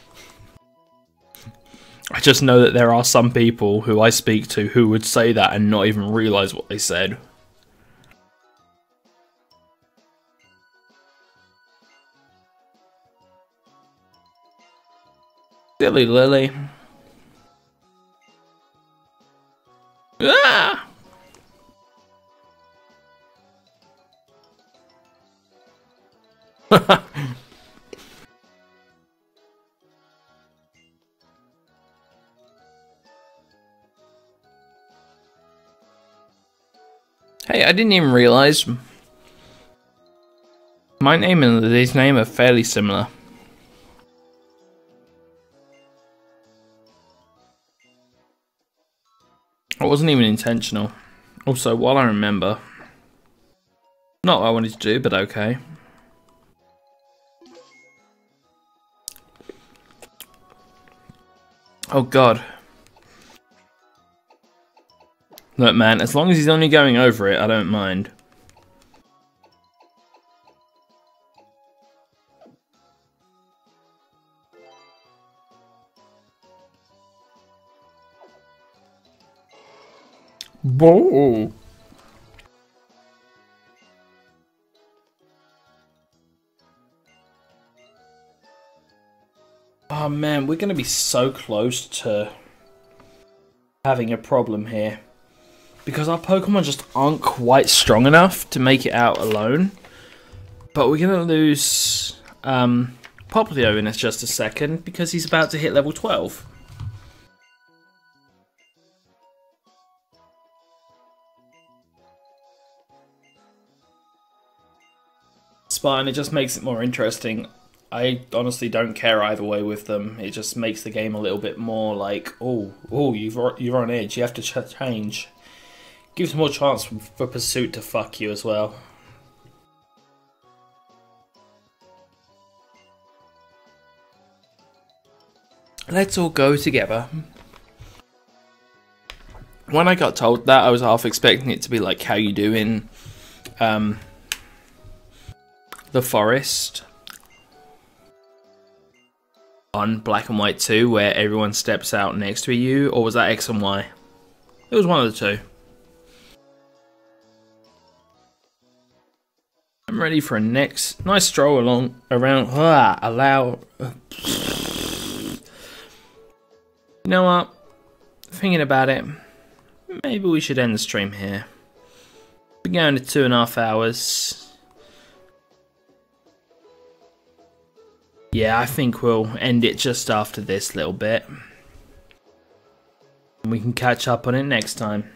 [SPEAKER 1] I just know that there are some people who I speak to who would say that and not even realise what they said. Silly Lily. Ah! Hey, I didn't even realize my name and Lily's name are fairly similar. It wasn't even intentional. Also, while I remember, not what I wanted to do, but okay. Oh god. Look, man, as long as he's only going over it, I don't mind. Whoa. Oh man, we're going to be so close to having a problem here. Because our Pokemon just aren't quite strong enough to make it out alone. But we're going to lose um, Poplio in just a second because he's about to hit level twelve. Spine, it just makes it more interesting. I honestly don't care either way with them. It just makes the game a little bit more like, oh, oh, you've you're on edge. You have to ch change. Gives more chance for, for Pursuit to fuck you as well. Let's all go together. When I got told that, I was half expecting it to be like how you do in um, the forest on Black and White two, where everyone steps out next to you, or was that X and Y? It was one of the two. I'm ready for a next nice stroll along around. Ah, allow. You know what? Thinking about it, maybe we should end the stream here. We're going to two and a half hours. Yeah, I think we'll end it just after this little bit. And we can catch up on it next time.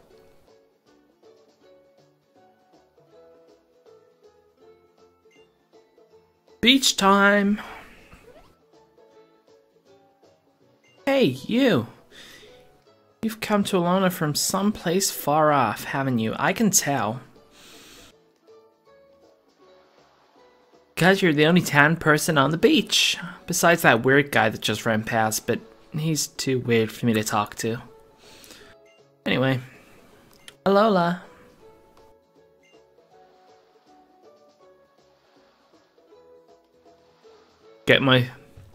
[SPEAKER 1] Beach time! Hey, you! You've come to Alana from someplace far off, haven't you? I can tell. Because you're the only tan person on the beach. Besides that weird guy that just ran past, but he's too weird for me to talk to. Anyway. Alola. Get my...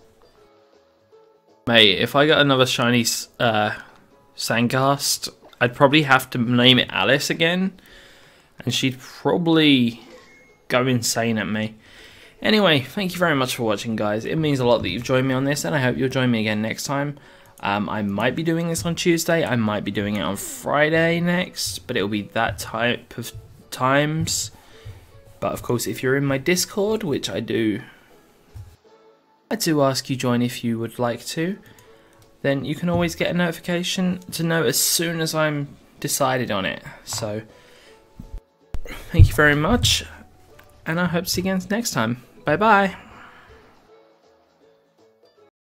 [SPEAKER 1] Mate, if I got another shiny uh, Sandcast, I'd probably have to name it Alice again. And she'd probably go insane at me. Anyway, thank you very much for watching, guys. It means a lot that you've joined me on this, and I hope you'll join me again next time. Um, I might be doing this on Tuesday. I might be doing it on Friday next, but it'll be that type of times. But of course, if you're in my Discord, which I do... I do ask you join if you would like to, then you can always get a notification to know as soon as I'm decided on it. So, thank you very much, and I hope to see you again next time. Bye bye.